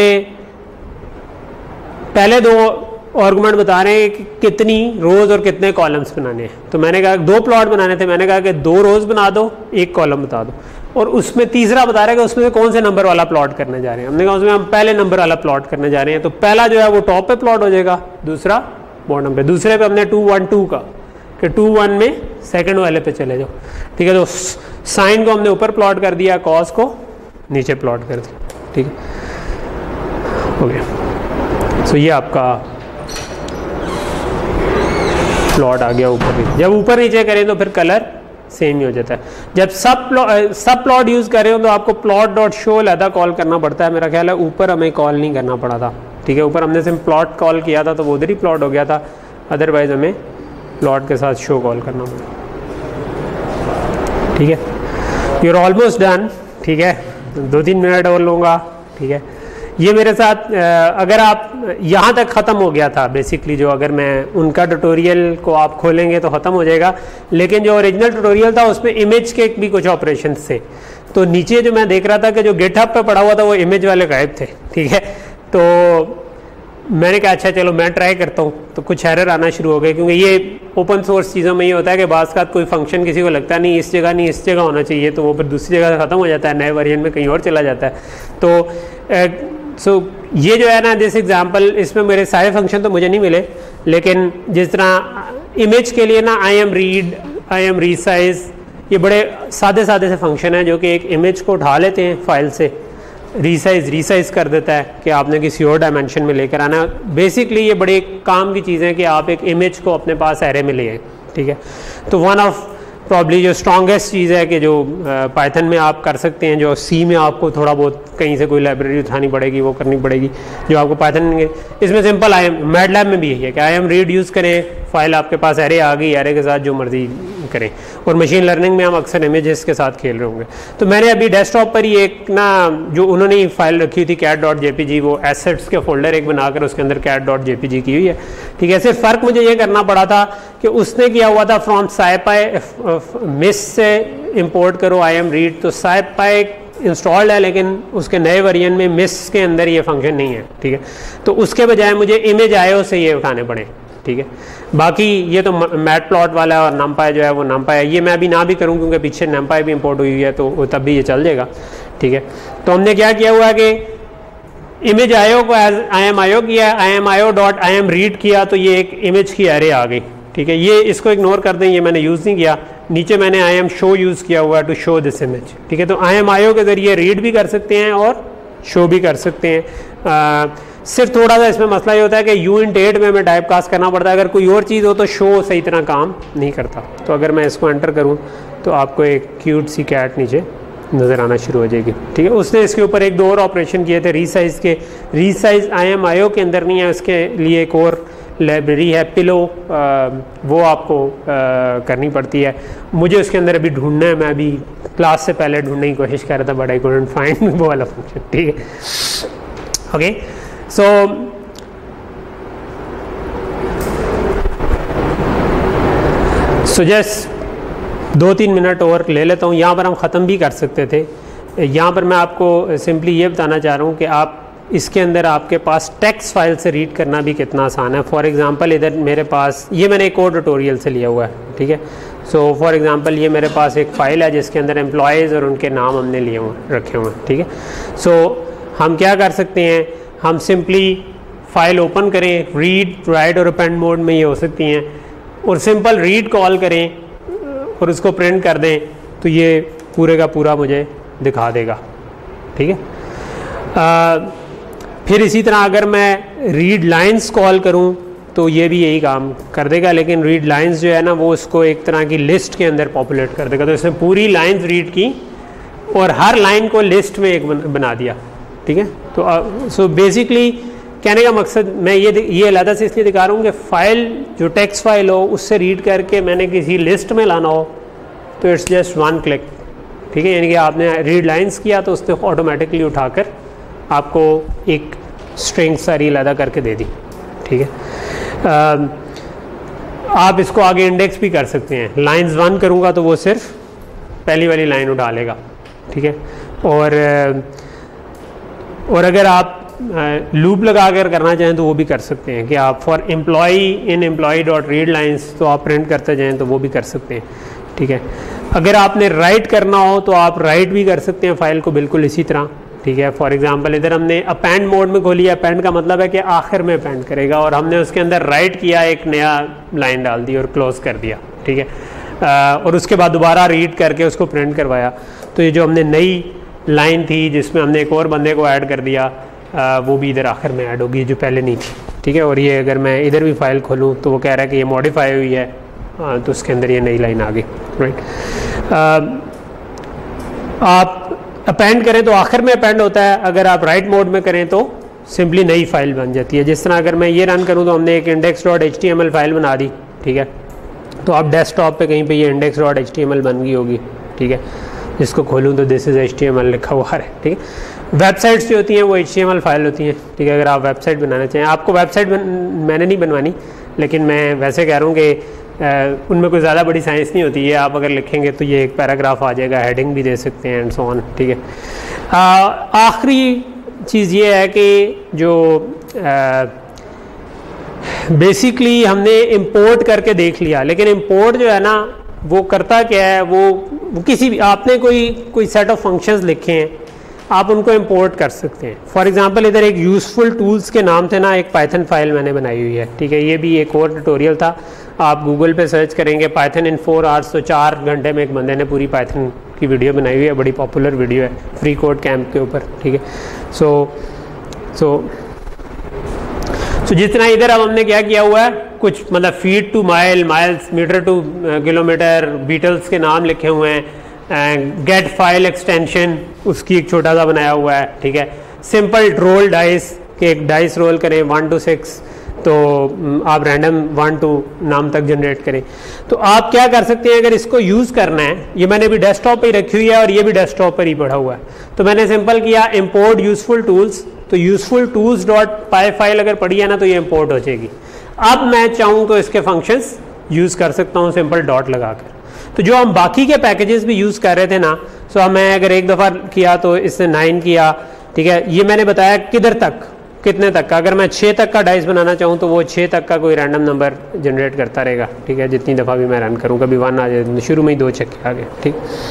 पहले दो आर्गुमेंट बता रहे हैं कि कितनी रोज और कितने कॉलम्स बनाने हैं। तो मैंने कहा दो प्लॉट बनाने थे, मैंने कहा कि दो रोज बना दो, एक कॉलम बता दो, और उसमें तीसरा बता रहा है कि उसमें से कौन से नंबर वाला प्लॉट करने जा रहे हैं। हमने कहा उसमें हम पहले नंबर वाला प्लॉट करने जा रहे हैं, तो पहला जो है वो टॉप पे प्लॉट हो जाएगा, दूसरा बॉटम पे। दूसरे पे हमने टू वन टू का कि टू वन में सेकंड वाले पे चले जाओ, ठीक है। तो साइन को हमने ऊपर प्लॉट कर दिया, कॉस को नीचे प्लॉट कर दिया, ठीक है, हो गया। सो ये आपका प्लॉट आ गया ऊपर नीचे। जब ऊपर नीचे करें तो फिर कलर सेम ही हो जाता है। जब सब प्लॉट सब प्लॉट यूज़ कर रहे हो तो आपको प्लॉट डॉट शो लहदा कॉल करना पड़ता है। मेरा ख्याल है ऊपर हमें कॉल नहीं करना पड़ा था, ठीक है। ऊपर हमने सिर्फ प्लॉट कॉल किया था तो वो उधर ही प्लॉट हो गया था, अदरवाइज हमें प्लॉट के साथ शो कॉल करना पड़ा, ठीक है। यू आर ऑलमोस्ट डन, ठीक है। दो तीन मिनट और लूँगा, ठीक है। ये मेरे साथ अगर आप यहाँ तक ख़त्म हो गया था बेसिकली, जो अगर मैं उनका ट्यूटोरियल को आप खोलेंगे तो ख़त्म हो जाएगा, लेकिन जो ओरिजिनल ट्यूटोरियल था उसमें इमेज के भी कुछ ऑपरेशन थे। तो नीचे जो मैं देख रहा था कि जो गिटहब पे पड़ा हुआ था वो इमेज वाले गायब थे, ठीक है। तो मैंने कहा अच्छा चलो मैं ट्राई करता हूँ, तो कुछ एरर आना शुरू हो गए, क्योंकि ये ओपन सोर्स चीज़ों में ये होता है कि बाज़ का कोई फंक्शन किसी को लगता नहीं इस जगह नहीं इस जगह होना चाहिए, तो वो फिर दूसरी जगह ख़त्म हो जाता है, नए वर्जन में कहीं और चला जाता है। तो सो so, ये जो है ना दिस एग्जांपल, इसमें मेरे सारे फंक्शन तो मुझे नहीं मिले, लेकिन जिस तरह इमेज के लिए ना I M read, I M resize, ये बड़े सादे सादे से फंक्शन है जो कि एक इमेज को उठा लेते हैं फाइल से, रीसाइज रीसाइज कर देता है कि आपने किसी और डायमेंशन में लेकर आना है। बेसिकली ये बड़े काम की चीज़ है कि आप एक इमेज को अपने पास एरे में ले आए, ठीक है। तो वन ऑफ प्रॉब्ली जो स्ट्रॉन्गेस्ट चीज़ है कि जो पाइथन में आप कर सकते हैं, जो सी में आपको थोड़ा बहुत कहीं से कोई लाइब्रेरी उठानी पड़ेगी, वो करनी पड़ेगी, जो आपको पाइथन में इसमें सिंपल आई एम मैटलैब में भी यही है कि आई एम रीड यूज़ करें, फाइल आपके पास एरे आ गई, एरे के साथ जो मर्जी करें। और मशीन लर्निंग में हम अक्सर इमेजेस के साथ खेल रहे होंगे। तो मैंने अभी डेस्कटॉप पर ही एक ना जो उन्होंने ही फाइल रखी थी cat dot J P G, वो एसेट्स के फोल्डर एक बनाकर उसके अंदर cat dot J P G की हुई है, ठीक है। सिर्फ फ़र्क मुझे ये करना पड़ा था कि उसने किया हुआ था फ्रॉम साइपाई मिस से इंपोर्ट करो आई एम रीड, तो साइपाई इंस्टॉल्ड है लेकिन उसके नए वर्जन में मिस के अंदर ये फंक्शन नहीं है, ठीक है। तो उसके बजाय मुझे इमेज आयो से ये उठाने पड़े, ठीक है। बाकी ये तो मैट प्लॉट वाला है और नमपाई जो है वो नमपाई है, ये मैं अभी ना भी करूँ क्योंकि पीछे नमपाई भी इंपोर्ट हुई है तो तब भी ये चल जाएगा, ठीक है। तो हमने क्या किया हुआ है कि इमेज आयो को आई एम आयो किया, I M IO dot I M read किया, तो ये एक इमेज की एरे आ गई, ठीक है। ये इसको इग्नोर कर दें, ये मैंने यूज़ नहीं किया। नीचे मैंने आई एम शो यूज़ किया हुआ है टू शो दिस इमेज, ठीक है। तो आई एम आयो के ज़रिए रीड भी कर सकते हैं और शो भी कर सकते हैं। आ, सिर्फ थोड़ा सा इसमें मसला ये होता है कि यू इंट एट में हमें टाइप कास्ट करना पड़ता है, अगर कोई और चीज़ हो तो शो सही तरह काम नहीं करता। तो अगर मैं इसको एंटर करूँ तो आपको एक क्यूट सी कैट नीचे नज़र आना शुरू हो जाएगी, ठीक है। उसने इसके ऊपर एक दो और ऑपरेशन किए थे रीसाइज के, रीसाइज आई एम आयो के अंदर नहीं है, उसके लिए एक और लाइब्रेरी है पिलो, आ, वो आपको आ, करनी पड़ती है। मुझे उसके अंदर अभी ढूंढना है, मैं अभी क्लास से पहले ढूंढने की कोशिश कर रहा था बट आई कुडंट फाइंड वो वाला फंक्शन, ठीक है। ओके सो सो जस्ट दो तीन मिनट और ले लेता हूँ, यहाँ पर हम ख़त्म भी कर सकते थे। यहाँ पर मैं आपको सिंपली ये बताना चाह रहा हूँ कि आप इसके अंदर आपके पास टेक्स्ट फाइल से रीड करना भी कितना आसान है। फॉर एग्जांपल इधर मेरे पास, ये मैंने एक और ट्यूटोरियल से लिया हुआ है, ठीक है। सो फॉर एग्जांपल ये मेरे पास एक फ़ाइल है जिसके अंदर एम्प्लॉयज़ और उनके नाम हमने लिए हुए रखे हुए हैं, ठीक है। सो so, हम क्या कर सकते हैं, हम सिंपली फ़ाइल ओपन करें, रीड राइट और अपेंड मोड में ये हो सकती हैं, और सिंपल रीड कॉल करें और उसको प्रिंट कर दें तो ये पूरे का पूरा मुझे दिखा देगा, ठीक है। आ, फिर इसी तरह अगर मैं रीड लाइंस कॉल करूं तो ये भी यही काम कर देगा, लेकिन रीड लाइंस जो है ना वो उसको एक तरह की लिस्ट के अंदर पॉपुलेट कर देगा। तो इसने पूरी लाइंस रीड की और हर लाइन को लिस्ट में एक बना दिया, ठीक है। तो सो बेसिकली कहने का मकसद मैं ये ये अलग से इसलिए दिखा रहा हूँ कि फ़ाइल जो टेक्स्ट फाइल हो उससे रीड करके मैंने किसी लिस्ट में लाना हो तो इट्स जस्ट वन क्लिक, ठीक है। यानी कि आपने रीड लाइंस किया तो उसने ऑटोमेटिकली उठाकर आपको एक स्ट्रिंग सारी अदा करके दे दी, ठीक है। आ, आप इसको आगे इंडेक्स भी कर सकते हैं। लाइंस वन करूँगा तो वो सिर्फ पहली वाली लाइन उठा लेगा, ठीक है। और और अगर आप लूप लगा कर करना चाहें तो वो भी कर सकते हैं कि आप for employee in employee dot read lines तो आप प्रिंट करते जाएँ तो वो भी कर सकते हैं, ठीक है। अगर आपने राइट करना हो तो आप राइट भी कर सकते हैं फ़ाइल को बिल्कुल इसी तरह, ठीक है। फॉर एग्जांपल इधर हमने अपेंड मोड में खोली है, अपेंड का मतलब है कि आखिर में अपेंड करेगा, और हमने उसके अंदर राइट किया, एक नया लाइन डाल दी और क्लोज कर दिया, ठीक है। आ, और उसके बाद दोबारा रीड करके उसको प्रिंट करवाया, तो ये जो हमने नई लाइन थी जिसमें हमने एक और बंदे को ऐड कर दिया आ, वो भी इधर आखिर में ऐड होगी जो पहले नहीं थी, ठीक है। और ये अगर मैं इधर भी फाइल खोलूँ तो वो कह रहा है कि ये मॉडिफाई हुई है, आ, तो उसके अंदर ये नई लाइन आ गई, राइट। आप अपेंड करें तो आखिर में अपेंड होता है, अगर आप राइट मोड में करें तो सिंपली नई फाइल बन जाती है। जिस तरह अगर मैं ये रन करूं तो हमने एक index dot H T M L file बना दी, ठीक है। तो आप डेस्कटॉप पे कहीं पे ये index dot H T M L बन गई होगी, ठीक है। जिसको खोलूं तो this is H T M L लिखा हुआ है, ठीक है। वेबसाइट्स जो होती हैं वो H T M L file होती हैं, ठीक है। अगर आप वेबसाइट बनाना चाहें, आपको वेबसाइट मैंने नहीं बनवानी, लेकिन मैं वैसे कह रहा हूँ कि उनमें कोई ज़्यादा बड़ी साइंस नहीं होती है। आप अगर लिखेंगे तो ये एक पैराग्राफ आ जाएगा, हेडिंग भी दे सकते हैं एंड सो ऑन, ठीक है। आखिरी चीज़ ये है कि जो बेसिकली हमने इंपोर्ट करके देख लिया, लेकिन इंपोर्ट जो है ना वो करता क्या है, वो, वो किसी भी आपने कोई कोई सेट ऑफ फंक्शंस लिखे हैं, आप उनको इंपोर्ट कर सकते हैं। फॉर एग्जांपल इधर एक यूज़फुल टूल्स के नाम से ना एक पाइथन फाइल मैंने बनाई हुई है, ठीक है। ये भी एक और ट्यूटोरियल था, आप गूगल पे सर्च करेंगे पाइथन इन फोर आवर्स तो चार घंटे में एक बंदे ने पूरी पाइथन की वीडियो बनाई हुई है, बड़ी पॉपुलर वीडियो है फ्री कोड कैंप के ऊपर, ठीक है। सो सो सो जितना इधर अब हमने क्या किया हुआ है, कुछ मतलब feet to mile, miles meter to kilometer, Beatles के नाम लिखे हुए हैं, गेट फाइल एक्सटेंशन उसकी एक छोटा सा बनाया हुआ है, ठीक है। सिंपल रोल डाइस के एक डाइस रोल करें वन टू सिक्स तो आप रैंडम वन टू नाम तक जनरेट करें। तो आप क्या कर सकते हैं, अगर इसको यूज़ करना है, ये मैंने भी डेस्कटॉप पे ही रखी हुई है और ये भी डेस्कटॉप पर ही पड़ा हुआ है, तो मैंने सिंपल किया इंपोर्ट यूजफुल टूल्स, तो useful tools dot py file अगर पड़ी है ना तो ये इंपोर्ट हो जाएगी। अब मैं चाहूँ तो इसके फंक्शंस यूज़ कर सकता हूँ सिंपल डॉट लगाकर। तो जो हम बाकी के पैकेजेस भी यूज़ कर रहे थे ना, सो हमें अगर एक दफ़ा किया तो इसने नाइन किया, ठीक है। ये मैंने बताया किधर तक, कितने तक का, अगर मैं छः तक का डाइस बनाना चाहूँ तो वो छः तक का कोई रैंडम नंबर जनरेट करता रहेगा, ठीक है, जितनी दफ़ा भी मैं रन करूँ। कभी वन आ जाए, शुरू में ही दो छक्के आ गए, ठीक।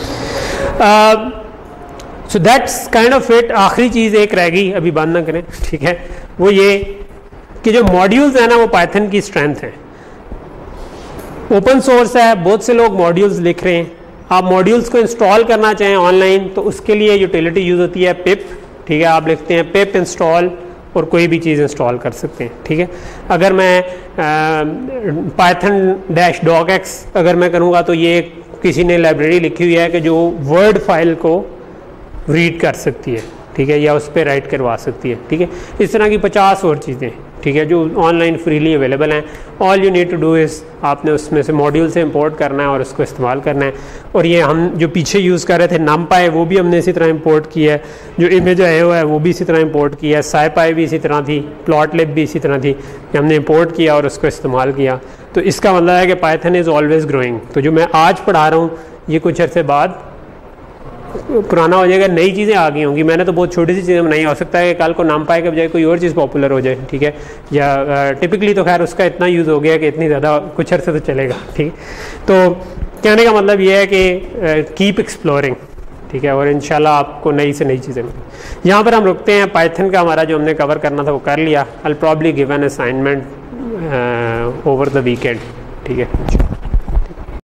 So that's kind of it. आखिरी चीज़ एक रह गई, अभी बंद ना करें, ठीक है, वो ये कि जो मॉड्यूल्स हैं ना वो पाइथन की स्ट्रेंथ है। ओपन सोर्स है, बहुत से लोग मॉड्यूल्स लिख रहे हैं। आप मॉड्यूल्स को इंस्टॉल करना चाहें ऑनलाइन तो उसके लिए यूटिलिटी यूज़ होती है पिप, ठीक है। आप लिखते हैं पिप इंस्टॉल और कोई भी चीज़ इंस्टॉल कर सकते हैं, ठीक है। अगर मैं पाइथन डैश डॉग एक्स अगर मैं करूँगा तो ये किसी ने लाइब्रेरी लिखी हुई है कि जो वर्ड फाइल को रीड कर सकती है, ठीक है, या उस पर राइट करवा सकती है, ठीक है। इस तरह की पचास और चीज़ें, ठीक है, जो ऑनलाइन फ्रीली अवेलेबल हैं। All you need to do is आपने उसमें से मॉड्यूल से इंपोर्ट करना है और उसको इस्तेमाल करना है। और ये हम जो पीछे यूज़ कर रहे थे नमपाई, वो भी हमने इसी तरह इंपोर्ट किया है। जो इमेज आया हुआ है वो भी इसी तरह इंपोर्ट किया है। साइपाई भी इसी तरह थी, प्लॉटलिब भी इसी तरह थी कि हमने इंपोर्ट किया और उसको इस्तेमाल किया। तो इसका मतलब है कि पाइथन इज़ ऑलवेज ग्रोइंग। तो जो मैं आज पढ़ा रहा हूँ ये कुछ अर्से बाद पुराना हो जाएगा, नई चीज़ें आ गई होंगी। मैंने तो बहुत छोटी सी चीज़ें बनाई, हो सकता है कि कल को नामपाई के बजाय कोई और चीज़ पॉपुलर हो जाए, ठीक है। या टिपिकली तो खैर उसका इतना यूज़ हो गया कि इतनी ज़्यादा कुछ अर्से तो चलेगा, ठीक। तो कहने का मतलब ये है कि कीप एक्सप्लोरिंग, ठीक है, और इंशाल्लाह आपको नई से नई चीज़ें मिलें। यहाँ पर हम रुकते हैं। पाइथन का हमारा जो हमने कवर करना था वो कर लिया। I will probably give an assignment over the weekend, ठीक है।